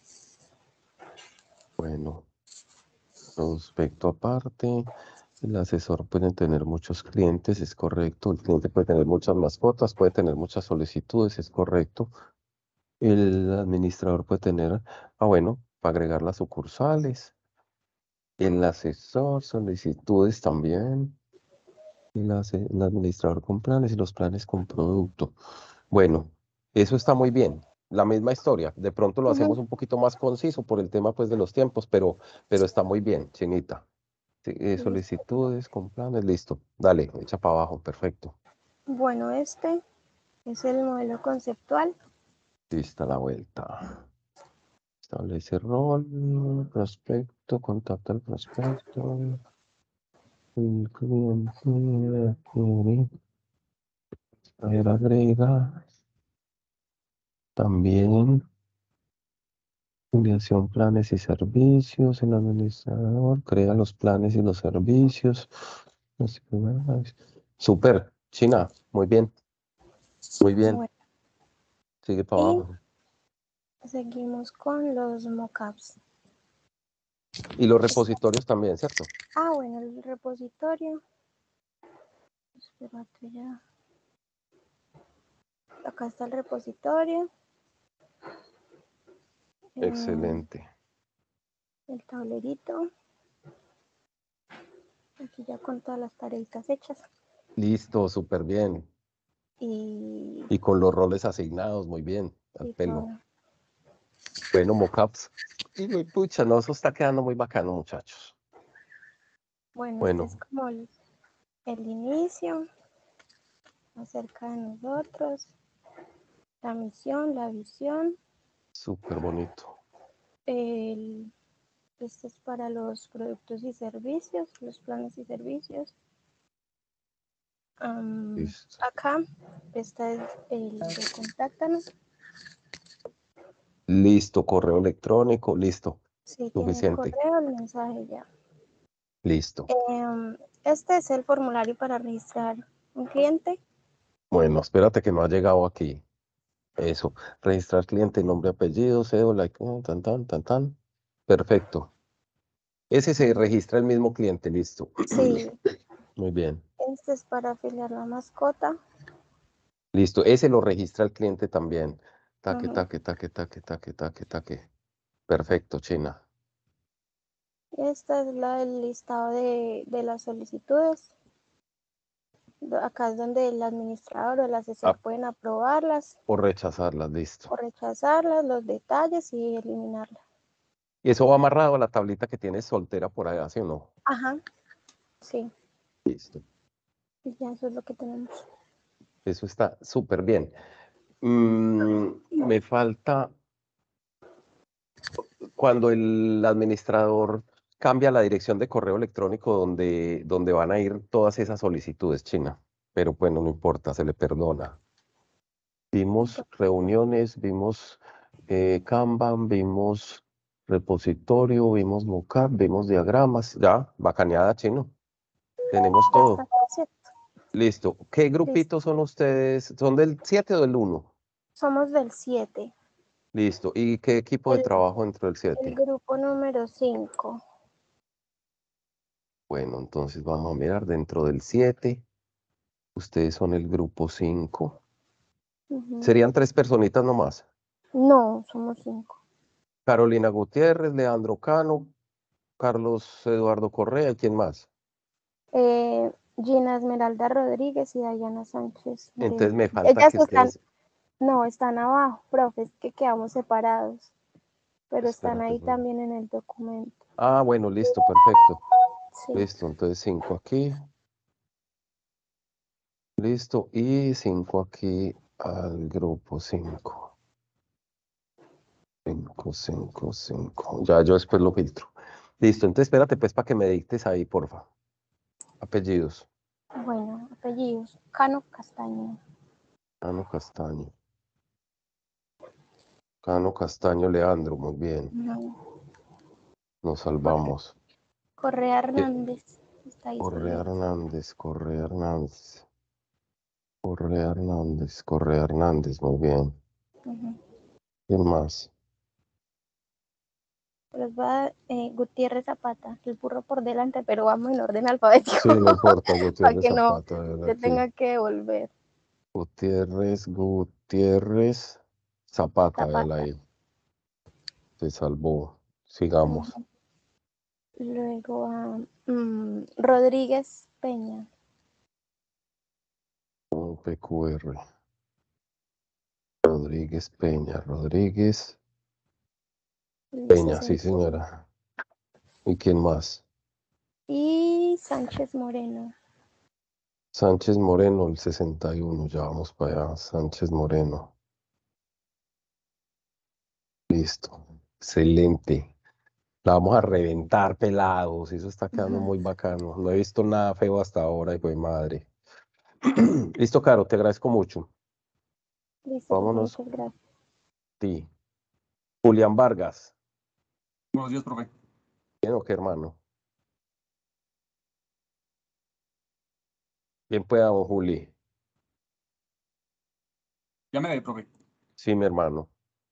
S1: Bueno, prospecto aparte. El asesor puede tener muchos clientes, es correcto. El cliente puede tener muchas mascotas, puede tener muchas solicitudes, es correcto. El administrador puede tener, ah, bueno, para agregar las sucursales. El asesor, solicitudes también. El, ase- el administrador con planes y los planes con producto. Bueno, eso está muy bien. La misma historia. De pronto lo hacemos
S21: Ujú.
S1: un poquito más conciso por el tema pues de los tiempos, pero, pero está muy bien, Chinita. Sí, eh,
S21: Listo.
S1: solicitudes con planes, listo. Dale, echa para abajo, perfecto.
S21: Bueno, este es el modelo conceptual.
S1: Lista la vuelta. Establece rol, prospecto, contacta al prospecto. El cliente quiere, a ver, agrega. También creación, planes y servicios. El administrador crea los planes y los servicios. Super, China, muy bien, muy bien.
S21: Bueno,
S1: Sigue para
S21: y
S1: abajo.
S21: seguimos con los mockups.
S1: Y los repositorios también, ¿cierto?
S21: Ah, bueno, el repositorio. Espérate ya. Acá está el repositorio. Eh,
S1: Excelente.
S21: el tablerito. Aquí ya con todas las tareitas hechas.
S1: Listo, súper bien.
S21: Y,
S1: Y con los roles asignados, muy bien, al
S21: y
S1: pelo.
S21: todo.
S1: Bueno, mockups. Y muy pucha, no, eso está quedando muy bacano, muchachos.
S21: Bueno,
S1: Bueno,
S21: este es como el, el inicio, acerca de nosotros, la misión, la visión.
S1: súper bonito.
S21: El, este es para los productos y servicios, los planes y servicios. Um,
S1: Listo.
S21: acá, esta es el de contáctanos.
S1: Listo, correo electrónico, listo.
S21: Si tiene el
S1: Suficiente.
S21: correo, el mensaje ya.
S1: Listo.
S21: Em, este es el formulario para registrar un cliente.
S1: Bueno, espérate que no ha llegado aquí. Eso. Registrar cliente, nombre, apellido, cédula, tan, tan, tan, tan. Perfecto. Ese se registra el mismo cliente, listo.
S21: Sí,
S1: Muy bien.
S21: este es para afiliar la mascota.
S1: Listo. Ese lo registra el cliente también. Taque,
S21: Ujú.
S1: taque, taque, taque, taque, taque, taque. Perfecto, China.
S21: Esta es la del listado de, de las solicitudes. Do- Acá es donde el administrador o el asesor
S1: Ah,
S21: pueden aprobarlas
S1: o rechazarlas, listo.
S21: o rechazarlas, los detalles y eliminarlas.
S1: Y eso va amarrado a la tablita que tienes soltera por allá, ¿sí o no?
S21: Ajá, sí,
S1: Listo.
S21: y ya eso es lo que tenemos.
S1: Eso está súper bien. Mm, me falta cuando el administrador cambia la dirección de correo electrónico donde, donde van a ir todas esas solicitudes, China. Pero bueno, no importa, se le perdona. Vimos reuniones, vimos eh, Kanban, vimos repositorio, vimos mockup, vimos diagramas. Ya, bacaneada, Chino. Tenemos
S21: Ya
S1: todo.
S21: está, ¿cierto?
S1: Listo. ¿Qué
S21: Listo.
S1: grupitos son ustedes? ¿Son del siete o del uno?
S21: Somos del siete.
S1: Listo. ¿Y qué equipo de
S21: El,
S1: trabajo dentro del
S21: el
S1: siete?
S21: grupo número cinco.
S1: Bueno, entonces vamos a mirar dentro del siete. Ustedes son el grupo cinco.
S21: Ujú.
S1: Serían tres personitas nomás.
S21: No, somos cinco.
S1: Carolina Gutiérrez, Leandro Cano, Carlos Eduardo Correa, ¿y quién más?
S21: Eh, Gina Esmeralda Rodríguez y Dayana Sánchez.
S1: Entonces
S21: Moreno.
S1: me falta
S21: Ellas
S1: que
S21: están,
S1: ustedes...
S21: no, están abajo, profe, es que quedamos separados, pero están
S1: Espérate.
S21: ahí
S1: bueno.
S21: también en el documento.
S1: Ah, bueno, listo, perfecto.
S21: Sí.
S1: Listo, entonces cinco aquí. Listo, y cinco aquí al grupo cinco. cinco, cinco, cinco. Ya yo después lo filtro. Listo, entonces espérate pues para que me dictes ahí, porfa. Apellidos.
S21: Bueno, apellidos. Cano Castaño.
S1: Cano Castaño. Cano Castaño Leandro, muy bien.
S21: No.
S1: Nos salvamos.
S21: Correa
S1: ¿Qué?
S21: Hernández. Está ahí
S1: Correa
S21: escribiendo.
S1: Hernández, Correa Hernández. Correa Hernández, Correa Hernández, muy bien.
S21: Ujú.
S1: ¿Quién más?
S21: Los va eh, Gutiérrez Zapata, el burro por delante, pero vamos en orden alfabético.
S1: Sí, no importa,
S21: Para
S1: Gutiérrez
S21: que no
S1: Zapata, de verdad,
S21: se
S1: sí.
S21: tenga que volver.
S1: Gutiérrez, Gutiérrez, Zapata, véala
S21: Zapata.
S1: ahí. Se salvó. Sigamos.
S21: Ujú. Luego a mm, Rodríguez Peña.
S1: Un P Q R. Rodríguez Peña, Rodríguez Peña, sí,
S21: sesenta y uno.
S1: señora. ¿Y quién más?
S21: Y Sánchez Moreno.
S1: Sánchez Moreno, el sesenta y uno, ya vamos para allá. Sánchez Moreno. Listo. Excelente. La vamos a reventar, pelados. Eso está quedando muy bacano. No he visto nada feo hasta ahora, hijo de madre. Listo, Caro, te agradezco mucho.
S21: Listo, profe,
S1: Vámonos.
S21: muchas gracias.
S1: Sí. Julián Vargas.
S5: Buenos días, profe.
S1: ¿Bien o qué, hermano? Bien pueda, don Juli.
S5: Ya me ve, profe.
S1: Sí, mi hermano.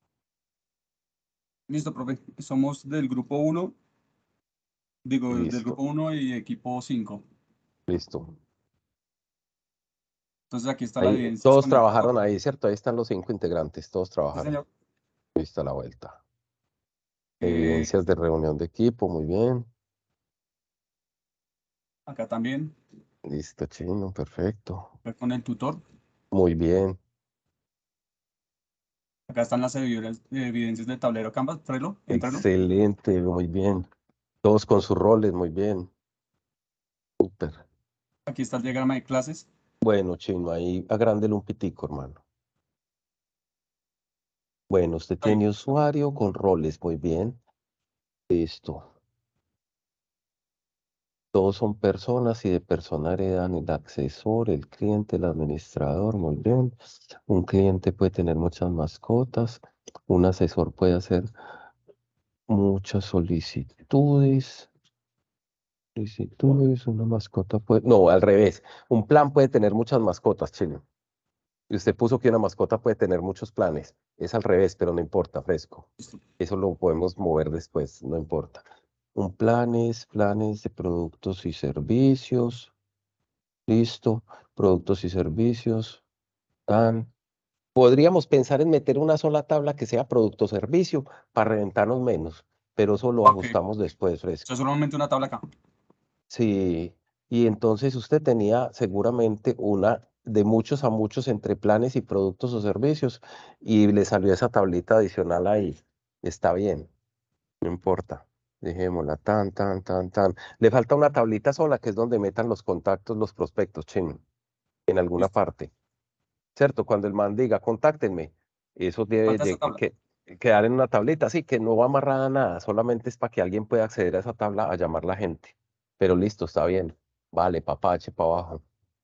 S5: Listo, profe. Somos del grupo uno. Digo, del
S1: Listo.
S5: grupo uno y equipo cinco.
S1: Listo.
S5: Entonces aquí está la
S1: Ahí,
S5: evidencia
S1: todos
S5: con el
S1: trabajaron
S5: tutor.
S1: ahí, ¿cierto? Ahí están los cinco integrantes, todos
S5: Sí,
S1: trabajaron.
S5: señor.
S1: Ahí está la vuelta.
S5: Eh,
S1: Evidencias de reunión de equipo, muy bien.
S5: acá también,
S1: Listo, chino, perfecto.
S5: acá con el tutor.
S1: Muy bien.
S5: Acá están las evidencias, evidencias del tablero Canvas. Trello, en Trello.
S1: Excelente, muy bien. Todos con sus roles, muy bien. Súper.
S5: Aquí está el diagrama de clases.
S1: Bueno, chino, ahí agrándele un pitico, hermano. Bueno, usted
S5: Ahí.
S1: tiene usuario con roles, muy bien. Listo. Todos son personas y de persona heredan el accesor, el cliente, el administrador, muy bien. Un cliente puede tener muchas mascotas. Un asesor puede hacer muchas solicitudes. Solicitudes, una mascota puede... No, al revés. Un plan puede tener muchas mascotas, chino. Y usted puso que una mascota puede tener muchos planes. Es al revés, pero no importa, fresco. Eso lo podemos mover después, no importa. Un planes, planes de productos y servicios. Listo. Productos y servicios. Tan. Podríamos pensar en meter una sola tabla que sea producto-servicio para reventarnos menos, pero eso lo
S5: Ok.
S1: ajustamos después,
S5: O
S1: fresco.
S5: sea, solamente una tabla acá.
S1: Sí, y entonces usted tenía seguramente una de muchos a muchos entre planes y productos o servicios y le salió esa tablita adicional ahí. Está bien, no importa. Dejémosla tan, tan, tan, tan. Le falta una tablita sola que es donde metan los contactos, los prospectos, chino, en alguna
S5: Listo.
S1: parte. ¿Cierto? Cuando el man diga, contáctenme, eso debe
S5: Falta esta
S1: de-
S5: tabla.
S1: que, quedar en una tablita, así que no va amarrada a nada, solamente es para que alguien pueda acceder a esa tabla a llamar la gente. Pero listo, está bien. Vale, papache para abajo.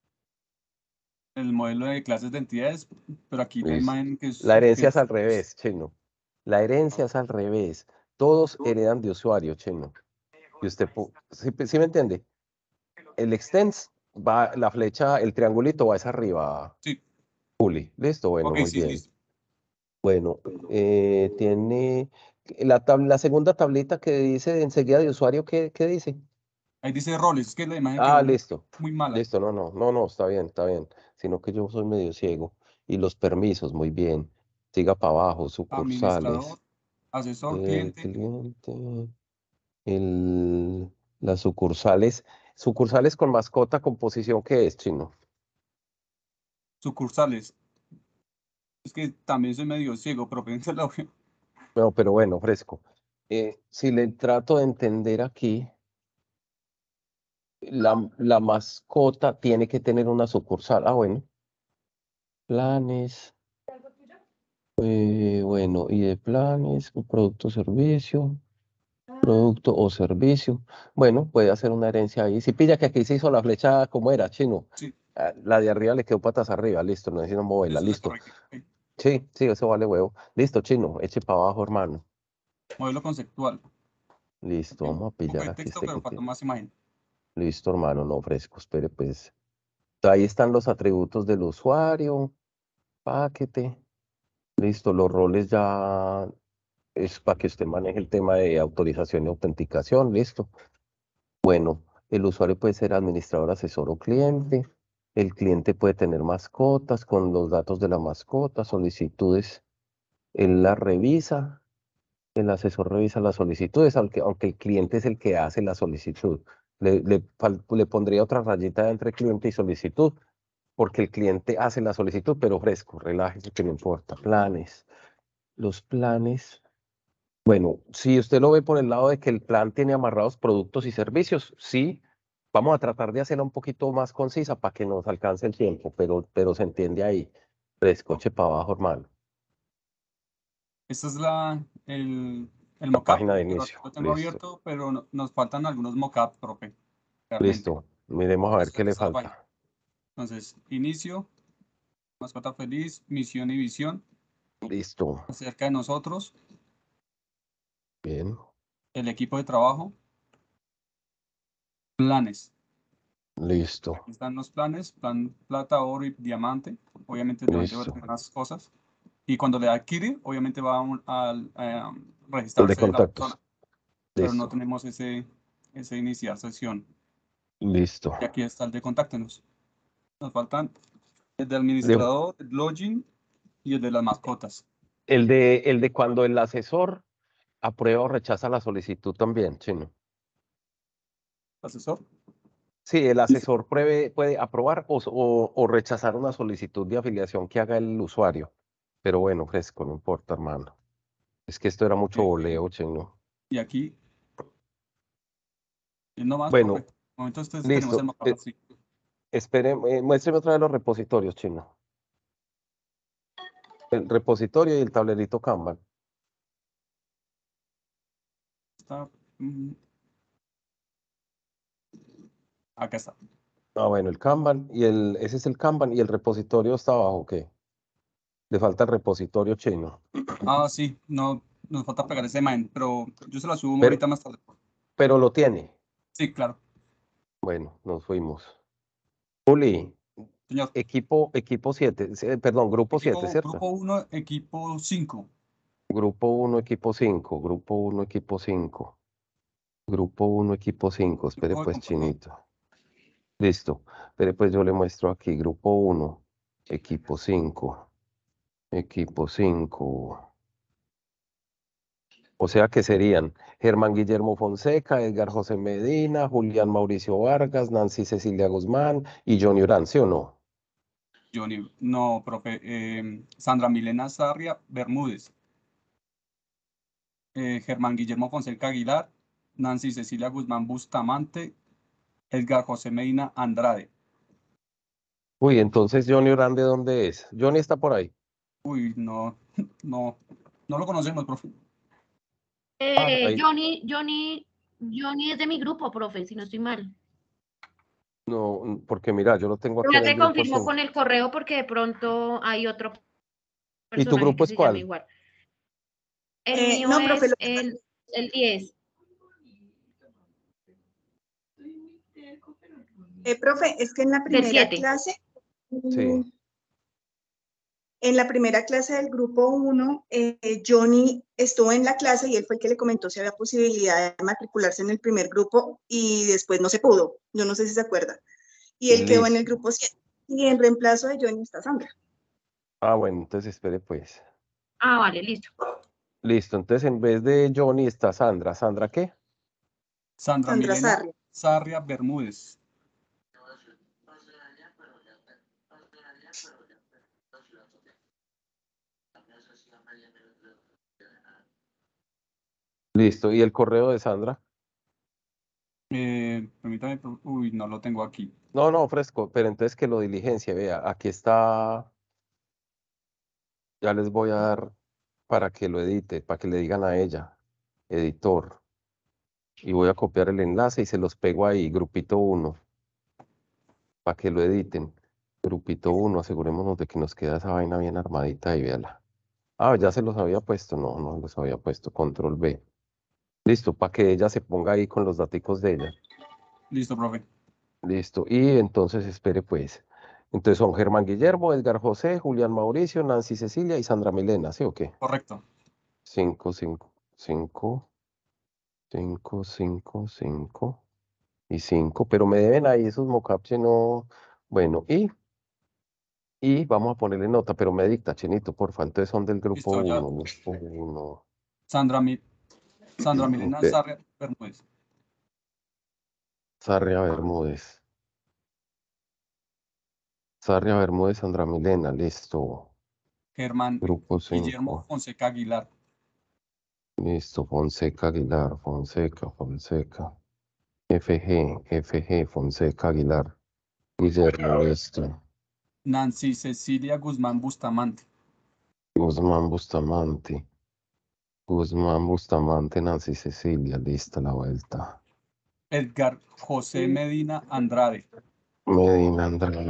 S5: El modelo de clases de entidades, pero aquí la
S1: Listo.
S5: imagen que es
S1: La herencia es
S5: que-
S1: al revés, chino. La herencia es al revés. Todos heredan de usuario, chino. Y usted, pu- ¿sí, sí me entiende? El extens va, la flecha, el triangulito va hacia arriba,
S5: Sí.
S1: Juli. Listo, bueno,
S5: Ok,
S1: muy
S5: sí,
S1: bien.
S5: listo.
S1: Bueno, eh, tiene la, tab- la segunda tablita que dice enseguida de usuario, ¿qué, qué dice?
S5: Ahí dice roles, es que la imagen
S1: Ah,
S5: quedó
S1: listo.
S5: muy mala.
S1: Listo, no, no, no, no, está bien, está bien. Sino que yo soy medio ciego. Y los permisos, muy bien. Siga para abajo,
S5: Administrador,
S1: sucursales.
S5: asesor,
S1: El
S5: cliente.
S1: cliente, el, las sucursales. Sucursales con mascota, composición, ¿qué es, chino?
S5: Sucursales. Es que también soy medio ciego, pero piénsalo.
S1: No, pero bueno, fresco. Eh, si le trato de entender aquí. La, la mascota tiene que tener una sucursal. Ah, bueno. Planes. eh, bueno, y de planes, un producto servicio, producto o servicio. Bueno, puede hacer una herencia ahí. Si pilla que aquí se hizo la flecha como era, chino.
S5: Sí.
S1: Ah, la de arriba le quedó patas arriba, listo, no necesito moverla,
S5: Eso es
S1: listo.
S5: correcto. Ok.
S1: Sí, sí, eso vale huevo. Listo, chino, eche para abajo, hermano.
S5: Modelo conceptual.
S1: Listo,
S5: Ok.
S1: vamos a
S5: Un poco
S1: pillar
S5: de
S1: aquí
S5: texto,
S1: este
S5: pero
S1: que
S5: falta
S1: tiene.
S5: más imagen.
S1: Listo, hermano, no fresco, espere pues. Ahí están los atributos del usuario, paquete. Listo, los roles ya es para que usted maneje el tema de autorización y autenticación, listo. Bueno, el usuario puede ser administrador, asesor o cliente. El cliente puede tener mascotas con los datos de la mascota, solicitudes. Él las revisa, el asesor revisa las solicitudes, aunque, aunque el cliente es el que hace la solicitud. Le, le, fal- le pondría otra rayita entre cliente y solicitud, porque el cliente hace la solicitud, pero fresco, relájese, que no importa. Planes. Los planes. Bueno, si usted lo ve por el lado de que el plan tiene amarrados productos y servicios, sí, vamos a tratar de hacerla un poquito más concisa para que nos alcance el tiempo, pero, pero se entiende ahí. Frescoche para abajo, hermano.
S5: Esta es la, el, el
S1: La
S5: mockup,
S1: página de
S5: pero
S1: inicio.
S5: lo tengo
S1: Listo,
S5: abierto, pero no- nos faltan algunos mockups, profe, realmente.
S1: listo. Miremos a ver qué le
S5: Esta es la página.
S1: falta.
S5: Entonces, inicio, mascota feliz, misión y visión,
S1: Listo.
S5: acerca de nosotros,
S1: Bien.
S5: el equipo de trabajo, planes.
S1: Listo.
S5: Aquí están los planes, plan plata, oro y diamante. Obviamente diamante va a
S1: Listo.
S5: tener más cosas. Y cuando le da adquirir, obviamente va a, un- al, eh,
S1: El de
S5: registrarse la
S1: contactos.
S5: persona. Pero no
S1: Listo.
S5: tenemos ese, ese iniciar sesión.
S1: Listo.
S5: Y aquí está el de contáctenos. Nos faltan el de
S1: Le-
S5: administrador, el login y el de las mascotas.
S1: El de, el de cuando el asesor aprueba o rechaza la solicitud también, chino.
S5: ¿Asesor?
S1: Sí, el asesor puede, puede aprobar o, o- o rechazar una solicitud de afiliación que haga el usuario. Pero bueno, fresco, no importa, hermano. Es que esto era mucho
S5: Eh,
S1: voleo, chino.
S5: y aquí, y no más,
S1: Bueno,
S5: profe. De momento entonces tenemos el
S1: listo.
S5: mapa
S1: Eh,
S5: así.
S1: espere, eh, muéstreme otra vez los repositorios, chino. El repositorio y el tablerito Kanban.
S5: Está, mm, acá está.
S1: Ah, bueno, el Kanban y el, ese es el Kanban y el repositorio está abajo, ¿qué? Le falta el repositorio chino.
S5: Ah, sí, no, nos falta pegar esa imagen, pero yo se la subo
S1: Pero,
S5: ahorita más tarde.
S1: pero lo tiene.
S5: Sí, claro.
S1: Bueno, nos fuimos. Juli,
S5: Señor.
S1: equipo, equipo siete, perdón, grupo siete,
S5: Equipo,
S1: ¿cierto?
S5: grupo uno, equipo cinco.
S1: Grupo uno, equipo cinco, grupo uno, equipo cinco. Grupo uno, equipo cinco. Espere
S5: Grupo de
S1: pues,
S5: computador.
S1: chinito. Listo. Espere pues, yo le muestro aquí. Grupo uno, equipo cinco. Equipo cinco. O sea que serían Germán Guillermo Fonseca, Edgar José Medina, Julián Mauricio Vargas, Nancy Cecilia Guzmán y Johnny Urán, ¿sí o no?
S5: Johnny, no, profe. eh, Sandra Milena Sarria Bermúdez. eh, Germán Guillermo Fonseca Aguilar. Nancy Cecilia Guzmán Bustamante. Edgar José Medina Andrade.
S1: Uy, entonces Johnny Urán, ¿de dónde es? Johnny está por ahí.
S5: Uy, no, no, no lo conocemos, profe.
S1: Ah,
S3: Eh,
S1: ahí.
S3: Johnny, Johnny, Johnny es de mi grupo, profe, si no estoy mal.
S1: No, porque mira, yo lo tengo aquí
S3: Pero
S1: en
S3: ya
S1: el
S3: te
S1: grupo
S3: confirmo
S1: cinco.
S3: con el correo porque de pronto hay otro
S1: ¿Y tu
S3: personaje
S1: grupo
S3: que
S1: es
S3: se llama
S1: cuál?
S3: igual. El
S22: Eh,
S3: mío
S22: no, profe,
S3: es
S22: lo que
S3: el, el diez.
S22: Eh, profe, es que en la
S3: Del
S22: primera
S3: siete.
S22: clase,
S1: Sí.
S22: mm, en la primera clase del grupo uno, eh, Johnny estuvo en la clase y él fue el que le comentó si había posibilidad de matricularse en el primer grupo y después no se pudo. Yo no sé si se acuerda. Y él quedó en el
S1: Listo.
S22: grupo siete. Y en reemplazo de Johnny está Sandra.
S1: Ah, bueno, entonces espere pues.
S3: Ah, vale, listo.
S1: Listo, entonces en vez de Johnny está Sandra. ¿Sandra qué?
S5: Sandra
S22: Sandra
S5: Milena
S22: Sarria.
S5: Sarria Bermúdez.
S1: Listo, ¿y el correo de Sandra?
S5: Eh, permítame, profe. Uy, no lo tengo aquí.
S1: No, no, fresco, pero entonces que lo diligencia, vea, aquí está, ya les voy a dar para que lo edite, para que le digan a ella, editor, y voy a copiar el enlace y se los pego ahí, grupito uno, para que lo editen. Grupito uno, asegurémonos de que nos queda esa vaina bien armadita y véala. Ah, ya se los había puesto, no, no los había puesto, control B. Listo, para que ella se ponga ahí con los daticos de ella.
S5: Listo, profe.
S1: Listo, y entonces espere pues, Entonces son Germán Guillermo, Edgar José, Julián Mauricio, Nancy Cecilia y Sandra Milena, ¿sí o qué?
S5: Correcto.
S1: Cinco, cinco, cinco, cinco, cinco, cinco y cinco, pero me deben ahí esos mockups, no. Bueno, y, y vamos a ponerle nota, pero me dicta, Chinito, porfa. Entonces son del grupo
S5: Listo, ya.
S1: uno, grupo uno.
S5: Sandra, Mi- Sandra Milena
S1: Ok.
S5: Sarria Bermúdez.
S1: Sarria Bermúdez. Sarria Bermúdez, Sandra Milena, listo.
S5: Germán
S1: Grupo
S5: Guillermo
S1: cinco.
S5: Fonseca Aguilar.
S1: Listo, Fonseca Aguilar, Fonseca, Fonseca. F G, F G, Fonseca Aguilar. Guillermo, listo.
S5: Nancy Cecilia Guzmán Bustamante.
S1: Guzmán Bustamante. Guzmán Bustamante, Nancy Cecilia, lista la vuelta.
S5: Edgar José Medina Andrade.
S1: Medina Andrade.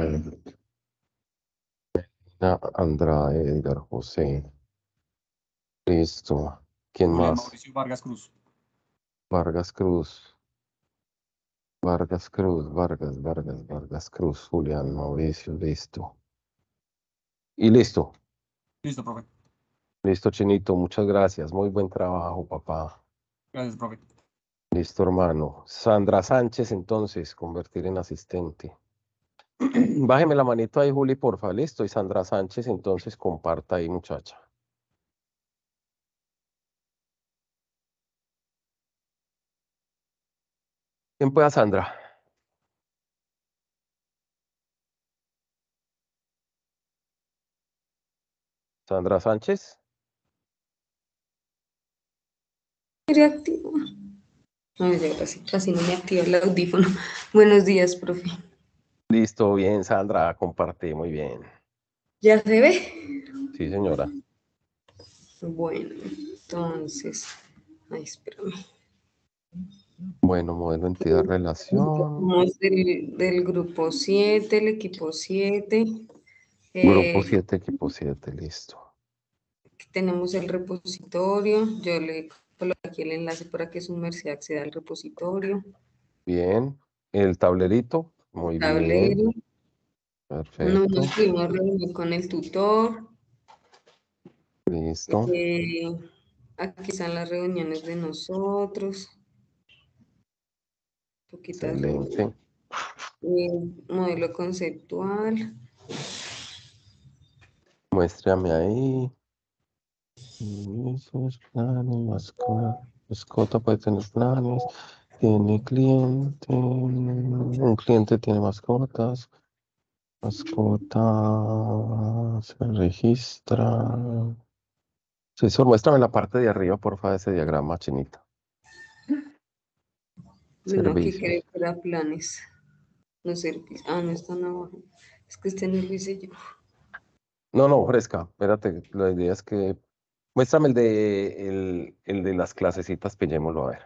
S1: Medina Andrade, Edgar José. Listo. ¿Quién
S5: Julián
S1: más?
S5: Mauricio Vargas Cruz.
S1: Vargas Cruz. Vargas Cruz, Vargas, Vargas, Vargas Cruz, Julián Mauricio, listo. Y listo.
S5: Listo, profe.
S1: Listo, Chinito, muchas gracias. Muy buen trabajo, papá.
S5: Gracias, profe.
S1: Listo, hermano. Sandra Sánchez, entonces, convertir en asistente. Bájeme la manito ahí, Juli, porfa. Listo. Y Sandra Sánchez, entonces, comparta ahí, muchacha. ¿Quién pueda, Sandra? Sandra Sánchez.
S7: Reactivo. Ay, ya casi, casi no me activa el audífono. Buenos días, profe.
S1: Listo, bien, Sandra, comparte, muy bien.
S7: ¿Ya se ve?
S1: Sí, señora.
S7: Bueno, entonces, ay, espérame.
S1: Bueno, modelo, entidad, relación.
S7: Somos del, del grupo siete, el equipo siete.
S1: Grupo
S7: Eh,
S1: siete, equipo siete, listo.
S7: aquí tenemos el repositorio. Yo le coloqué aquí el enlace para que su merced acceda al repositorio.
S1: Bien. El tablerito, muy bien.
S7: Tablero. No
S1: Perfecto.
S7: nos pudimos reunir con el tutor.
S1: Listo.
S7: Eh, aquí están las reuniones de nosotros. Poquitas reuniones.
S1: Excelente.
S7: Eh, modelo conceptual.
S1: Muéstrame ahí. Esos planes, mascota. Mascota puede tener planes. Tiene cliente. Un cliente tiene mascotas. Mascota se registra. César, muéstrame la parte de arriba, porfa, de ese diagrama, Chinita.
S7: Bueno, aquí creo
S1: Servicios.
S7: que era planes. No servicios. Ah, no están abajo. Es que este no lo hice yo.
S1: No, no, fresca. Espérate, la idea es que. Muéstrame el de, el, el de las clasecitas, pillémoslo a ver.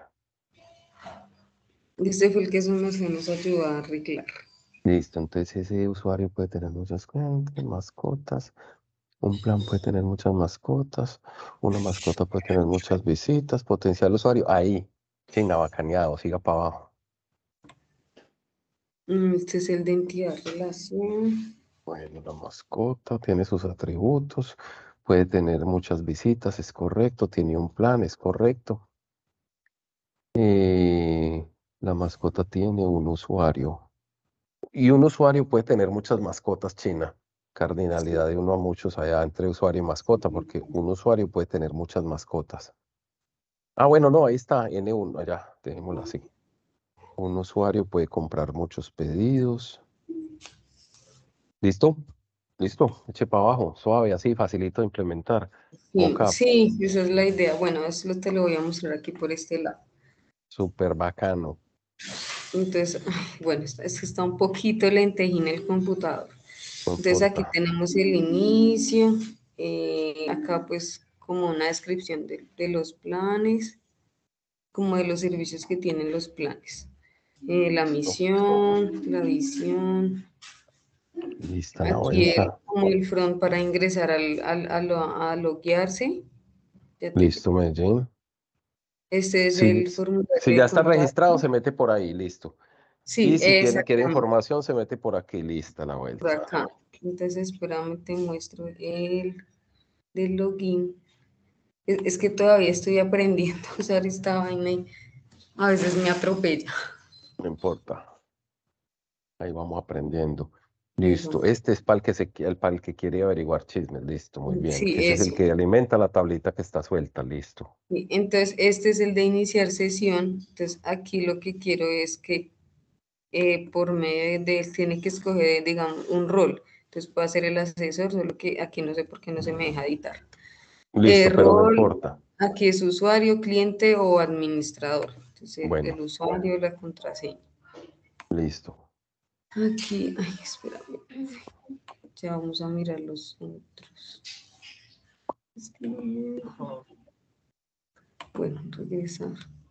S7: Este fue el que su merced nos ayudó a arreglar.
S1: Listo, entonces ese usuario puede tener muchas cuentas, mascotas. Un plan puede tener muchas mascotas. Una mascota puede tener muchas visitas. Potencial usuario. Ahí. Chinga, bacaneado. Siga para abajo.
S7: Este es el de entidad relación.
S1: Bueno, la mascota tiene sus atributos. Puede tener muchas visitas, es correcto. Tiene un plan, es correcto. Eh, la mascota tiene un usuario. Y un usuario puede tener muchas mascotas, China. Cardinalidad de uno a muchos allá entre usuario y mascota, porque un usuario puede tener muchas mascotas. Ah, bueno, no, ahí está, N uno, allá, dejémoslo así. Un usuario puede comprar muchos pedidos. ¿Listo? ¿Listo? Eche para abajo, suave, así, facilito de implementar.
S7: Sí,
S1: Mockup,
S7: sí, esa es la idea. Bueno, eso te lo voy a mostrar aquí por este lado.
S1: súper bacano.
S7: Entonces, ay, bueno, es que está un poquito lentejín el computador.
S1: No
S7: Entonces aquí
S1: importa.
S7: tenemos el inicio, eh, acá pues como una descripción de, de los planes, como de los servicios que tienen los planes. Eh, la misión, la visión.
S1: Lista la
S7: Aquí es
S1: vuelta.
S7: como el front para ingresar al, al, a, lo, a loguearse. Ya te-
S1: Listo, Medellín.
S7: Este es
S1: Si,
S7: el formulario
S1: si
S7: de
S1: ya está registrado,
S7: contacto.
S1: se mete por ahí, listo.
S7: Sí,
S1: Y si tiene, quiere
S7: exactamente.
S1: información, se mete por aquí, lista la
S7: Por
S1: vuelta.
S7: acá. Entonces, espérame, te muestro el del login. Es, es que todavía estoy aprendiendo a usar esta vaina y a veces me atropella.
S1: No importa. Ahí vamos aprendiendo. Listo. Este es para el que, se, qui- el, para el que quiere averiguar chismes. Listo, muy bien.
S7: Sí,
S1: Ese es el
S7: eso.
S1: que alimenta la tablita que está suelta. Listo.
S7: Sí, entonces, este es el de iniciar sesión. Entonces, aquí lo que quiero es que eh, por medio de él tiene que escoger, digamos, un rol. Entonces, puede ser el asesor, solo que aquí no sé por qué no se me deja editar.
S1: Listo,
S7: Eh,
S1: pero no
S7: rol,
S1: importa.
S7: aquí es usuario, cliente o administrador. Entonces, el,
S1: Bueno.
S7: el usuario, la contraseña.
S1: Listo.
S7: Aquí, ay, espérame. Ya vamos a mirar los otros. Es que no me deja. Bueno, regresar.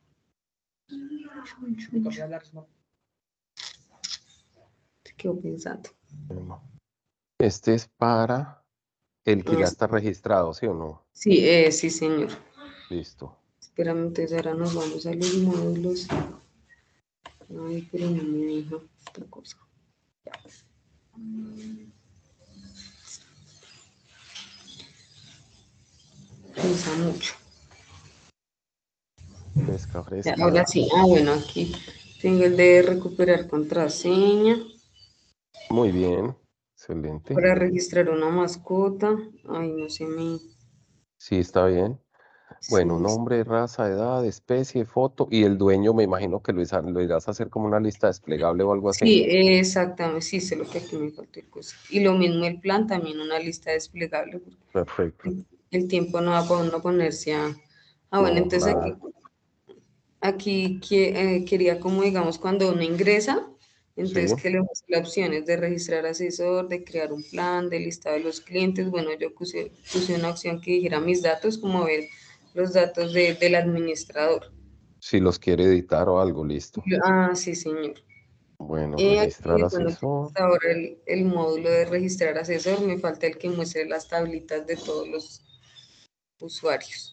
S7: Se quedó pensando.
S1: Este es para el que ya
S7: Ah,
S1: está registrado, ¿sí o no?
S7: sí, eh, sí, señor.
S1: Listo.
S7: Espérame, entonces ahora nos vamos a los módulos. Ay, pero no me deja esta cosa. Piensa mucho.
S1: Fresca,
S7: Ya,
S1: fresca.
S7: ahora sí. Ah, bueno, aquí tengo el de recuperar contraseña
S1: Muy bien. Excelente.
S7: para registrar una mascota. Ay, no sé me.
S1: Sí, está bien. Bueno,
S7: Sí,
S1: nombre, raza, edad, especie, foto y el dueño me imagino que lo, isa- lo irás a hacer como una lista desplegable o algo así.
S7: sí, exactamente. Sí, sé lo que aquí me faltó el cosa. Y lo mismo el plan, también una lista desplegable.
S1: Perfecto.
S7: El tiempo no va para uno ponerse a. Ah, bueno,
S1: No,
S7: entonces aquí,
S1: nada.
S7: aquí que- eh, quería como digamos cuando uno ingresa,
S1: Sí,
S7: entonces que le muestre las opciones de registrar asesor, de crear un plan, de listado de los clientes. Bueno, yo puse, puse una opción que dijera mis datos, como ver los datos de- del administrador.
S1: si los quiere editar o algo, listo.
S7: Ah, sí, señor.
S1: Bueno,
S7: Y
S1: registrar
S7: aquí, bueno,
S1: asesor.
S7: hasta ahora el, el módulo de registrar asesor, me falta el que muestre las tablitas de todos los usuarios.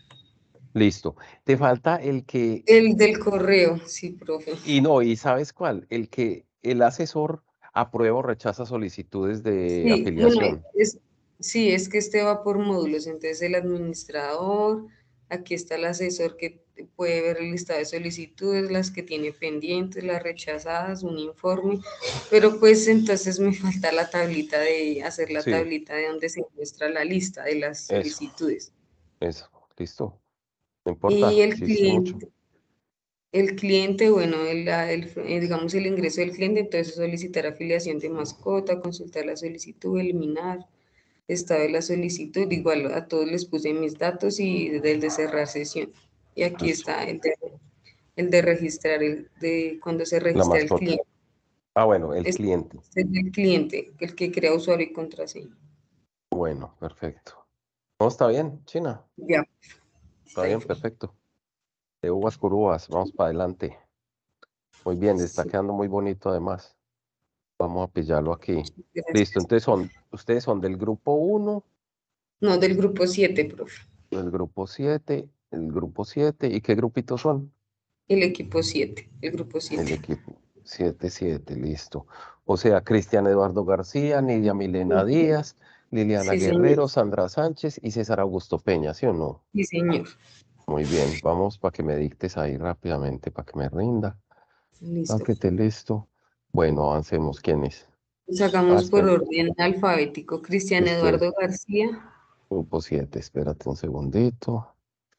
S1: Listo. Te falta el que,
S7: El del correo, sí, profe.
S1: y no, ¿y sabes cuál? El que el asesor aprueba o rechaza solicitudes de
S7: Sí, bueno,
S1: afiliación.
S7: es, sí, es que este va por módulos, entonces el administrador, aquí está el asesor que puede ver el listado de solicitudes, las que tiene pendientes, las rechazadas, un informe, pero pues entonces me falta la tablita de, hacer la
S1: Sí,
S7: tablita de donde se muestra la lista de las
S1: eso,
S7: solicitudes.
S1: eso, listo. No
S7: Y
S1: importa,
S7: el
S1: sí hice mucho.
S7: cliente, el cliente, bueno, el, la- el, eh, digamos el ingreso del cliente, entonces solicitar afiliación de mascota, consultar la solicitud, eliminar, estado de la solicitud, igual a todos les puse mis datos y del de cerrar sesión. Y aquí
S1: Listo.
S7: está el de, el de registrar, el de cuando se
S1: La
S7: registra el
S1: mascota.
S7: cliente.
S1: Ah, bueno, el
S7: Este
S1: cliente.
S7: es el del cliente, el que crea usuario y contraseña.
S1: Bueno, perfecto. No, está bien, China.
S7: Ya,
S1: Está bien, perfecto. De uvas curúas, vamos para adelante. Muy bien, le está quedando muy bonito además. Vamos a pillarlo aquí.
S7: gracias.
S1: Listo, entonces son, ustedes son del grupo uno,
S7: No, del grupo siete, profe.
S1: del grupo siete, el grupo siete, ¿y qué grupitos son?
S7: El equipo siete, el grupo
S1: El
S7: siete.
S1: equipo siete siete, listo. O sea, Cristian Eduardo García, Nidia Milena Díaz, Liliana
S7: Sí, señor.
S1: Guerrero, Sandra Sánchez y César Augusto Peña, ¿sí o no?
S7: Sí, señor.
S1: Muy bien, vamos para que me dictes ahí rápidamente, para que me rinda.
S7: Listo.
S1: Páquete listo. Bueno, avancemos. ¿Quién es?
S7: Sacamos
S1: Ah,
S7: por
S1: espera,
S7: orden alfabético. Cristian
S1: este,
S7: Eduardo García.
S1: grupo siete, espérate un segundito.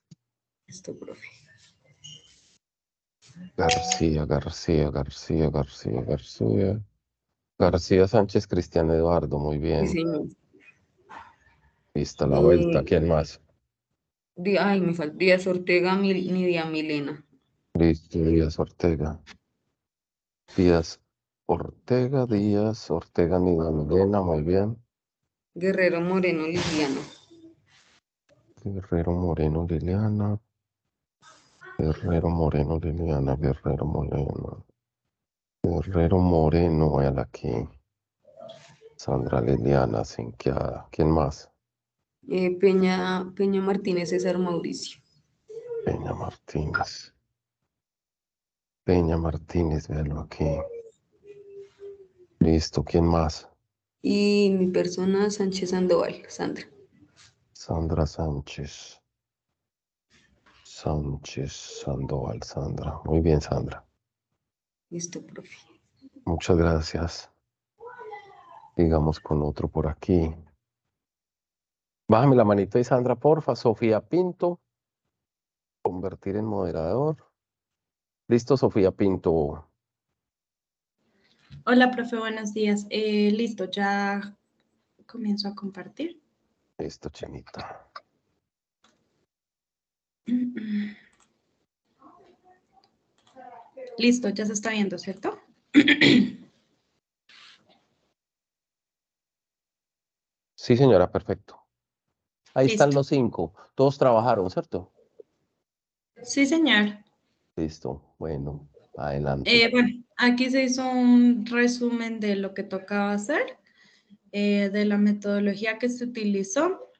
S7: Esto, profe.
S1: García, García, García, García, García. García Sánchez Cristian Eduardo, muy
S7: Sí,
S1: bien.
S7: señor.
S1: Lista la vuelta.
S7: Eh,
S1: ¿Quién más?
S7: Di- ay, me falta Díaz Ortega, Mil- Nidia Milena.
S1: Listo, Díaz Ortega. Díaz Ortega, Díaz Ortega, Nidia Milena, muy bien.
S7: Guerrero Moreno Liliana.
S1: Guerrero Moreno Liliana. Guerrero Moreno Liliana, Guerrero Moreno. Guerrero Moreno, véala aquí. Sandra Liliana, Sinquiada. ¿Quién más?
S7: Eh, Peña, Peña Martínez César Mauricio.
S1: Peña Martínez. Peña Martínez, véalo aquí. Listo, ¿quién más?
S7: Y mi persona, Sánchez Sandoval, Sandra.
S1: Sandra Sánchez. Sánchez Sandoval, Sandra. Muy bien, Sandra.
S7: Listo, profe.
S1: Muchas gracias. Sigamos con otro por aquí. Bájame la manito de Sandra, porfa. Sofía Pinto. Convertir en moderador. Listo, Sofía Pinto.
S2: Hola, profe, buenos días. Eh, listo, ya comienzo a compartir.
S1: Listo, Chinita.
S2: Listo, ya se está viendo, ¿cierto?
S1: Sí, señora, perfecto. Ahí están
S2: Listo.
S1: los cinco. Todos trabajaron, ¿cierto?
S2: Sí, señor.
S1: Listo. Bueno, adelante.
S2: Eh, bueno, aquí se hizo un resumen de lo que tocaba hacer, eh, de la metodología que se utilizó.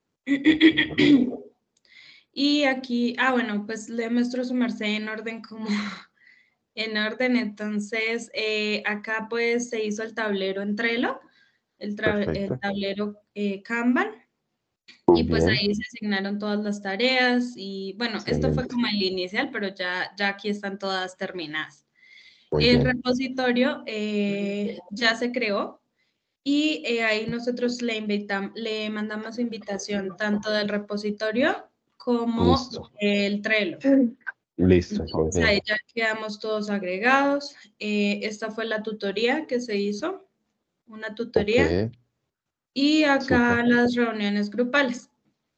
S2: Y aquí, ah, bueno, pues le muestro su merced en orden como en orden. Entonces, eh, acá pues se hizo el tablero en Trello, el, tra- el
S1: Perfecto.
S2: tablero eh, Kanban.
S1: Muy
S2: Y pues
S1: bien.
S2: ahí se asignaron todas las tareas y bueno, esto fue
S1: Excelente.
S2: como el inicial, pero ya, ya aquí están todas terminadas.
S1: Muy
S2: El
S1: bien.
S2: repositorio eh, ya se creó y eh, ahí nosotros le, invitam- le mandamos invitación tanto del repositorio como
S1: Listo.
S2: el Trello.
S1: Listo, muy
S2: Entonces ahí
S1: bien.
S2: ya quedamos todos agregados. Eh, esta fue la tutoría que se hizo, una tutoría.
S1: Ok,
S2: Y acá
S1: súper.
S2: las reuniones grupales.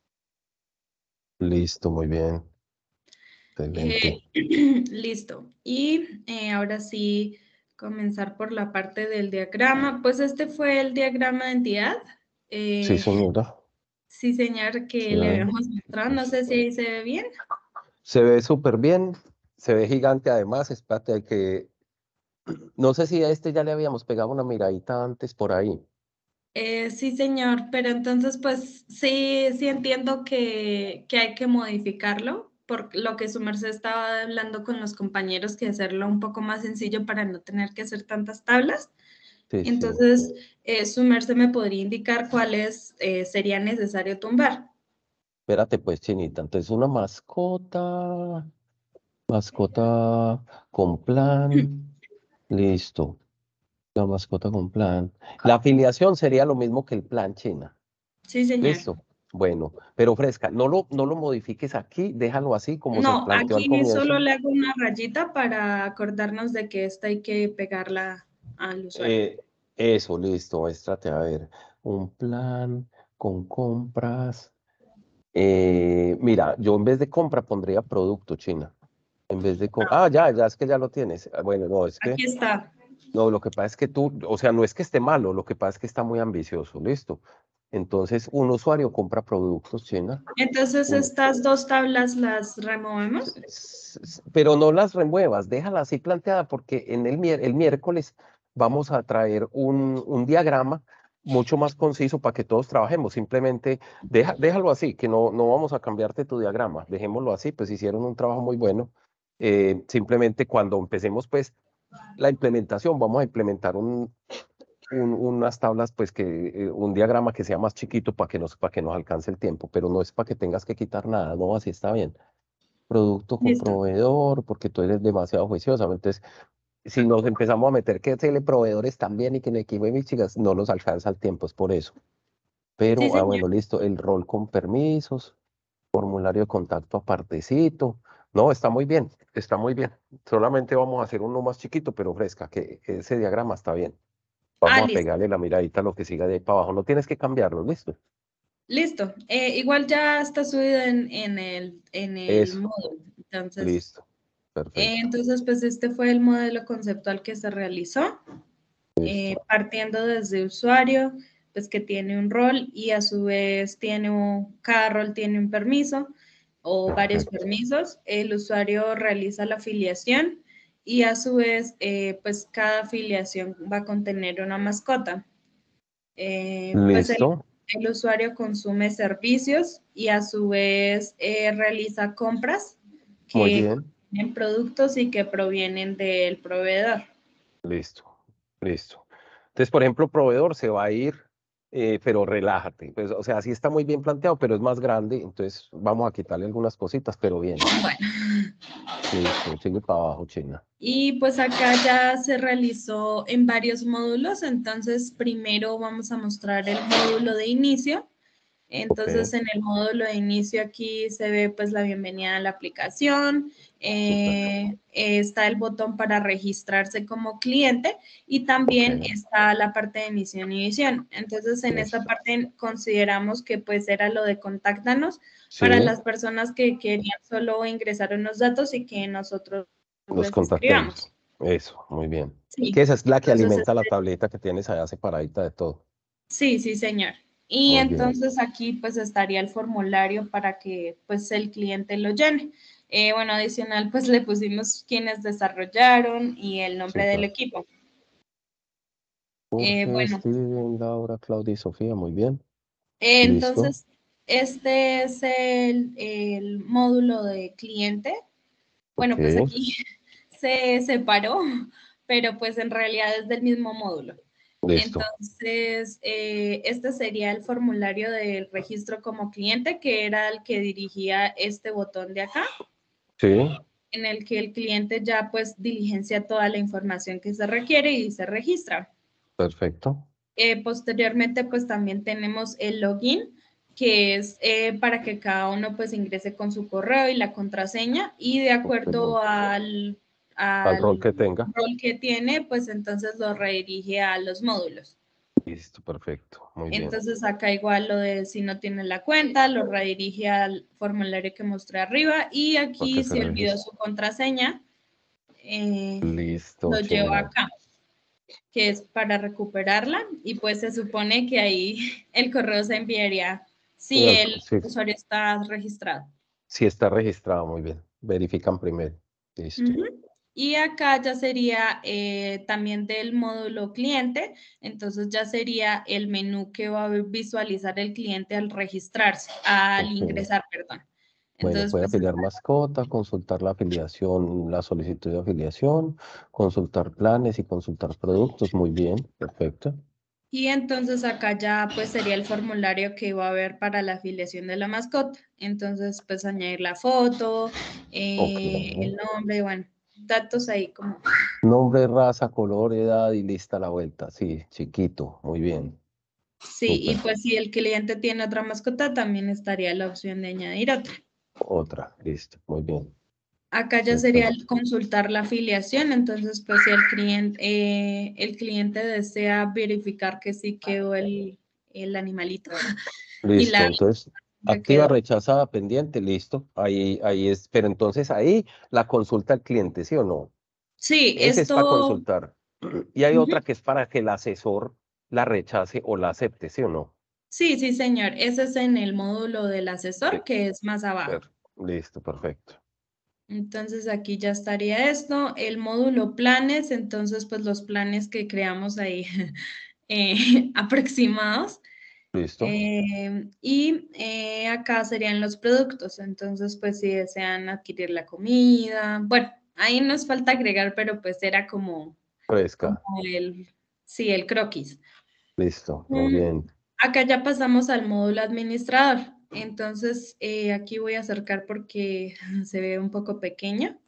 S1: Listo, muy bien. Excelente.
S2: Eh, listo. Y eh, ahora sí, comenzar por la parte del diagrama. Pues este fue el diagrama de entidad.
S1: Sí,
S2: Eh,
S1: señora.
S2: sí, señor, que
S1: Sí.
S2: le habíamos mostrado. No sé si ahí se ve bien.
S1: Se ve súper bien. Se ve gigante además. Espérate que... No sé si a este ya le habíamos pegado una miradita antes por ahí.
S2: Eh, sí, señor, pero entonces pues sí, sí entiendo que, que hay que modificarlo, por lo que su merced estaba hablando con los compañeros, que hacerlo un poco más sencillo para no tener que hacer tantas tablas.
S1: Sí, sí.
S2: Entonces, eh, su merced me podría indicar cuáles eh, sería necesario tumbar.
S1: Espérate pues, Chinita. Entonces una mascota. Mascota con plan. Listo. La mascota con plan. La afiliación sería lo mismo que el plan, China.
S2: Sí, señor.
S1: Listo. Bueno, pero fresca, no lo, no lo modifiques aquí, déjalo así como se
S2: No,
S1: planteó al
S2: aquí solo
S1: comienzo.
S2: le hago una rayita para acordarnos de que esta hay que pegarla al usuario.
S1: Eh, eso, listo, muéstrate, a ver, un plan con compras. Eh, mira, yo en vez de compra pondría producto, China. En vez de compra. Ah, ya, ya es que ya lo tienes. Ah, bueno, no, es que.
S2: Aquí está.
S1: No, lo que pasa es que tú, o sea, no es que esté malo, lo que pasa es que está muy ambicioso, listo. Entonces, un usuario compra productos, China.
S2: Entonces,
S1: un-
S2: estas dos tablas las removemos.
S1: s- s- pero no las remuevas, déjala así planteada porque en el, mier- el miércoles vamos a traer un, un diagrama mucho más conciso para que todos trabajemos. Simplemente deja, déjalo así, que no, no vamos a cambiarte tu diagrama, dejémoslo así, pues hicieron un trabajo muy bueno. Eh, simplemente cuando empecemos pues la implementación, vamos a implementar un, un- unas tablas, pues que eh, un diagrama que sea más chiquito para que nos, para que nos alcance el tiempo, pero no es para que tengas que quitar nada, no, así está bien. Producto con
S2: Listo.
S1: proveedor, porque tú eres demasiado juiciosa. Entonces, si nos empezamos a meter que hacerle proveedores también y que en equipo de mis chicas no nos alcanza el tiempo, es por eso. Pero,
S2: Sí,
S1: ah,
S2: señor.
S1: bueno, listo, el rol con permisos, formulario de contacto apartecito. No, está muy bien, está muy bien. Solamente vamos a hacer uno más chiquito, pero fresca, que que ese diagrama está bien.
S2: Ah,
S1: Vamos a
S2: listo.
S1: pegarle la miradita a lo que siga de ahí para abajo. No tienes que cambiarlo, listo.
S2: Listo. Eh, igual ya está subido en, en el, en el
S1: Eso,
S2: módulo. Entonces,
S1: listo,
S2: eh,
S1: perfecto.
S2: entonces, pues este fue el modelo conceptual que se realizó, eh,
S1: Listo.
S2: partiendo desde usuario, pues que tiene un rol y a su vez tiene un, cada rol tiene un permiso o varios
S1: Perfecto.
S2: permisos. El usuario realiza la afiliación y a su vez, eh, pues cada afiliación va a contener una mascota. Eh, pues el,
S1: Listo.
S2: el usuario consume servicios y a su vez eh, realiza compras
S1: Muy
S2: que
S1: bien.
S2: tienen productos y que provienen del proveedor.
S1: Listo, listo. Entonces, por ejemplo, proveedor se va a ir, eh, pero relájate. Pues, o sea, sí está muy bien planteado, pero es más grande, entonces vamos a quitarle algunas cositas, pero bien.
S2: Bueno.
S1: Listo, sigue para abajo, China.
S2: Y pues acá ya se realizó en varios módulos, entonces primero vamos a mostrar el módulo de inicio. Entonces,
S1: Ok.
S2: en el módulo de inicio aquí se ve pues la bienvenida a la aplicación, eh, está el botón para registrarse como cliente y también
S1: Ok.
S2: está la parte de emisión y visión. Entonces, en esta
S1: Listo.
S2: parte consideramos que pues era lo de contáctanos
S1: Sí,
S2: para las personas que querían solo ingresar unos datos y que nosotros
S1: los
S2: les
S1: contactemos.
S2: escribamos.
S1: Eso, muy bien.
S2: Sí.
S1: Que esa es la que
S2: Entonces,
S1: alimenta la
S2: este,
S1: tableta que tienes allá separadita de todo.
S2: sí, sí, señor. Y
S1: Muy bien.
S2: entonces aquí pues estaría el formulario para que pues el cliente lo llene. Eh, bueno, adicional pues le pusimos quienes desarrollaron y el nombre del
S1: Súper.
S2: equipo. Eh,
S1: Jorge,
S2: bueno,
S1: Steven, Laura, Claudia y Sofía, muy bien.
S2: eh,
S1: Listo.
S2: entonces este es el, el módulo de cliente. Bueno, pues
S1: Ok.
S2: aquí se separó, pero pues en realidad es del mismo módulo.
S1: Listo.
S2: Entonces, eh, este sería el formulario del registro como cliente, que era el que dirigía este botón de acá,
S1: Sí,
S2: en el que el cliente ya pues diligencia toda la información que se requiere y se registra.
S1: perfecto.
S2: Eh, posteriormente, pues también tenemos el login, que es eh, para que cada uno pues ingrese con su correo y la contraseña y de acuerdo al,
S1: Al
S2: al
S1: rol que tenga.
S2: rol que tiene, pues entonces lo redirige a los módulos.
S1: Listo, perfecto. Muy bien.
S2: Entonces acá igual lo de si no tiene la cuenta, lo redirige al formulario que mostré arriba y
S1: Para
S2: aquí
S1: que se
S2: si olvidó
S1: registre.
S2: su contraseña, eh,
S1: Listo,
S2: lo lleva
S1: China.
S2: acá, que es para recuperarla y pues se supone que ahí el correo se enviaría si
S1: Eh,
S2: el
S1: Sí,
S2: usuario está registrado.
S1: sí está registrado, muy bien. Verifican primero. Listo.
S2: Ujú. Y acá ya sería eh, también del módulo cliente, entonces ya sería el menú que va a visualizar el cliente al registrarse, al
S1: Ok.
S2: ingresar, perdón.
S1: Bueno,
S2: Entonces,
S1: puede
S2: pues,
S1: afiliar mascota, consultar la afiliación, la solicitud de afiliación, consultar planes y consultar productos. Muy bien, perfecto.
S2: y entonces acá ya pues sería el formulario que va a haber para la afiliación de la mascota. Entonces, pues añadir la foto, eh, el
S1: Ok.
S2: nombre, bueno, datos ahí como.
S1: Nombre, raza, color, edad y lista a la vuelta. Sí, chiquito. Muy bien.
S2: Sí, y
S1: Súper.
S2: pues si el cliente tiene otra mascota, también estaría la opción de añadir otra.
S1: Otra. Listo. Muy bien.
S2: Acá ya sería el consultar la afiliación, entonces pues si el cliente, eh, el cliente desea verificar que sí quedó el, el animalito y
S1: Listo.
S2: la
S1: Entonces,
S2: ya
S1: activa,
S2: quedó.
S1: rechazada, pendiente. Listo. Ahí, ahí es. Pero entonces ahí la consulta al cliente, ¿sí o no?
S2: Sí,
S1: Ese es para
S2: esto,
S1: consultar. Y hay
S2: ujú.
S1: otra que es para que el asesor la rechace o la acepte, ¿sí o no?
S2: Sí, sí, señor. Ese es en el módulo del asesor, que es más abajo.
S1: Per- Listo, perfecto.
S2: Entonces aquí ya estaría esto. El módulo planes, entonces pues los planes que creamos ahí eh, aproximados.
S1: Listo.
S2: Eh, y eh, acá serían los productos, entonces pues si desean adquirir la comida, bueno, ahí nos falta agregar, pero pues era como, como
S1: Fresca.
S2: el, sí, el croquis.
S1: Listo, muy
S2: Mm,
S1: bien.
S2: Acá ya pasamos al módulo administrador, entonces eh, aquí voy a acercar porque se ve un poco pequeño.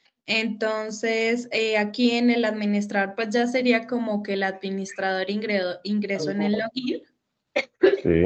S2: Entonces, eh, aquí en el administrador, pues ya sería como que el administrador ingredo- ingresó en el login.
S1: Sí,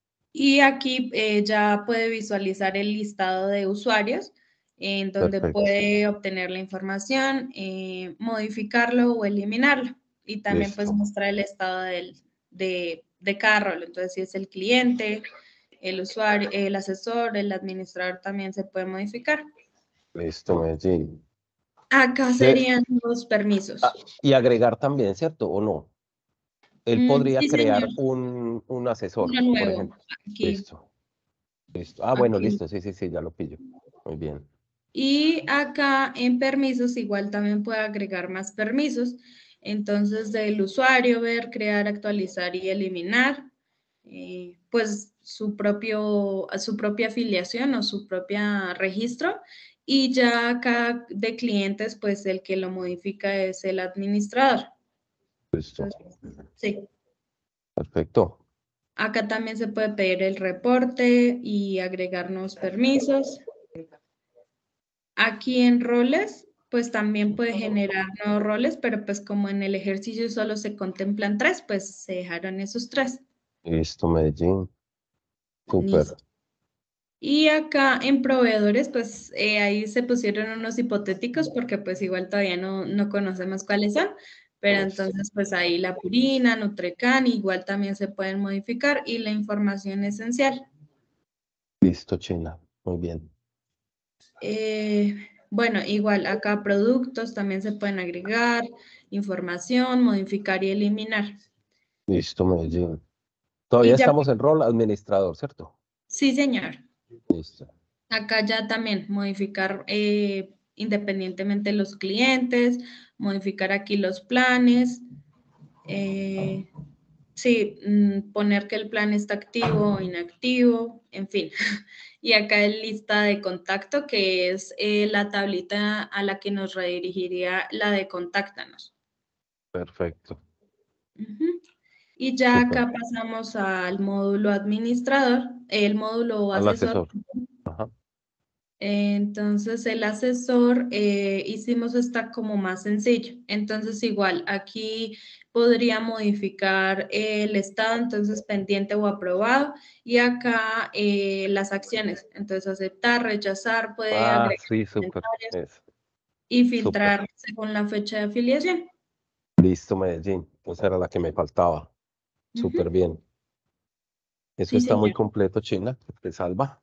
S2: Y aquí eh, ya puede visualizar el listado de usuarios en donde
S1: perfecto.
S2: puede obtener la información, eh, modificarlo o eliminarlo. Y también pues
S1: Listo,
S2: mostrar el estado del, de, de cada rol. Entonces, si es el cliente, el usuario, el asesor, el administrador también se puede modificar.
S1: listo, Medellín.
S2: Acá
S1: De-
S2: serían los permisos.
S1: ah, y agregar también, ¿cierto? ¿O no? Él
S2: Mm,
S1: podría
S2: sí, señor.
S1: crear un, un asesor,
S2: Uno
S1: por
S2: nuevo.
S1: ejemplo.
S2: Aquí.
S1: Listo, listo. Ah, bueno,
S2: Aquí.
S1: listo, sí, sí, sí, ya lo pillo. Muy bien.
S2: Y acá en permisos igual también puede agregar más permisos. Entonces del usuario, ver, crear, actualizar y eliminar, eh, pues su, propio, su propia afiliación o su propio registro. Y ya acá de clientes, pues el que lo modifica es el administrador.
S1: Listo.
S2: Entonces, sí.
S1: Perfecto.
S2: Acá también se puede pedir el reporte y agregar nuevos permisos. Aquí en roles, pues también puede generar nuevos roles, pero pues como en el ejercicio solo se contemplan tres, pues se dejaron esos tres.
S1: Listo, Medellín. Súper.
S2: Listo. Y acá en proveedores, pues eh, ahí se pusieron unos hipotéticos porque pues igual todavía no, no conocemos cuáles son, pero entonces pues ahí la Purina, Nutrecan, igual también se pueden modificar y la información esencial.
S1: Listo, China. Muy bien.
S2: Eh, bueno, igual acá productos también se pueden agregar, información, modificar y eliminar.
S1: Listo, Medellín. Todavía
S2: Y ya,
S1: estamos en rol administrador, ¿cierto?
S2: sí, señor.
S1: Listo.
S2: Acá ya también modificar eh, independientemente los clientes, modificar aquí los planes, eh, sí, mm, poner que el plan está activo o inactivo, en fin. Y acá en lista de contacto, que es eh, la tablita a la que nos redirigiría la de contáctanos.
S1: Perfecto.
S2: Ujú. Y ya acá pasamos al módulo administrador, el módulo
S1: Al
S2: asesor.
S1: asesor. Ajá.
S2: Entonces el asesor eh, hicimos esta como más sencillo. Entonces igual aquí podría modificar el estado, entonces pendiente o aprobado. Y acá eh, las acciones. Entonces aceptar, rechazar, puede
S1: Ah,
S2: agregar
S1: sí, súper.
S2: comentarios
S1: Eso.
S2: y
S1: Súper.
S2: filtrar según la fecha de afiliación.
S1: Listo, Medellín. Esa era la que me faltaba. Súper
S2: Ujú.
S1: bien. Eso
S2: Sí,
S1: está muy
S2: señor.
S1: completo, China. Se salva.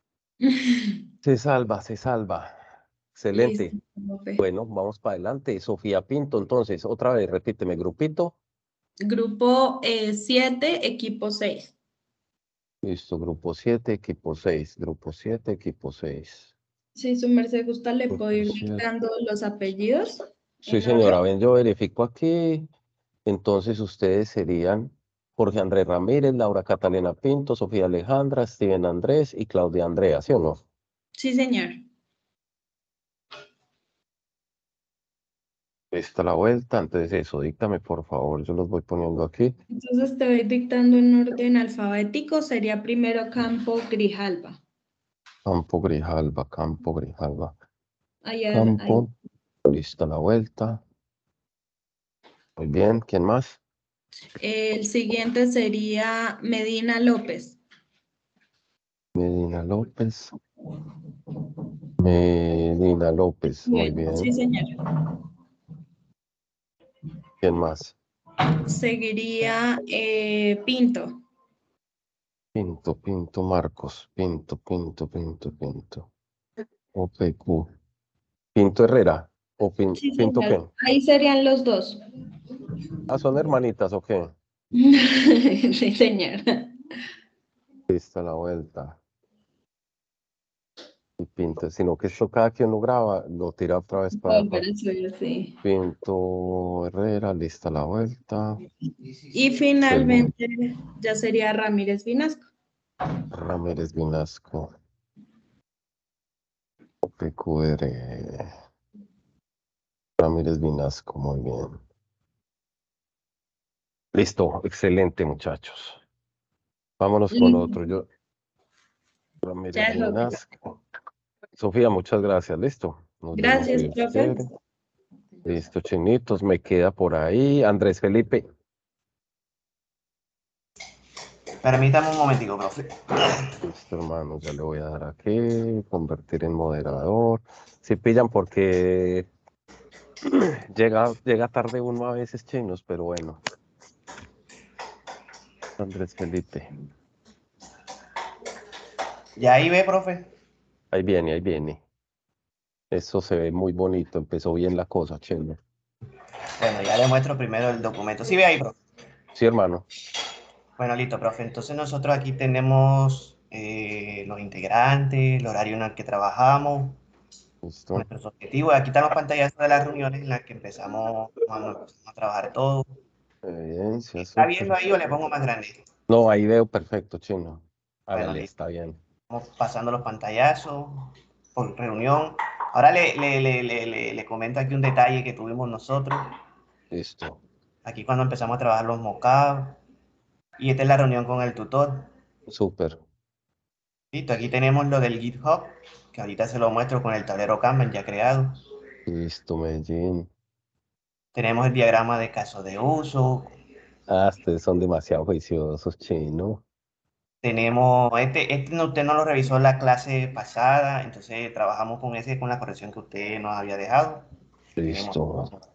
S1: Se salva, se salva.
S2: Listo,
S1: Excelente.
S2: profe.
S1: Bueno, vamos para adelante. Sofía Pinto, entonces, otra vez, repíteme, grupito.
S2: Grupo siete, equipo seis.
S1: Listo, grupo siete, equipo seis. Grupo siete, equipo seis.
S2: Si su merced gusta, le puedo
S1: Grupo
S2: ir
S1: siete.
S2: dictando los apellidos
S1: Sí,
S2: en
S1: señora,
S2: orden.
S1: ven, yo verifico aquí. Entonces, ustedes serían Jorge Andrés Ramírez, Laura Catalina Pinto, Sofía Alejandra, Steven Andrés y Claudia Andrea, ¿sí o no?
S2: Sí, señor.
S1: Esta la vuelta, entonces eso, díctame por favor, yo los voy poniendo aquí.
S2: Entonces te voy dictando en orden alfabético. Sería primero Campo Grijalba.
S1: Campo Grijalba, Campo Grijalba.
S2: Allá, ahí.
S1: Campo, lista la vuelta. Muy bien, ¿quién más?
S2: El siguiente sería Medina López.
S1: Medina López. Medina López, muy bien.
S2: Sí, señor.
S1: ¿Quién más?
S2: Seguiría eh, Pinto.
S1: Pinto, Pinto Marcos, Pinto, Pinto, Pinto, Pinto. O P Q. Pinto Herrera. ¿O Pin-
S2: Sí,
S1: Pinto qué?
S2: señor. Ahí serían los dos.
S1: Ah, ¿son hermanitas o qué?
S2: Sí, señor.
S1: Lista la vuelta. Y Pinto, sino que esto cada quien lo graba, lo tira otra vez para
S2: Volver
S1: acá.
S2: a subir, sí.
S1: Pinto Herrera, lista la vuelta.
S2: Y finalmente ya sería Ramírez Vinasco.
S1: Ramírez Vinasco. P Q R. Ramírez Vinasco, muy bien. Listo, excelente, muchachos. Vámonos con
S2: Listo.
S1: otro. Yo, Ramírez
S2: Ya, Sofía.
S1: Vinasco. Sofía, muchas gracias. Listo. Nos vemos,
S2: Gracias,
S1: si Dios
S2: profe.
S1: quiere. Listo, chinitos, me queda por ahí. Andrés Felipe.
S8: Permítame un momentico, profe.
S1: Listo, hermano, ya le voy a dar aquí, convertir en moderador. Si pillan porque llega, llega tarde uno a veces, chinos, pero bueno. Andrés Felipe.
S8: ¿Ya ahí ve, profe?
S1: Ahí viene, ahí viene. Eso se ve muy bonito, empezó bien la cosa, chino.
S8: Bueno, ya le muestro primero el documento. ¿Sí ve ahí, profe?
S1: Sí, hermano.
S8: Bueno, listo, profe. Entonces nosotros aquí tenemos eh, los integrantes, el horario en el que trabajamos,
S1: Listo.
S8: nuestros objetivos. Aquí están los pantallazos de las reuniones en las que empezamos, cuando empezamos a trabajar todo.
S1: Evidencia,
S8: ¿Está
S1: súper.
S8: viendo ahí o le pongo más grande?
S1: No, ahí veo perfecto, chino.
S8: Bueno,
S1: Hágale,
S8: listo.
S1: está bien.
S8: Vamos pasando los pantallazos. por reunión. Ahora le, le, le, le, le, le comento aquí un detalle que tuvimos nosotros.
S1: Listo.
S8: Aquí cuando empezamos a trabajar los mockups. Y esta es la reunión con el tutor.
S1: Súper.
S8: Listo, aquí tenemos lo del GitHub, que ahorita se lo muestro con el tablero Kanban ya creado.
S1: Listo, Medellín.
S8: Tenemos el diagrama de caso de uso.
S1: Ah, ustedes son demasiado juiciosos, chino.
S8: Tenemos, este, este no- usted no lo revisó en la clase pasada, entonces trabajamos con ese, con la corrección que usted nos había dejado.
S1: Listo.
S8: Tenemos,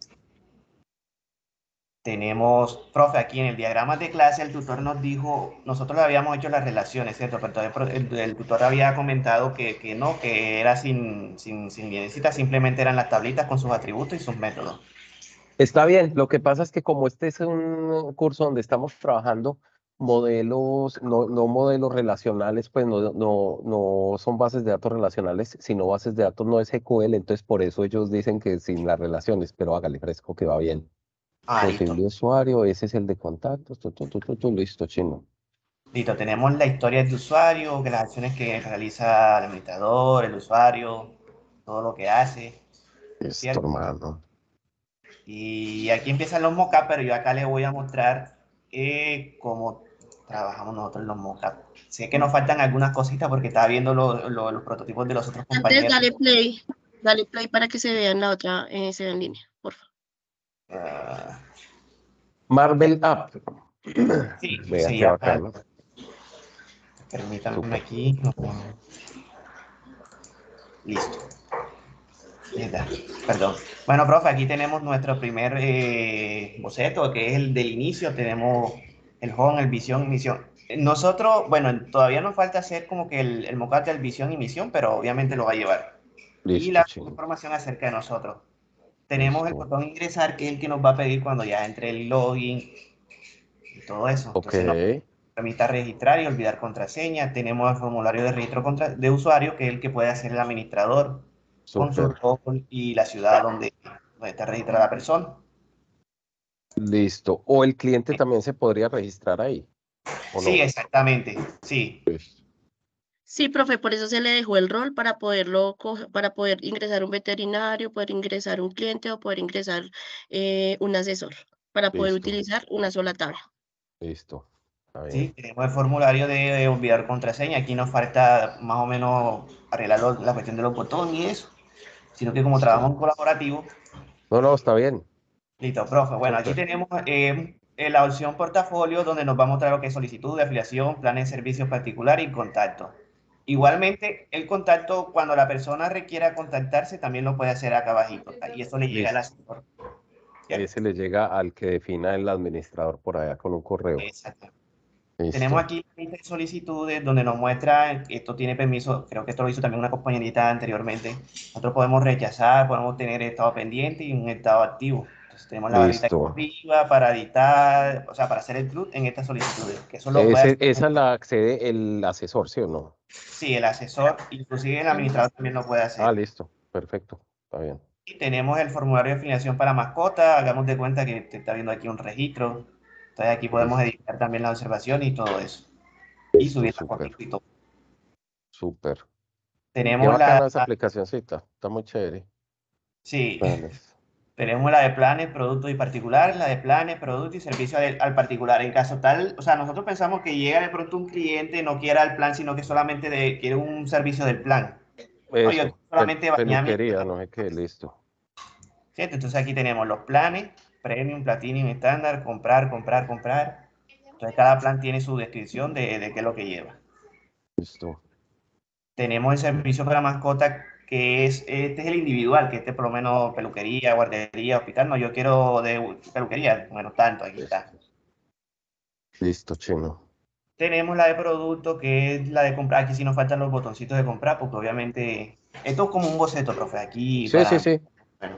S8: tenemos, profe, aquí en el diagrama de clase el tutor nos dijo, nosotros le habíamos hecho las relaciones, ¿cierto? Pero entonces el, el tutor había comentado que, que no, que era sin, sin, sin lineecita, simplemente eran las tablitas con sus atributos y sus métodos.
S1: Está bien, lo que pasa es que como este es un curso donde estamos trabajando modelos, no, no modelos relacionales, pues no, no, no son bases de datos relacionales, sino bases de datos no S Q L, entonces por eso ellos dicen que sin las relaciones, pero hágale fresco que va bien.
S8: Ah, listo.
S1: Posible usuario, ese es el de contactos, tu, tu, tu, tu, tu, listo, chino.
S8: Listo, tenemos la historia del usuario, que las acciones que realiza el administrador, el usuario, todo lo que hace.
S1: Listo,
S8: ¿cierto?
S1: hermano.
S8: Y aquí empiezan los mockups, pero yo acá les voy a mostrar eh, cómo trabajamos nosotros en los mockups. Sé que nos faltan algunas cositas porque estaba viendo lo- lo- los prototipos de los otros
S9: Antes
S8: compañeros.
S9: dale play, dale play para que se vea en la otra, eh, se vea en línea, por favor.
S8: Ah,
S1: Marvel App.
S8: sí,
S1: Vea
S8: sí,
S1: qué
S8: acá.
S1: bacano.
S8: Permítanme
S1: Súper.
S8: aquí. Listo. Ahí está. Perdón. Bueno, profe, aquí tenemos nuestro primer eh, boceto, que es el del inicio. Tenemos el home, el visión y misión. Nosotros, bueno, todavía nos falta hacer como que el, el mockup del visión y misión, pero obviamente lo va a llevar. Y
S1: Listo,
S8: la
S1: chino.
S8: información acerca de nosotros. Tenemos el
S1: Listo.
S8: botón ingresar, que es el que nos va a pedir cuando ya entre el login y todo eso.
S1: Ok.
S8: Entonces nos permite registrar y olvidar contraseña. Tenemos el formulario de registro contra, de usuario, que es el que puede hacer el administrador con su
S1: Súper.
S8: rol y la ciudad donde, donde está registrada la persona.
S1: Listo. O el cliente también se podría registrar ahí, ¿o
S8: Sí,
S1: no?
S8: exactamente. Sí.
S1: Listo.
S9: Sí, profe, por eso se le dejó el rol para poderlo coger, para poder ingresar un veterinario, poder ingresar un cliente o poder ingresar eh, un asesor, para poder
S1: Listo.
S9: utilizar una sola tabla.
S1: Listo. Está bien.
S8: Sí, tenemos el formulario de, de olvidar contraseña. Aquí nos falta más o menos arreglar lo- la cuestión de los botones y eso. Sino que como
S1: Listo.
S8: trabajamos en colaborativo.
S1: No, no, está bien.
S8: Listo, profe. Bueno, aquí
S1: Súper.
S8: tenemos eh, eh, la opción portafolio, donde nos va a mostrar lo que es solicitud de afiliación, planes de servicios particular y contacto. Igualmente, el contacto, cuando la persona requiera contactarse, también lo puede hacer acá abajito. Y eso le llega al
S1: Listo.
S8: asesor.
S1: Ese le llega al que defina el administrador por allá con un correo.
S8: Exacto.
S1: Listo.
S8: Tenemos aquí la lista de solicitudes donde nos muestra que esto tiene permiso, creo que esto lo hizo también una compañerita anteriormente. Nosotros podemos rechazar, podemos tener estado pendiente y un estado activo. Entonces tenemos la barrita
S1: Listo.
S8: arriba para editar, o sea, para hacer el club en estas solicitudes, que eso lo puede
S1: Ese,
S8: hacer.
S1: esa la accede el asesor, ¿sí o no?
S8: Sí, el asesor, inclusive el administrador también lo puede hacer.
S1: Ah, listo. Perfecto. Está bien.
S8: Y tenemos el formulario de afiliación para mascota, hagamos de cuenta que te está viendo aquí un registro. Entonces aquí podemos
S1: Listo.
S8: editar también la observación y todo eso. Y
S1: Listo,
S8: subir la
S1: súper.
S8: fotito y todo.
S1: Súper. Qué
S8: Tenemos
S1: bacana
S8: la,
S1: esa aplicacioncita. Está muy chévere.
S8: sí,
S1: Planes.
S8: tenemos la de planes, productos y particulares, la de planes, productos y servicios al, al particular. En caso tal, o sea, nosotros pensamos que llega de pronto un cliente, no quiera el plan, sino que solamente de, quiere un servicio del plan. No, yo
S1: Eso.
S8: solamente
S1: Pel-
S8: bañarme.
S1: peluquería, no sé qué. Listo.
S8: ¿Cierto? Entonces aquí tenemos los planes, premium, platinum, estándar, comprar, comprar, comprar. Entonces cada plan tiene su descripción de, de qué es lo que lleva.
S1: Listo.
S8: Tenemos el servicio para mascota, que es, este es el individual, que este por lo menos peluquería, guardería, hospital. No, yo quiero de peluquería, bueno, tanto, aquí está.
S1: Listo, chino.
S8: Tenemos la de producto, que es la de comprar. Aquí sí nos faltan los botoncitos de comprar, porque obviamente esto es como un boceto, profe, aquí
S1: Sí,
S8: para...
S1: sí, sí.
S8: Bueno.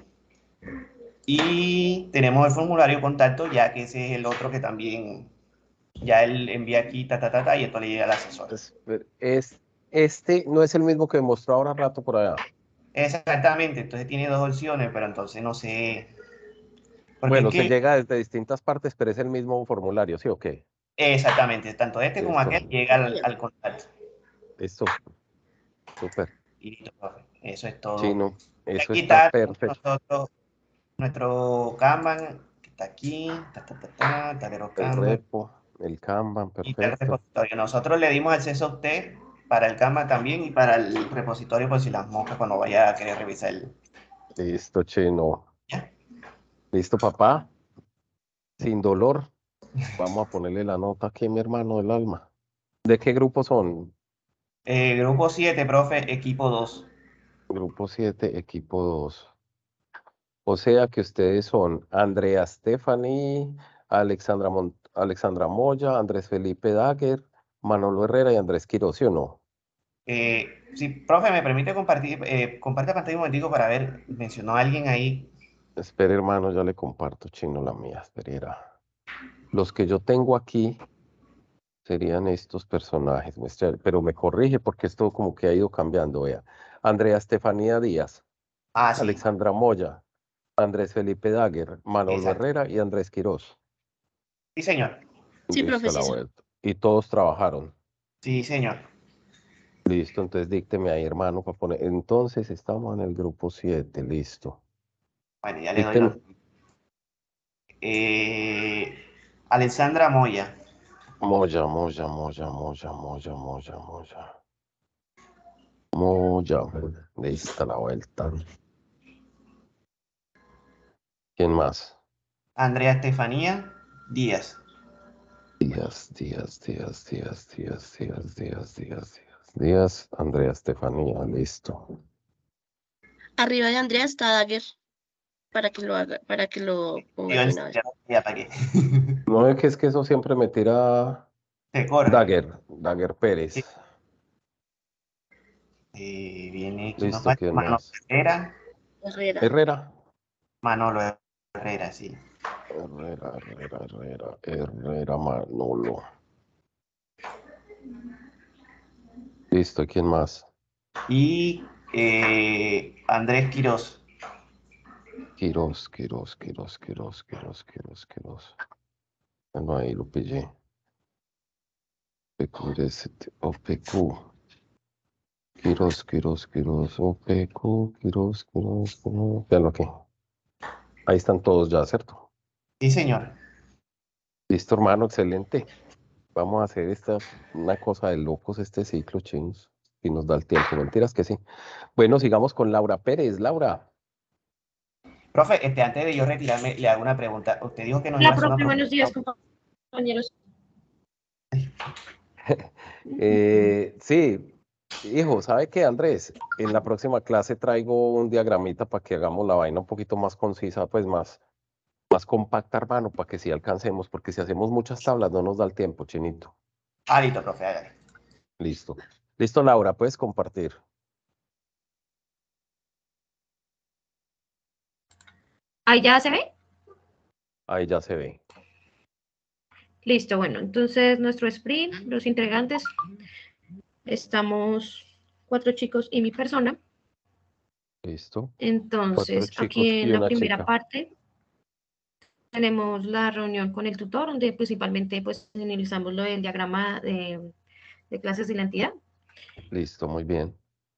S8: Y tenemos el formulario contacto, ya que ese es el otro que también ya él envía aquí, ta, ta, ta, ta, y esto le llega al asesor.
S1: Es, este no es el mismo que mostró ahora rato por allá.
S8: Exactamente, entonces tiene dos opciones, pero entonces no sé. Porque
S1: Bueno,
S8: es
S1: se
S8: que,
S1: llega desde distintas partes, pero es el mismo formulario, ¿sí o qué?
S8: exactamente, tanto este como
S1: Listo.
S8: aquel llega al, al contacto.
S1: Listo. Súper.
S8: Y listo, profe. Eso es todo.
S1: Chino, eso
S8: Aquí
S1: está
S8: está
S1: perfecto.
S8: nosotros, nuestro Kanban, que está aquí, ta, ta, ta, ta, tablero
S1: El
S8: Kanban,
S1: repo, el Kanban,
S8: y está el
S1: perfecto.
S8: repositorio. Nosotros le dimos acceso a usted para el Kanban también y para el repositorio por si las moscas cuando vaya a querer revisar el...
S1: Listo, Chino. Listo, papá. Sin dolor. Vamos a ponerle la nota aquí, mi hermano del alma. ¿De qué grupo son?
S8: Eh, grupo siete, profe, equipo dos.
S1: Grupo siete, equipo dos. O sea que ustedes son Andrea Stephanie, Alexandra, Mon- Alexandra Moya, Andrés Felipe Dagger, Manolo Herrera y Andrés Quiroz, ¿sí o no?
S8: Eh, sí, profe, ¿me permite compartir? Eh, comparte pantalla un momentico para ver, mencionó a alguien ahí.
S1: Espere, hermano, ya le comparto, Chino, la mía. Espera. Los que yo tengo aquí serían estos personajes, muestra- pero me corrige porque esto como que ha ido cambiando, vea. Andrea Estefanía Díaz,
S8: Ah, sí,
S1: Alexandra Moya, Andrés Felipe Dagger, Manolo
S8: exacto.
S1: Herrera y Andrés Quiroz.
S8: Sí, señor.
S9: Sí,
S1: Listo,
S9: profe,
S1: a la
S9: sí, sí.
S1: vuelta. Y todos trabajaron.
S8: Sí, señor.
S1: Listo, entonces dícteme ahí, hermano, para poner. Entonces estamos en el grupo siete, listo.
S8: Bueno, ya le doy
S1: Dícteme.
S8: los... Eh, Alexandra Moya.
S1: Moya, Moya, Moya, Moya, Moya, Moya, Moya. Moya. Listo, a la vuelta. ¿Quién más?
S8: Andrea Estefanía Díaz.
S1: Díaz, Díaz, Díaz, Díaz, Díaz, Díaz, Díaz, Díaz, Díaz. Díaz, Andrea Estefanía, listo.
S9: Arriba de Andrea está Dagger para que lo haga, para que lo ponga
S8: Yo
S9: de
S8: en
S9: una vez.
S8: serio, ya para qué.
S1: No es que es que eso siempre me tira
S8: Se corre.
S1: Dagger, Dagger Pérez.
S8: Eh, viene, ¿quién nos
S1: Listo,
S8: falta?
S1: ¿quién
S8: Manolo
S1: más?
S8: Herrera.
S9: Herrera.
S1: Herrera.
S8: Manolo Herrera, sí.
S1: Herrera, Herrera, Herrera, Herrera, Manolo. Listo, ¿quién más?
S8: Y eh, Andrés Quiroz.
S1: Quiroz, Quiroz, Quiroz, Quiroz, Quiroz, Quiroz, Quiroz. Bueno, ahí lo pillé. P Q, O P Q. Quiroz, Quiroz, Quiroz, O P Q, Quiroz, Quiroz, Quiroz. Vean lo que. Ahí están todos ya, ¿cierto?
S8: Sí, señor.
S1: Listo, hermano, excelente. Vamos a hacer esta, una cosa de locos este ciclo, chinos. Si nos da el tiempo. Mentiras que sí. Bueno, sigamos con Laura Pérez. Laura.
S8: Profe, este, antes de yo retirarme, le hago una pregunta. Usted dijo que nos iba
S3: Hola,
S8: a hacer una
S3: profe, buenos días,
S8: propuesta.
S3: compañeros.
S1: Eh, sí, hijo, ¿sabe qué, Andrés? En la próxima clase traigo un diagramita para que hagamos la vaina un poquito más concisa, pues más, más compacta, hermano, para que sí alcancemos, porque si hacemos muchas tablas no nos da el tiempo, chinito.
S8: Ah, listo, profe, hágale.
S1: Listo. Listo, Laura, puedes compartir.
S3: ¿Ahí ya se ve?
S1: Ahí ya se ve.
S3: Listo, bueno, entonces nuestro sprint, los integrantes, estamos cuatro chicos y mi persona.
S1: Listo. Cuatro
S3: Entonces, aquí
S1: chicos y
S3: en la
S1: una
S3: primera
S1: chica.
S3: parte tenemos la reunión con el tutor, donde principalmente pues analizamos lo del diagrama de, de clases de la entidad.
S1: Listo, muy bien.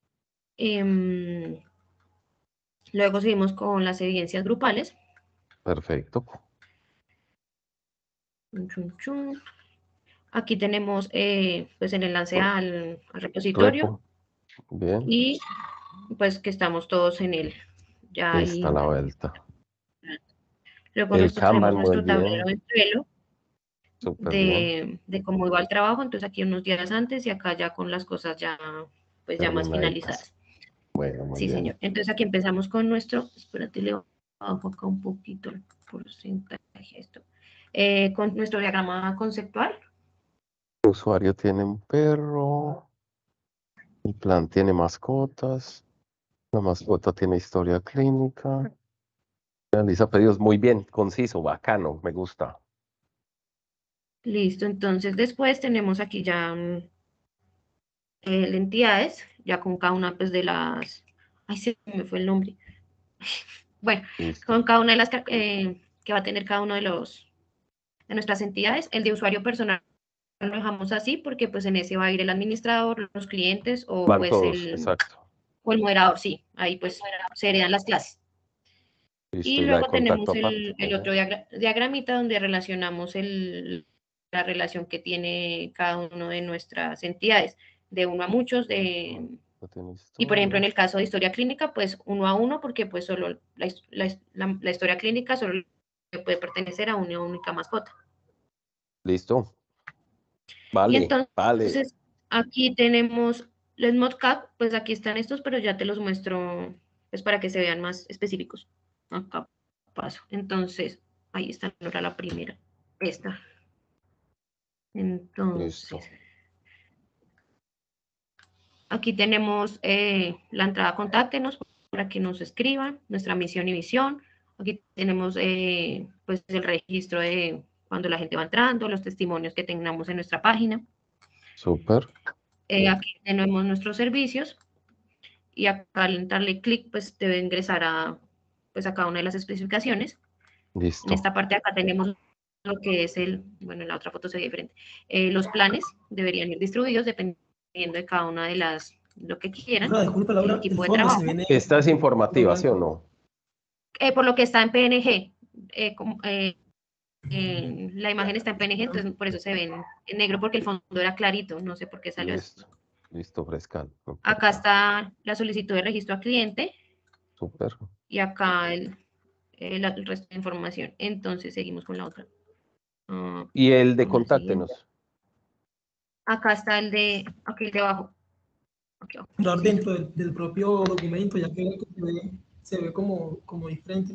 S3: Em, luego seguimos con las evidencias grupales.
S1: Perfecto.
S3: Chun, chun. Aquí tenemos eh, pues el enlace al, al repositorio
S1: Repo. Bien.
S3: y pues que estamos todos en él. Ya ahí.
S1: Está la vuelta.
S3: Luego
S1: El
S3: nosotros tenemos
S1: Kanban, muy
S3: nuestro tablero
S1: bien.
S3: de Trello
S1: Súper bien.
S3: de, de cómo iba el trabajo, entonces aquí unos días antes y acá ya con las cosas ya pues ya más
S1: Terminaditas.
S3: finalizadas.
S1: Bueno, muy
S3: Sí,
S1: bien.
S3: señor. Entonces aquí empezamos con nuestro, espérate, le bajo acá un poquito el porcentaje esto. Eh, con nuestro diagrama conceptual.
S1: El usuario tiene un perro. El plan tiene mascotas. La mascota tiene historia clínica. Realiza pedidos muy bien, conciso, bacano, me gusta.
S3: Listo, entonces después tenemos aquí ya mm, eh, entidades, ya con cada una pues de las, ay se me fue el nombre, bueno,
S1: Listo.
S3: con cada una de las eh, que va a tener cada uno de los, de nuestras entidades, el de usuario personal lo dejamos así porque pues en ese va a ir el administrador, los clientes o
S1: Van
S3: pues
S1: todos,
S3: el,
S1: exacto.
S3: O el moderador, sí. Ahí pues se heredan las clases.
S1: Listo,
S3: Y
S1: y la de
S3: luego tenemos
S1: contacto
S3: el,
S1: aparte.
S3: el otro diagra- diagramita donde relacionamos el, la relación que tiene cada uno de nuestras entidades, de uno a muchos, de,
S1: No tiene
S3: y por ejemplo en
S1: historia.
S3: el caso de historia clínica, pues uno a uno, porque pues solo la, his- la his- la- la historia clínica solo puede pertenecer a una única mascota.
S1: Listo.
S3: Y
S1: Vale,
S3: entonces,
S1: vale.
S3: aquí tenemos los modcap, pues aquí están estos, pero ya te los muestro, pues para que se vean más específicos. Acá paso. Entonces, ahí está ahora la primera, esta. Entonces,
S1: Listo.
S3: aquí tenemos eh, la entrada, contáctenos para que nos escriban, nuestra misión y visión. Aquí tenemos eh, pues el registro de cuando la gente va entrando, los testimonios que tengamos en nuestra página.
S1: Súper.
S3: Eh, aquí tenemos nuestros servicios y acá al darle clic pues debe ingresar a, pues, a cada una de las especificaciones.
S1: Listo.
S3: En esta parte acá tenemos lo que es el, bueno, en la otra foto se ve diferente. Eh, los planes deberían ir distribuidos dependiendo de cada una de las, lo que quieran.
S10: Ah, disculpa, Laura,
S3: el tipo
S10: el
S3: de
S10: fondo se
S3: trabajo.
S10: viene
S1: Esta es informativa, ¿sí o
S10: blanco.
S1: no?
S3: Eh, por lo que está en P N G. Eh, como, eh, eh, la imagen está en P N G, entonces por eso se ve en, en negro, porque el fondo era clarito, no sé por qué salió así.
S1: Listo. Listo, frescal. No
S3: Acá
S1: importa.
S3: está la solicitud de registro a cliente
S1: Súper.
S3: y acá el, el, el resto de información. Entonces seguimos con la otra. Ah,
S1: Y el de
S3: con la siguiente.
S1: contáctenos.
S3: Acá está el de, aquí el de abajo. Aquí abajo.
S10: Entrar dentro del, del propio documento, ya que se ve, se ve como, como diferente.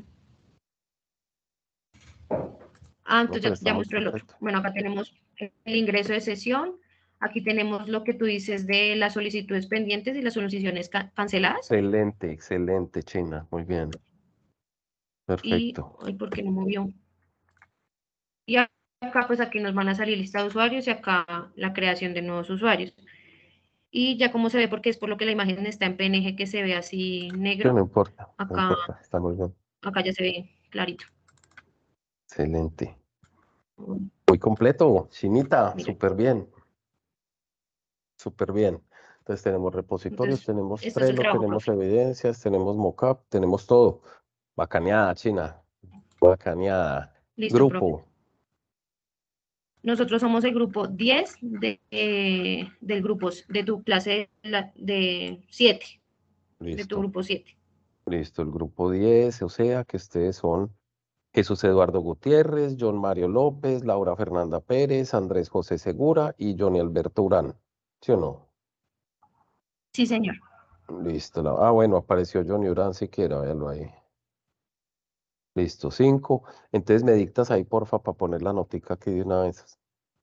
S3: Ah,
S1: No,
S3: entonces
S1: pero
S3: ya,
S1: está
S3: ya
S1: muy
S3: muestro el otro.
S1: completo.
S3: Bueno, acá tenemos el ingreso de sesión. Aquí tenemos lo que tú dices de las solicitudes pendientes y las solicitaciones ca- canceladas.
S1: Excelente, excelente, China. Muy bien.
S3: Y,
S1: Perfecto.
S3: ay, ¿por qué no movió? Y acá, pues aquí nos van a salir lista de usuarios y acá la creación de nuevos usuarios. Y ya como se ve, porque es por lo que la imagen está en P N G, que se ve así
S1: Sí,
S3: negro,
S1: no importa, no
S3: acá,
S1: importa. Está muy bien.
S3: acá ya se ve clarito.
S1: Excelente. Muy completo, Chinita.
S3: Mira.
S1: Súper bien. Súper bien. Entonces tenemos repositorios,
S3: Entonces,
S1: tenemos
S3: este es el
S1: Trello,
S3: trabajo,
S1: tenemos
S3: profe.
S1: evidencias, tenemos mockup, tenemos todo. Bacaneada, China. Bacaneada.
S3: Listo, profe.
S1: Grupo.
S3: Nosotros somos el grupo diez de, eh, del grupo, de tu clase de, la- de siete, de tu
S1: Listo.
S3: grupo siete.
S1: Listo. El grupo diez, o sea que ustedes son Jesús Eduardo Gutiérrez, John Mario López, Laura Fernanda Pérez, Andrés José Segura y Johnny Alberto Urán. ¿Sí o no?
S3: Sí, señor.
S1: Listo. la- Ah, bueno, apareció Johnny Urán siquiera, véalo ahí. Listo, cinco. Entonces me dictas ahí, porfa, para poner la notica aquí de una vez.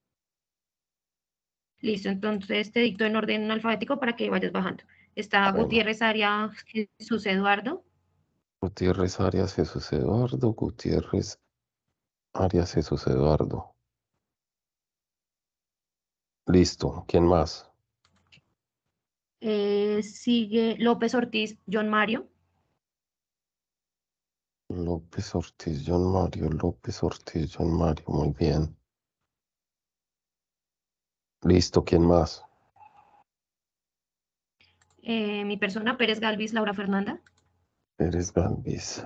S3: Listo, entonces te dicto en orden alfabético para que vayas bajando. Está
S1: Bueno.
S3: Gutiérrez Aria Jesús Eduardo,
S1: Gutiérrez Arias Jesús Eduardo, Gutiérrez Arias Jesús Eduardo. Listo, ¿quién más?
S3: eh, sigue López Ortiz John Mario,
S1: López Ortiz, John Mario, López Ortiz, John Mario, muy bien. Listo, ¿quién más?
S3: eh, mi persona Pérez Galvis Laura Fernanda,
S1: Pérez Galvis.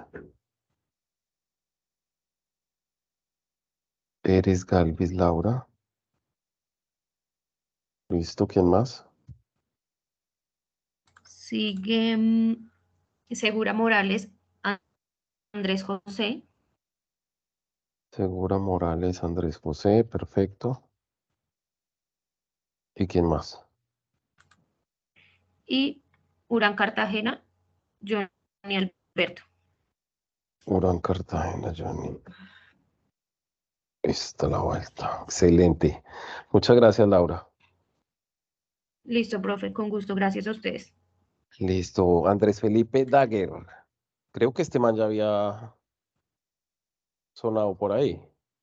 S1: Pérez Galvis, Laura. Listo, ¿quién más?
S3: sigue mm, Segura Morales Andrés José,
S1: Segura Morales, Andrés José, perfecto. ¿Y quién más?
S3: y Urán Cartagena Johnny Alberto.
S1: Urán Cartagena, Johnny. Esta la vuelta. Excelente. Muchas gracias, Laura.
S3: Listo, profe, con gusto, gracias a ustedes.
S1: Listo. Andrés Felipe Dagger. Creo que este man ya había sonado por ahí.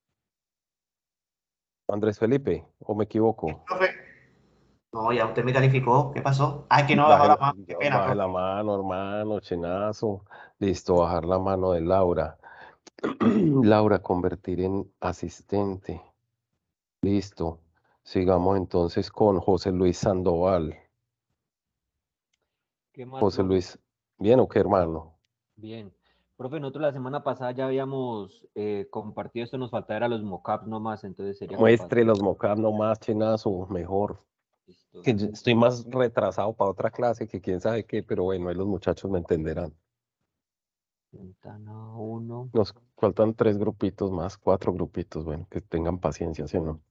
S1: Andrés Felipe, ¿o me equivoco?
S8: Profe. No, ya usted me calificó. ¿Qué pasó? Ay, que no
S1: Baje
S8: bajó la
S1: la,
S8: mano. Qué pena,
S1: baje
S8: profe.
S1: la mano, hermano, chenazo. Listo, bajar la mano de Laura. Laura, convertir en asistente. Listo. Sigamos entonces con José Luis Sandoval.
S13: ¿Qué más,
S1: José
S13: profe?
S1: Luis, ¿bien o qué, hermano?
S13: Bien. Profe, nosotros la semana pasada ya habíamos eh, compartido esto, nos faltaba los mockups nomás, entonces sería
S1: Muestre
S13: compartir.
S1: los mockups nomás, chinazo, mejor.
S13: Listo.
S1: Que yo estoy más retrasado para otra clase que quién sabe qué, pero bueno, ahí los muchachos me entenderán.
S13: Ventana uno.
S1: Nos faltan tres grupitos más, cuatro grupitos, bueno, que tengan paciencia, ¿sí o no?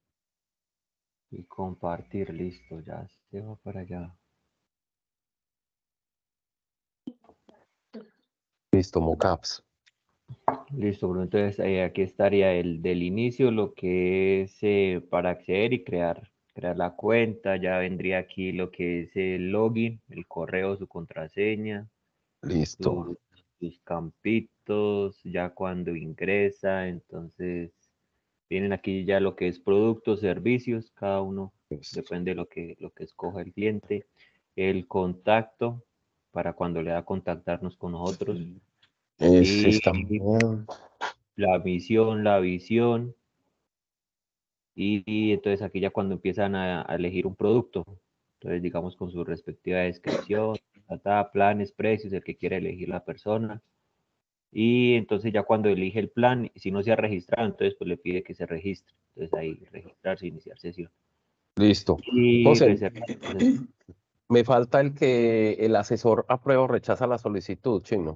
S13: Y compartir, listo, ya se va para allá.
S1: Listo, mockups.
S13: Listo, pero entonces eh, aquí estaría el del inicio, lo que es eh, para acceder y crear, crear la cuenta. Ya vendría aquí lo que es el login, el correo, su contraseña,
S1: Listo.
S13: sus, sus campitos, ya cuando ingresa. Entonces vienen aquí ya lo que es productos, servicios, cada uno depende de lo que, lo que escoja el cliente. El contacto para cuando le da a contactarnos con nosotros.
S1: Ese
S13: Y
S1: está bien.
S13: la misión, la visión, y, y entonces aquí ya cuando empiezan a, a elegir un producto, entonces digamos con su respectiva descripción, ta, ta, planes, precios, el que quiera elegir la persona, y entonces ya cuando elige el plan, si no se ha registrado, entonces pues le pide que se registre, entonces ahí registrarse, iniciar sesión.
S1: Listo.
S13: Y
S1: José,
S13: reservar la sesión.
S1: me falta el que el asesor aprueba o rechaza la solicitud, chino.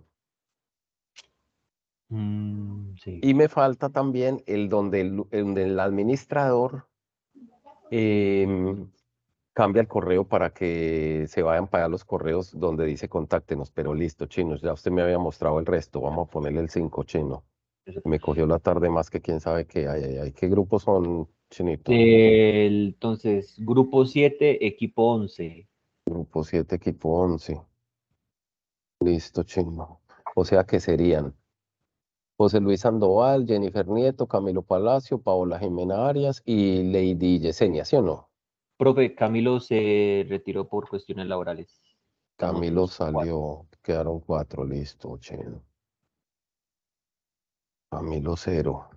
S13: Mm, sí.
S1: Y me falta también el donde el, el donde el administrador em, cambia el correo para que se vayan para los correos donde dice contáctenos, pero listo, chinos, ya usted me había mostrado el resto, vamos a ponerle el cinco, chino. Me cogió la tarde más que quién sabe qué, ay, ay, ay, ¿qué grupos son, chinito?
S13: El- entonces, grupo siete, equipo once.
S1: Grupo siete, equipo once. Listo, chino. O sea que serían José Luis Sandoval, Jennifer Nieto, Camilo Palacio, Paola Jimena Arias y Lady Yesenia, ¿sí o no?
S13: Profe, Camilo se retiró por cuestiones laborales.
S1: Camilo salió, quedaron cuatro, listo, chino. Camilo cero.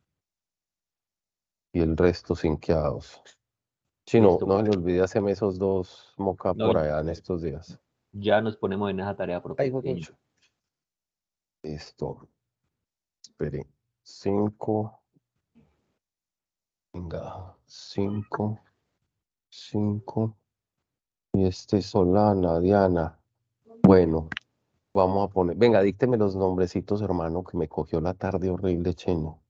S1: Y el resto sinqueados. Chino,
S13: Listo.
S1: no se le olvide hacerme esos dos moca
S13: No,
S1: por allá en estos días.
S13: ya nos ponemos en esa tarea, profe.
S1: Ay, joder. Listo. Espere. Cinco. Venga. Cinco. Cinco. Y este Solana, Diana. Bueno, vamos a poner. Venga, dícteme los nombrecitos, hermano, que me cogió la tarde horrible, chino.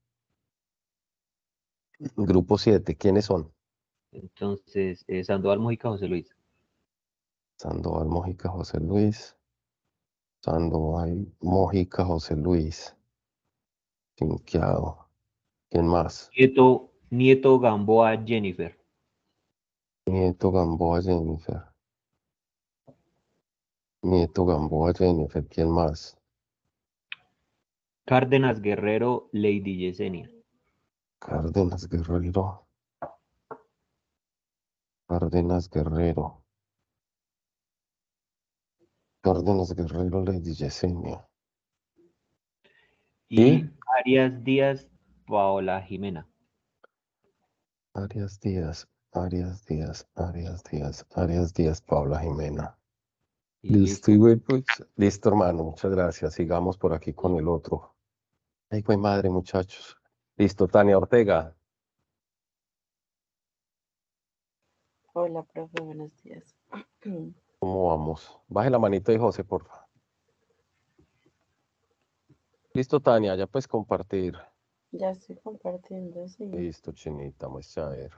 S1: Grupo siete, ¿quiénes son?
S13: Entonces, eh, Sandoval Mujica, José Luis.
S1: Sandoval Mojica, José Luis. Sandoval Mojica, José Luis. Sinqueado. ¿Quién más?
S13: Nieto, Nieto Gamboa Jennifer.
S1: Nieto Gamboa Jennifer. Nieto Gamboa Jennifer. ¿Quién más?
S13: Cárdenas Guerrero Lady Yesenia.
S1: Cárdenas Guerrero. Cárdenas Guerrero. Cárdenas Guerrero, Lady Yesenia.
S13: Y
S1: ¿Y?
S13: Arias Díaz Paola Jimena.
S1: Arias Díaz, Arias Díaz, Arias Díaz, Arias Díaz, Paula Jimena.
S13: Y
S1: Listo, y güey, pues, listo, hermano, muchas gracias. Sigamos por aquí con el otro. Ay, güey, madre, muchachos. Listo, Tania Ortega.
S14: Hola, profe, buenos días.
S1: ¿Cómo vamos? Baje la manito de José, por favor. Listo, Tania, ya puedes compartir.
S14: Ya estoy compartiendo, sí.
S1: Listo, chinita, muestra a ver.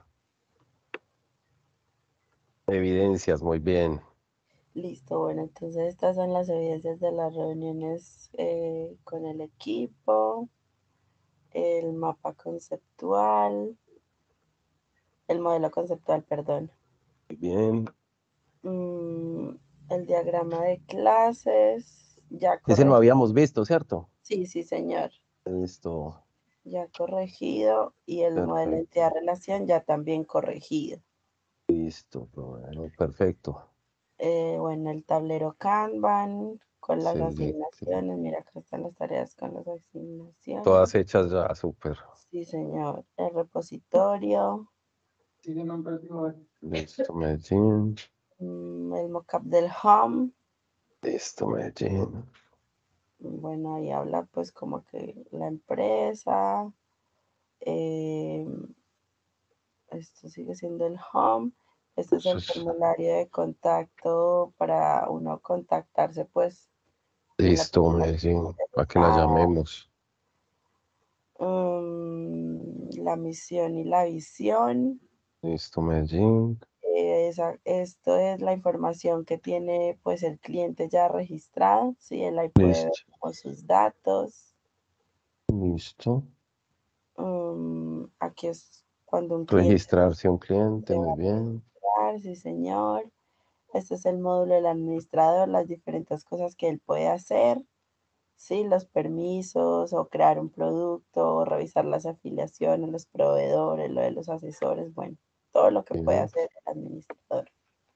S1: Evidencias, muy bien.
S14: Listo, bueno, entonces estas son las evidencias de las reuniones eh, con el equipo, el mapa conceptual, el modelo conceptual, perdón.
S1: Muy bien.
S14: Mm, el diagrama de clases, ya
S1: Ese lo
S14: corregido.
S1: habíamos visto, ¿cierto?
S14: Sí, sí, señor.
S1: Listo.
S14: Ya corregido y el modelo de
S1: Perfecto.
S14: entidad-relación ya también corregido.
S1: Listo, bueno, perfecto.
S14: Eh, bueno, el tablero Kanban con las
S1: Excelente.
S14: asignaciones. Mira, acá están las tareas con las asignaciones.
S1: Todas hechas ya, súper.
S14: Sí, señor. El repositorio.
S1: Listo, Medellín.
S14: Mm, el mockup del home.
S1: Listo, Medellín.
S14: Bueno, ahí habla pues como que la empresa. eh, esto sigue siendo el home. Este es el
S1: Eso es-
S14: formulario de contacto para uno contactarse pues. en la
S1: Listo,
S14: persona
S1: Medellín, para que la
S14: interesada.
S1: llamemos.
S14: Mm, la misión y la visión.
S1: Listo, Medellín.
S14: Eh, esa- esto es la información que tiene pues el cliente ya registrado, ¿sí? Él ahí puede ver
S1: Listo,
S14: como sus datos.
S1: listo.
S14: Mm, aquí es cuando un cliente
S1: Registrarse a un cliente,
S14: se va
S1: muy
S14: a
S1: bien.
S14: registrar, sí señor. Este es el módulo del administrador, las diferentes cosas que él puede hacer, ¿sí? Los permisos o crear un producto, o revisar las afiliaciones, los proveedores, lo de los asesores, bueno, todo lo que puede
S1: Bien.
S14: hacer el administrador.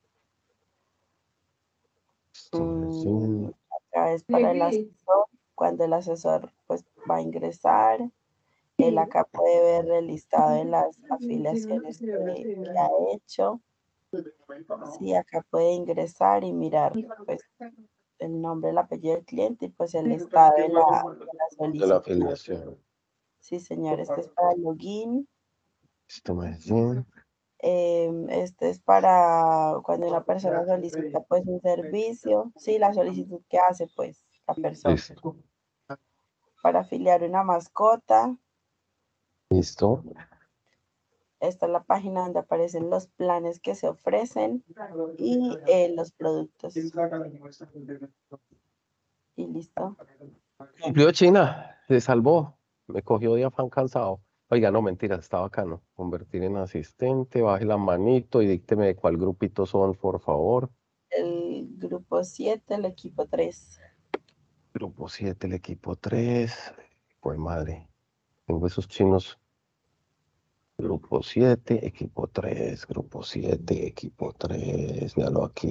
S1: Listo,
S14: Mm,
S1: Medellín.
S14: acá es para el asesor, cuando el asesor pues va a ingresar, él acá puede ver el listado de las afiliaciones que, que ha hecho. Sí, acá puede ingresar y mirar pues el nombre, el apellido del cliente y pues el estado de la, de la
S1: De la
S14: solicitud.
S1: afiliación.
S14: Sí, señor, este es para el login.
S1: Listo, Medellín.
S14: Em, este es para cuando una persona solicita pues un servicio, sí, la solicitud que hace pues la persona.
S1: Listo.
S14: Para afiliar una mascota,
S1: Listo.
S14: esta es la página donde aparecen los planes que se ofrecen y eh, los productos. Y listo.
S1: Cumplió China, se salvó. Me cogió de afán cansado. Oiga, no, mentira, está bacano. Convertir en asistente, baje la manito y dícteme de cuál grupito son, por favor.
S14: El grupo siete, el equipo tres.
S1: Grupo siete, el equipo tres. Pues madre, tengo esos chinos. Grupo siete, equipo tres, grupo siete, equipo tres. Míralo aquí.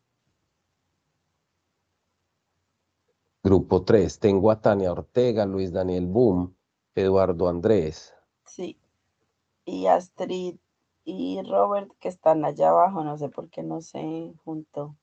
S1: Grupo tres, tengo a Tania Ortega, Luis Daniel Boom, Eduardo Andrés.
S14: Sí. Y Astrid y Robert que están allá abajo, no sé por qué no se juntó.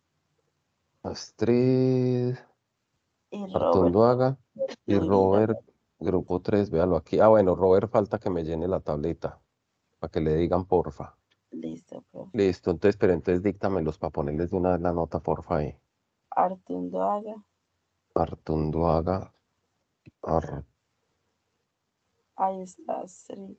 S1: Astrid,
S14: Y Robert.
S1: Artonduaga y
S14: Uy,
S1: Robert, grupo tres, véalo aquí. Ah, bueno, Robert falta que me llene la tableta, para que le digan porfa.
S14: Listo, profe.
S1: Listo, entonces, pero entonces díctamelos para ponerles de una vez la nota, porfa, ahí.
S14: Artunduaga.
S1: Artonduaga, Ar-
S14: Ahí está Astrid.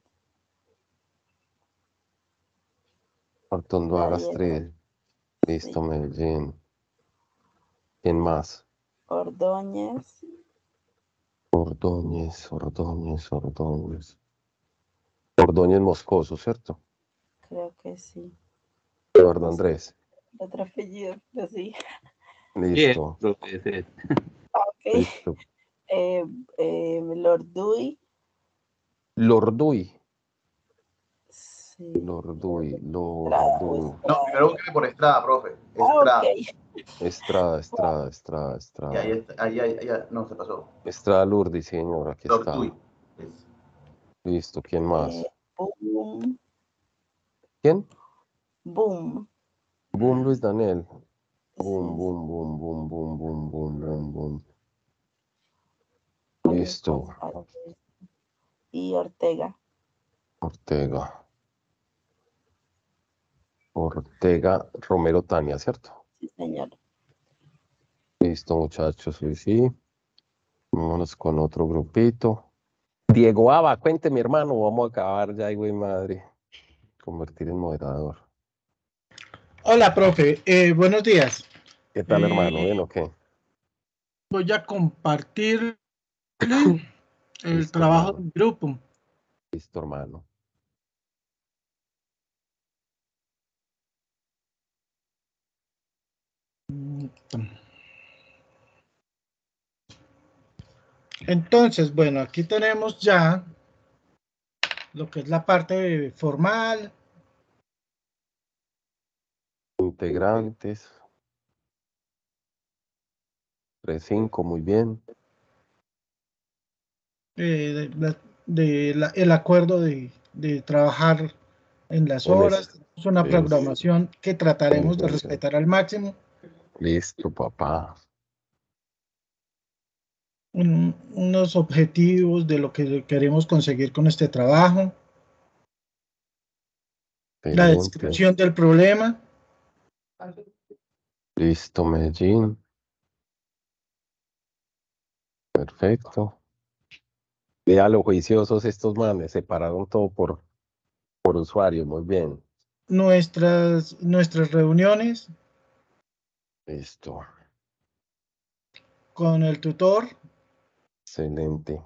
S1: Artonduaga,
S14: Ahí
S1: Astrid.
S14: está.
S1: Listo,
S14: Sí.
S1: Medellín. ¿Quién más?
S14: Ordóñez.
S1: Ordóñez, Ordóñez, Ordóñez. Ordóñez Moscoso, ¿cierto?
S14: Creo que sí.
S1: Eduardo
S14: No sé
S1: Andrés.
S14: otro apellido, pero sí.
S1: Listo.
S14: Ok.
S1: Listo.
S14: Eh, eh, Lorduy.
S1: Lorduy.
S14: Sí.
S1: Lorduy,
S14: Estrada o
S1: Lorduy.
S14: Estrada.
S12: No, primero búsqueme por Estrada, profe.
S14: Ah,
S12: Estrada.
S14: ok.
S1: Estrada, Estrada, Estrada,
S12: Y ahí
S1: Estrada.
S12: está, ahí, ahí, ahí, no, se pasó.
S1: Estrada Lourdes, señor, aquí está.
S12: Lorduy.
S1: Listo, ¿quién
S14: Eh,
S1: más?
S14: boom.
S1: ¿Quién?
S14: Boom.
S1: Boom Luis Daniel. Boom,
S14: Sí.
S1: boom, boom, boom, boom, boom, boom, boom, boom.
S14: Ahí está.
S1: Listo.
S14: Y Ortega.
S1: Ortega. Ortega Romero Tania, ¿cierto?
S14: Sí, señor.
S1: Listo, muchachos, sí, sí. Vámonos con otro grupito. Diego Aba, cuente mi hermano, vamos a acabar ya, güey, madre. Convertir en moderador.
S16: Hola, profe. Eh, buenos días.
S1: ¿Qué tal,
S16: Eh,
S1: hermano? ¿Bien o qué?
S16: Voy a compartir el
S1: Listo,
S16: trabajo
S1: hermano.
S16: del grupo.
S1: Listo, hermano.
S16: Entonces, bueno, aquí tenemos ya lo que es la parte formal.
S1: Integrantes. tres cinco, muy bien.
S16: Eh, de, la- de la- el acuerdo de, de trabajar en las
S1: En
S16: horas.
S1: ese-
S16: Es una
S1: sí.
S16: programación que trataremos de
S1: Muy bien.
S16: respetar al máximo.
S1: Listo, papá.
S16: Un- unos objetivos de lo que queremos conseguir con este trabajo. La
S1: Excelente.
S16: descripción del problema.
S1: Listo, Medellín. Perfecto. Vea lo juiciosos estos manes, separaron todo por, por usuario, muy bien.
S16: Nuestras, nuestras reuniones
S1: Listo,
S16: con el tutor.
S1: excelente.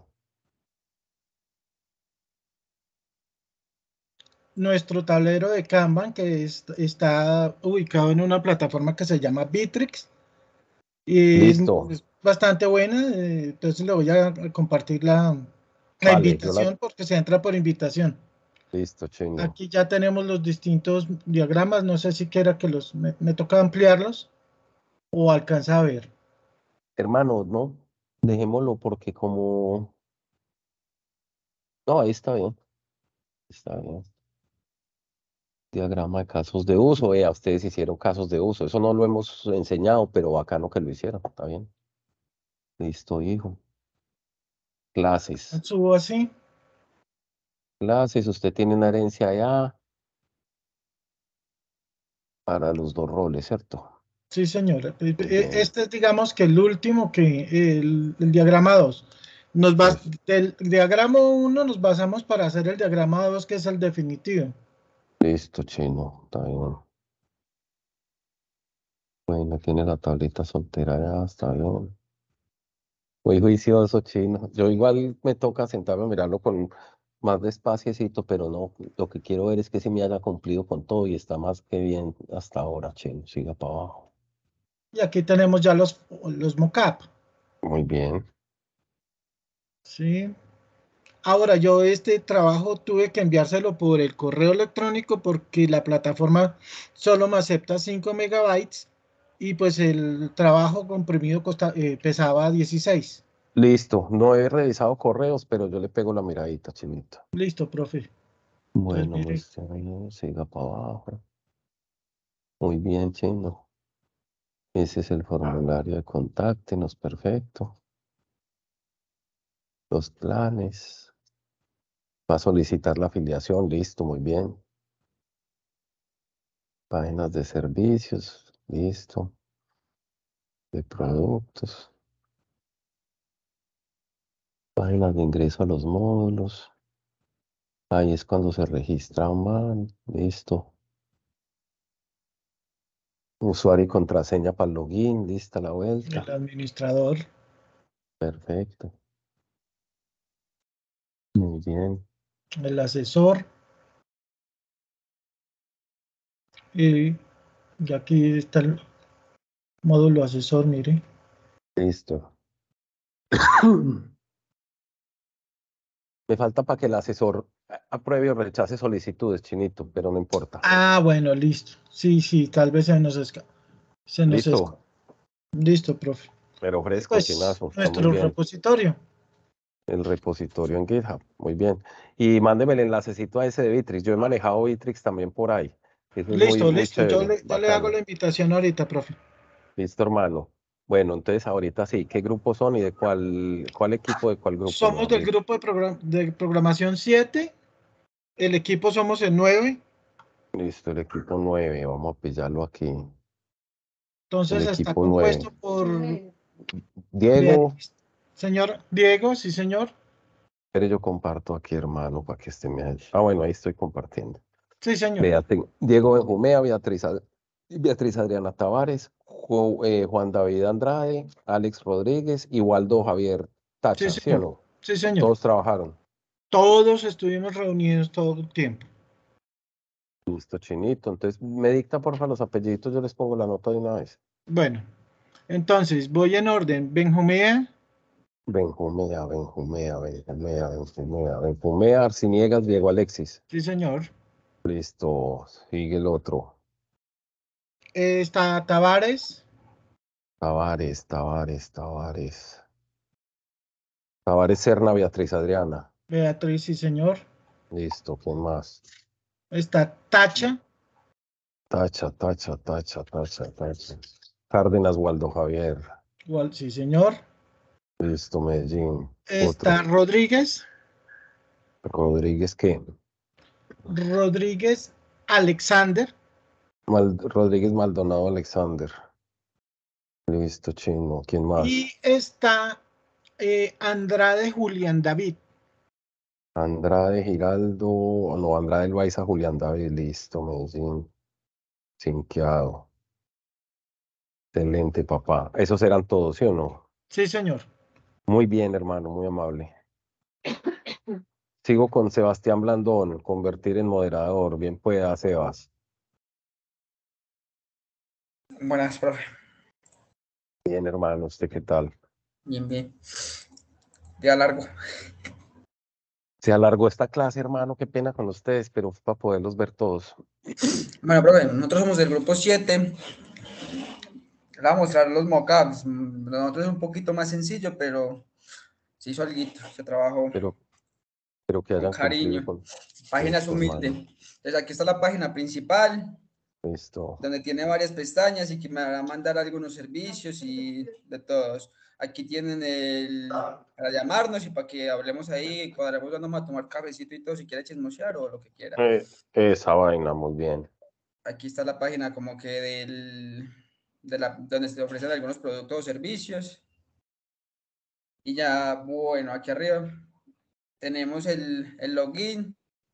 S16: Nuestro tablero de Kanban, que es- está ubicado en una plataforma que se llama Bitrix. Y es,
S1: Listo.
S16: es bastante buena, eh, entonces le voy a compartir la, la
S1: Vale, yo la-
S16: invitación porque se entra por invitación.
S1: Listo, chino.
S16: Aquí ya tenemos los distintos diagramas, no sé si quiera que los, me, me toca ampliarlos o alcanza a ver.
S1: Hermano, no, dejémoslo porque como... No, ahí está bien. Está bien. Diagrama de casos de uso. Vea, ustedes hicieron casos de uso. Eso no lo hemos enseñado, pero bacano que lo hicieron. Está bien. Listo, hijo. Clases.
S16: Subo así.
S1: Clases, usted tiene una herencia allá para los dos roles, ¿cierto?
S16: Sí, señora. Eh,
S1: Muy
S16: eh,
S1: bien.
S16: Este es, digamos, que el último, que el, el diagrama dos. Nos va, del diagrama uno nos basamos para hacer el diagrama dos, que es el definitivo.
S1: Listo, chino. Está bien. Bueno, tiene la tablita soltera ya, está bien. Muy juicioso, chino. Yo igual me toca sentarme a mirarlo con más despaciecito, pero no, lo que quiero ver es que sí me haya cumplido con todo y está más que bien hasta ahora, chino. Siga para abajo.
S16: Y aquí tenemos ya los, los mockup.
S1: Muy bien.
S16: Sí. Ahora, yo este trabajo tuve que enviárselo por el correo electrónico porque la plataforma solo me acepta cinco megabytes y pues el trabajo comprimido costa- eh, pesaba dieciséis.
S1: Listo. No he revisado correos, pero yo le pego la miradita, chinito.
S16: Listo, profe.
S1: Bueno,
S16: mire.
S1: muestre ahí, siga para abajo. Muy bien, chino. Ese es el formulario de contáctenos, perfecto. Los planes. Va a solicitar la afiliación, listo, muy bien. Páginas de servicios, listo. De productos. Páginas de ingreso a los módulos. Ahí es cuando se registra un man, listo. Usuario y contraseña para el login, lista la vuelta.
S16: El administrador.
S1: Perfecto. Muy bien.
S16: El asesor. Y, y aquí está el módulo asesor, mire.
S1: Listo. Me falta para que el asesor apruebe o rechace solicitudes, chinito, pero no importa.
S16: Ah, bueno, listo. Sí, sí, tal vez se nos escapa. Se nos
S1: Listo.
S16: escapa. Listo, profe.
S1: Pero fresco,
S16: Pues
S1: chinazo, está muy
S16: nuestro
S1: bien.
S16: repositorio.
S1: El repositorio en GitHub, muy bien. Y mándeme el enlacecito a ese de Bitrix. Yo he manejado Bitrix también por ahí. Eso es
S16: Listo,
S1: muy, muy
S16: listo. Yo
S1: chévere,
S16: le, yo le hago
S1: bacano.
S16: la invitación ahorita, profe.
S1: Listo, hermano. Bueno, entonces ahorita sí, ¿qué grupos son y de cuál, cuál equipo, de cuál grupo?
S16: Somos
S1: mejor
S16: del
S1: dicho?
S16: grupo de, program- de programación siete. El equipo somos el nueve.
S1: Listo, el equipo nueve, vamos a pillarlo aquí.
S16: Entonces
S1: El
S16: está
S1: equipo nueve.
S16: compuesto por
S1: Diego,
S16: Beatriz. Señor Diego, sí, señor.
S1: pero yo comparto aquí, hermano, para que esté me Ah, bueno, ahí estoy compartiendo.
S16: Sí, señor.
S1: Vea, tengo Diego Benjumea, Beatriz, Ad- Beatriz Adriana Tavares, Ju- eh, Juan David Andrade, Alex Rodríguez y Waldo Javier Tacha,
S16: Sí,
S1: ¿sí o
S16: señor.
S1: no?
S16: Sí, señor.
S1: Todos trabajaron.
S16: Todos estuvimos reunidos todo el tiempo.
S1: Listo, chinito. Entonces, me dicta, porfa, los apellidos, yo les pongo la nota de una vez.
S16: Bueno, entonces voy en orden. Benjumea,
S1: Benjumea, Benjumea, Benjumea, Benjumea, Benjumea, Arciniegas, Diego Alexis.
S16: sí, señor.
S1: Listo, sigue el otro.
S16: Eh, está Tavares,
S1: Tavares, Tavares, Tavares. Tavares Serna, Beatriz Adriana.
S16: Beatriz, sí, señor.
S1: Listo, ¿quién más?
S16: está Tacha,
S1: Tacha, tacha, tacha, tacha, tacha. Cárdenas Waldo Javier.
S16: igual, sí señor.
S1: Listo, Medellín.
S16: Está
S1: Otro.
S16: Rodríguez,
S1: Rodríguez, ¿qué?
S16: Rodríguez Alexander,
S1: Mal- Rodríguez Maldonado Alexander. Listo, chino. ¿Quién más?
S16: y está eh, Andrade Julián David.
S1: Andrade Giraldo, o no, Andrade Loaiza, Julián David, listo, Medellín. Sinqueado. Excelente, papá. Esos eran todos, ¿sí o no?
S16: Sí, señor.
S1: Muy bien, hermano, muy amable. Sigo con Sebastián Blandón, convertir en moderador. Bien pueda, Sebas.
S11: Buenas, profe.
S1: Bien, hermano, ¿usted qué tal?
S11: Bien, bien. Día largo.
S1: Se alargó esta clase, hermano, qué pena con ustedes, pero fue para poderlos ver todos.
S11: Bueno, profe, nosotros somos del grupo siete. Le voy a mostrar los mockups. Mm, Nosotros es un poquito más sencillo, pero se hizo alguito, se trabajó
S1: Pero, pero que
S11: con
S1: hayan cumplido
S11: cariño.
S1: con
S11: Páginas
S1: esto, hermano.
S11: humildes. Entonces aquí está la página principal,
S1: Listo.
S11: donde tiene varias pestañas y que me va a mandar algunos servicios y de todos. Aquí tienen el para llamarnos y para que hablemos ahí, cuadremos, vamos a tomar cafecito y todo, si quiere chismosear o lo que quiera.
S1: Eh, esa vaina, muy bien.
S11: Aquí está la página como que del, de la, donde se ofrecen algunos productos o servicios. Y ya, bueno, aquí arriba tenemos el, el login.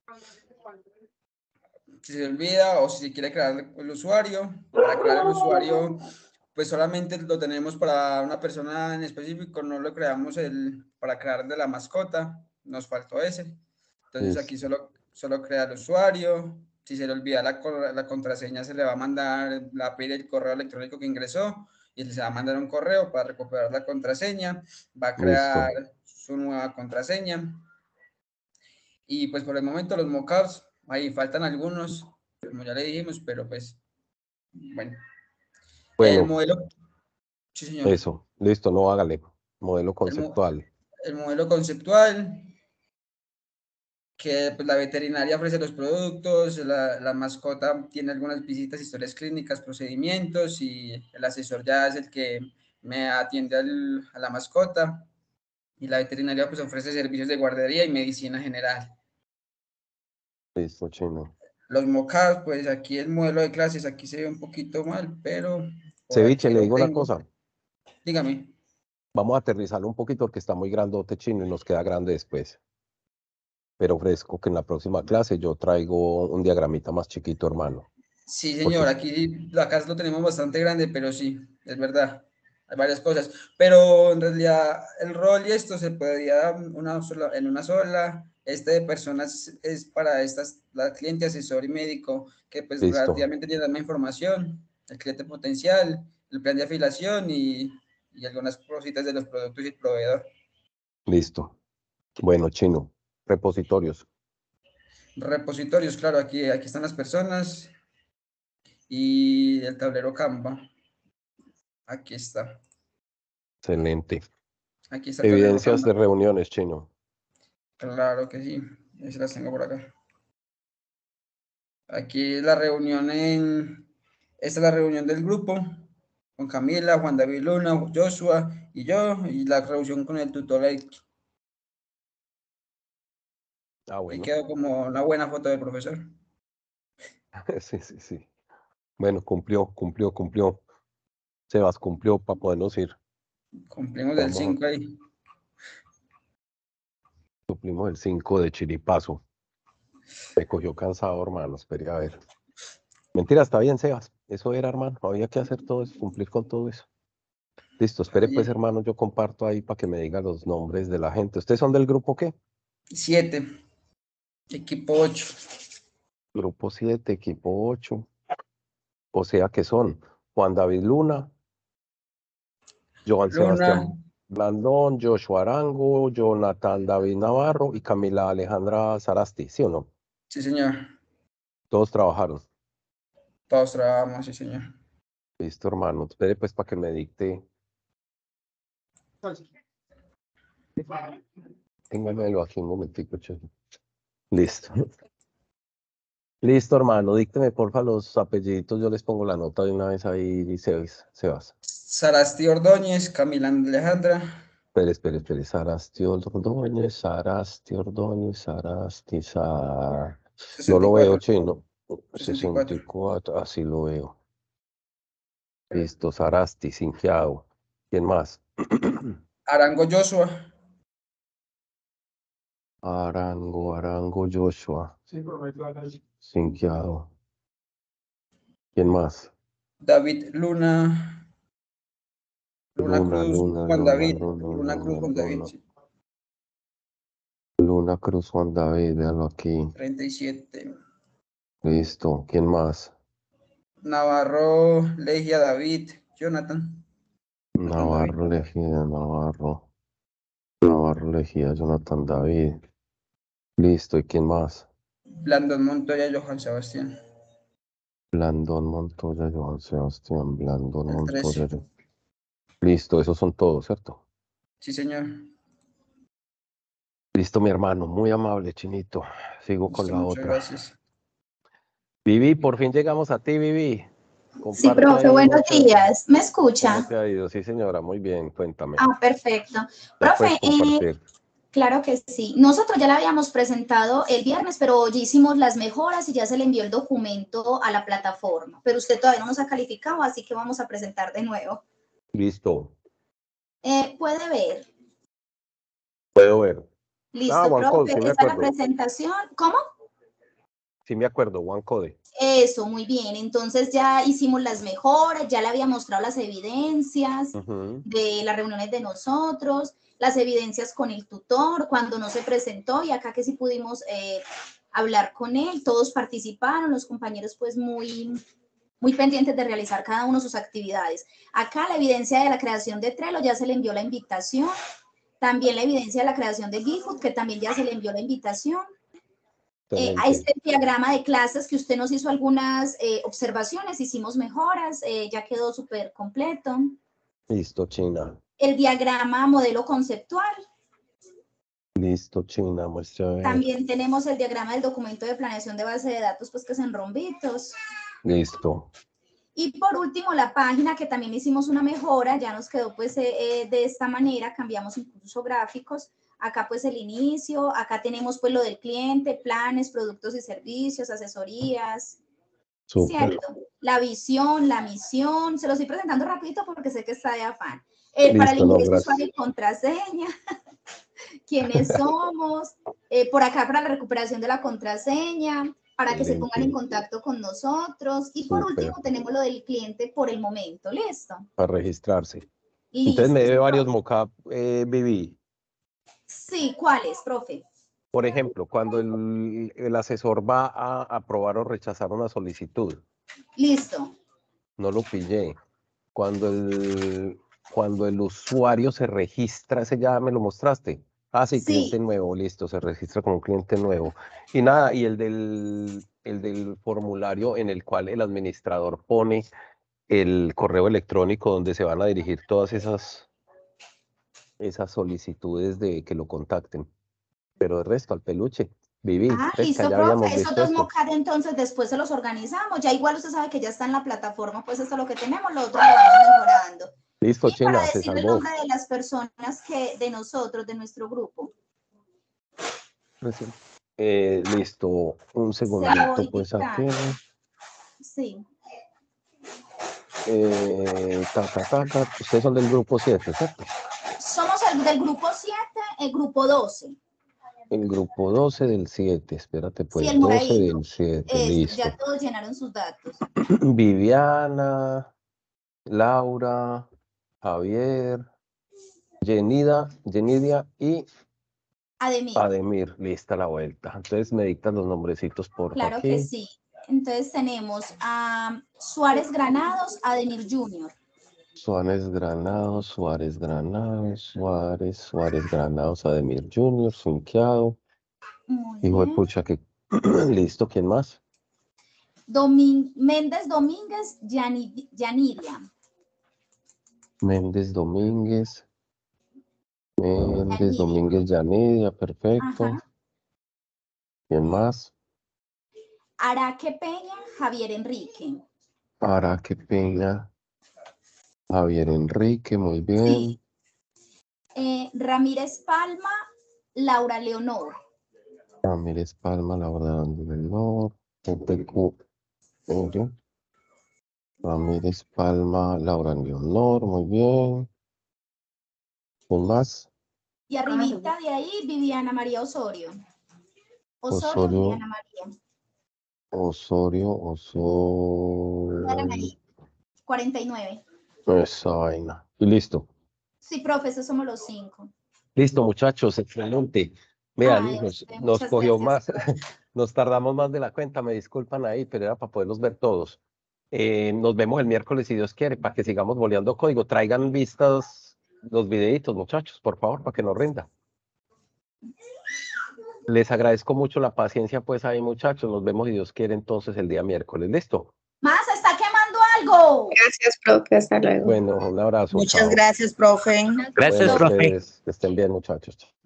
S11: Si se olvida o si se quiere crear el usuario, para crear el usuario, pues solamente lo tenemos para una persona en específico, no lo creamos el, para crear de la mascota, nos faltó ese. Entonces aquí
S1: Listo.
S11: solo, solo crea el usuario, si se le olvida la, co- la contraseña se le va a mandar, la va a pedir el correo electrónico que ingresó y se le va a mandar un correo para recuperar la contraseña, va a crear
S1: Listo.
S11: su nueva contraseña. Y pues por el momento los mockups, ahí faltan algunos, como ya le dijimos, pero pues, bueno. El
S1: Bueno,
S11: modelo, sí señor,
S1: eso. Listo, no hágale. Modelo
S11: el, mo-
S1: conceptual.
S11: el modelo conceptual, que pues, la veterinaria ofrece los productos, la, la mascota tiene algunas visitas, historias clínicas, procedimientos, y el asesor ya es el que me atiende al- a la mascota, y la veterinaria pues ofrece servicios de guardería y medicina general.
S1: Listo, chino.
S11: Los mockups, pues aquí el modelo de clases, aquí se ve un poquito mal, pero por
S1: Ceviche,
S11: aquí
S1: le
S11: lo
S1: digo una
S11: tengo.
S1: cosa.
S11: Dígame.
S1: Vamos a aterrizarlo un poquito porque está muy grandote, chino, y nos queda grande después. Pero ofrezco que en la próxima clase yo traigo un diagramita más chiquito, hermano.
S11: Sí,
S1: Porque
S11: señor, aquí la casa lo tenemos bastante grande, pero sí, es verdad, hay varias cosas. Pero en realidad el rol y esto se podría dar una sola, en una sola. Este de personas es para estas, la cliente, asesor y médico, que pues
S1: listo,
S11: relativamente tiene la misma información, el cliente potencial, el plan de afiliación y, y algunas cositas de los productos y el proveedor.
S1: listo. Bueno, chino. Repositorios.
S11: Repositorios, claro, aquí, aquí están las personas y el tablero Canva. Aquí está.
S1: Excelente.
S11: Aquí está el tablero
S1: Evidencias
S11: Canva.
S1: de reuniones, chino.
S11: Claro que sí. Ahí se las tengo por acá. Aquí la reunión en... Esta es la reunión del grupo con Camila, Juan David Luna, Joshua y yo, y la reunión con el tutor ahí.
S1: Ah,
S11: Ahí
S1: bueno.
S11: quedó como una buena foto del profesor.
S1: Sí, sí, sí. Bueno, cumplió, cumplió, cumplió. Sebas cumplió para podernos ir.
S11: Cumplimos del
S1: Vamos a
S11: cinco ahí.
S1: cumplimos el cinco de chiripazo. Me cogió cansado, hermano. Esperé a ver. Mentira, está bien, Sebas. Eso era, hermano. Había que hacer todo eso, cumplir con todo eso. Listo, espere pues,
S11: Oye,
S1: hermano, yo comparto ahí para que me diga los nombres de la gente. ¿Ustedes son del grupo qué?
S11: siete. Equipo ocho.
S1: Grupo siete, equipo ocho. O sea que son Juan David Luna, Joan
S11: Luna.
S1: Sebastián Blandón, Joshua Arango, Jonathan David Navarro y Camila Alejandra Sarasti, ¿sí o no?
S11: Sí, señor.
S1: Todos trabajaron.
S11: Todos trabajamos, sí, señor.
S1: Listo, hermano. Espere pues para que me dicte. Téngamelo aquí un momentico, che. Listo. Listo, hermano, dícteme porfa los apelliditos, yo les pongo la nota de una vez ahí, Sebas. Sebas.
S11: Sarasti Ordóñez, Camila Alejandra.
S1: Espere, espere, espere. Sarasti Ordóñez, Sarasti Ordóñez, Sarasti, Sa... No lo veo, chino. sesenta y cuatro, así lo veo. Listo, Sarasti, Sinquiao. ¿Quién más?
S11: Arango Joshua.
S1: Arango, Arango, Joshua. Sinquiao. ¿Quién más?
S11: David Luna. Luna,
S1: Luna,
S11: Cruz,
S1: Luna,
S11: Juan
S1: Luna,
S11: David.
S1: Luna,
S11: Luna Cruz,
S1: Luna,
S11: Juan David.
S1: Luna.
S11: Sí.
S1: Luna Cruz, Juan David, véalo aquí.
S11: treinta y siete.
S1: Listo. ¿Quién más?
S11: Navarro, Legia David. Jonathan.
S1: Navarro, Lejía, Navarro. Navarro, Lejía, Jonathan David. Listo. ¿Y quién más?
S11: Blandón Montoya, Johan Sebastián.
S1: Blandón Montoya, Johan Sebastián, Blandón
S11: El
S1: Montoya.
S11: trece.
S1: Listo, esos son todos, ¿cierto?
S11: Sí, señor.
S1: Listo, mi hermano, muy amable, Chinito. Sigo con
S11: Listo,
S1: la
S11: muchas
S1: otra.
S11: gracias.
S1: Vivi, por fin llegamos a ti, Vivi.
S15: Sí,
S1: Comparte
S15: profe,
S1: ahí
S15: buenos
S1: mucho.
S15: días. ¿Me
S1: ¿Cómo
S15: escucha?
S1: te ha ido? Sí, señora, muy bien, cuéntame.
S15: Ah, perfecto.
S1: Ya
S15: Profe,
S1: puedes
S15: eh,
S1: compartir.
S15: claro que sí. Nosotros ya la habíamos presentado el viernes, pero hoy hicimos las mejoras y ya se le envió el documento a la plataforma. Pero usted todavía no nos ha calificado, así que vamos a presentar de nuevo.
S1: Listo,
S15: Eh, ¿puede ver?
S1: puedo ver.
S15: Listo,
S1: Ah, OneCode,
S15: profe.
S1: sí me
S15: Esta es la
S1: acuerdo.
S15: presentación. ¿Cómo?
S1: Sí me acuerdo, OneCode.
S15: Eso, muy bien. Entonces ya hicimos las mejoras, ya le había mostrado las evidencias
S1: Ujú.
S15: de las reuniones de nosotros, las evidencias con el tutor, cuando no se presentó y acá que sí pudimos eh, hablar con él, todos participaron, los compañeros pues muy, muy pendientes de realizar cada uno sus actividades. Acá la evidencia de la creación de Trello ya se le envió la invitación, también la evidencia de la creación de GitHub, que también ya se le envió la invitación. Eh, a este diagrama de clases que usted nos hizo algunas eh, observaciones, hicimos mejoras, eh, ya quedó súper completo.
S1: Listo, China.
S15: El diagrama modelo conceptual.
S1: Listo, China, muestra a ver.
S15: También tenemos el diagrama del documento de planeación de base de datos, pues que es en rombitos.
S1: Listo.
S15: Y por último, la página que también hicimos una mejora, ya nos quedó pues eh, eh, de esta manera, cambiamos incluso gráficos. Acá pues el inicio, acá tenemos pues lo del cliente, planes, productos y servicios, asesorías,
S1: Súper.
S15: ¿cierto? La visión, la misión, se los estoy presentando rapidito porque sé que está de afán. Eh, para el
S1: Listo, no,
S15: ingreso
S1: gracias.
S15: usuario y contraseña, quiénes somos, eh, por acá para la recuperación de la contraseña, para que se pongan en contacto con nosotros. Y por
S1: Súper.
S15: último tenemos lo del cliente por el momento, ¿listo?
S1: Para registrarse.
S15: Listo.
S1: Entonces me debe varios mockup, eh, Vivi.
S15: Sí, ¿cuáles, profe?
S1: Por ejemplo, cuando el, el asesor va a aprobar o rechazar una solicitud,
S15: Listo.
S1: no lo pillé. Cuando el, cuando el usuario se registra, ese ya me lo mostraste. Ah, sí,
S15: Sí.
S1: cliente nuevo, listo, se registra como cliente nuevo. Y nada, y el del, el del formulario en el cual el administrador pone el correo electrónico donde se van a dirigir todas esas, esas solicitudes de que lo contacten. Pero el resto, al peluche. Viví,
S15: Ah,
S1: fresca,
S15: listo,
S1: ya
S15: profe.
S1: habíamos
S15: Esos
S1: visto
S15: dos
S1: esto.
S15: mockup entonces después se los organizamos. Ya igual usted sabe que ya está en la plataforma, pues esto es lo que tenemos, lo otro lo vamos mejorando.
S1: Listo,
S15: Y para
S1: China, se
S15: decirle el
S1: salvó.
S15: nombre de las personas que, de nosotros, de nuestro grupo.
S1: Recién. Eh, listo, un
S15: Se lo
S1: segundito,
S15: voy
S1: pues aquí.
S15: dictando. Sí.
S1: Eh, ta, ta, ta, ta. Ustedes son del grupo siete, ¿cierto?
S15: Somos el del grupo siete, el grupo doce.
S1: El grupo doce del siete, espérate,
S15: Sí,
S1: pues
S15: el
S1: doce
S15: moradito.
S1: del siete,
S15: Eso,
S1: listo.
S15: ya todos llenaron sus datos.
S1: Viviana, Laura, Javier, Yenida, Yenidia y
S15: Ademir.
S1: Ademir, lista la vuelta. Entonces me dictan los nombrecitos por
S15: Claro
S1: aquí.
S15: que sí. Entonces tenemos a Suárez Granados, Ademir junior
S1: Suárez Granados, Suárez Granados, Suárez, Suárez Granados, Ademir junior, Sinquiado.
S15: Muy
S1: Hijo de
S15: bien.
S1: pucha, que listo, ¿quién más?
S15: Domin Méndez Domínguez, Yani- Yanidia.
S1: Méndez Domínguez. Méndez
S15: Yanidia.
S1: Domínguez Yanidia, perfecto.
S15: Ajá.
S1: ¿Quién más?
S15: Araque Peña, Javier Enrique.
S1: Araque Peña, Javier Enrique, muy bien.
S15: Sí. Eh, Ramírez Palma, Laura Leonor.
S1: Ramírez Palma, Laura Leonor. P Q, Ramírez Palma, Laura Leonor, muy bien. ¿Quién más?
S15: Y arribita de ahí, Viviana María Osorio. Osorio,
S1: Osorio.
S15: Viviana María.
S1: Osorio, Osorio.
S15: cuarenta y nueve.
S1: Esa vaina. Y listo.
S15: Sí, profe, esos somos los cinco.
S1: Listo, muchachos, excelente. Vean,
S15: Ay,
S1: hijos,
S15: usted,
S1: nos
S15: muchas
S1: cogió
S15: gracias,
S1: más, nos tardamos más de la cuenta, me disculpan ahí, pero era para poderlos ver todos. Eh, nos vemos el miércoles, si Dios quiere, para que sigamos boleando código. Traigan vistas los videitos, muchachos, por favor, para que nos rinda. Les agradezco mucho la paciencia, pues, ahí, muchachos. Nos vemos, si Dios quiere, entonces, el día miércoles. ¿Listo?
S15: Más, está quemando algo.
S9: Gracias, profe. Hasta luego.
S1: Bueno, un abrazo.
S17: Muchas
S1: chao.
S17: gracias, profe.
S1: Bueno, pues, que estén bien, muchachos.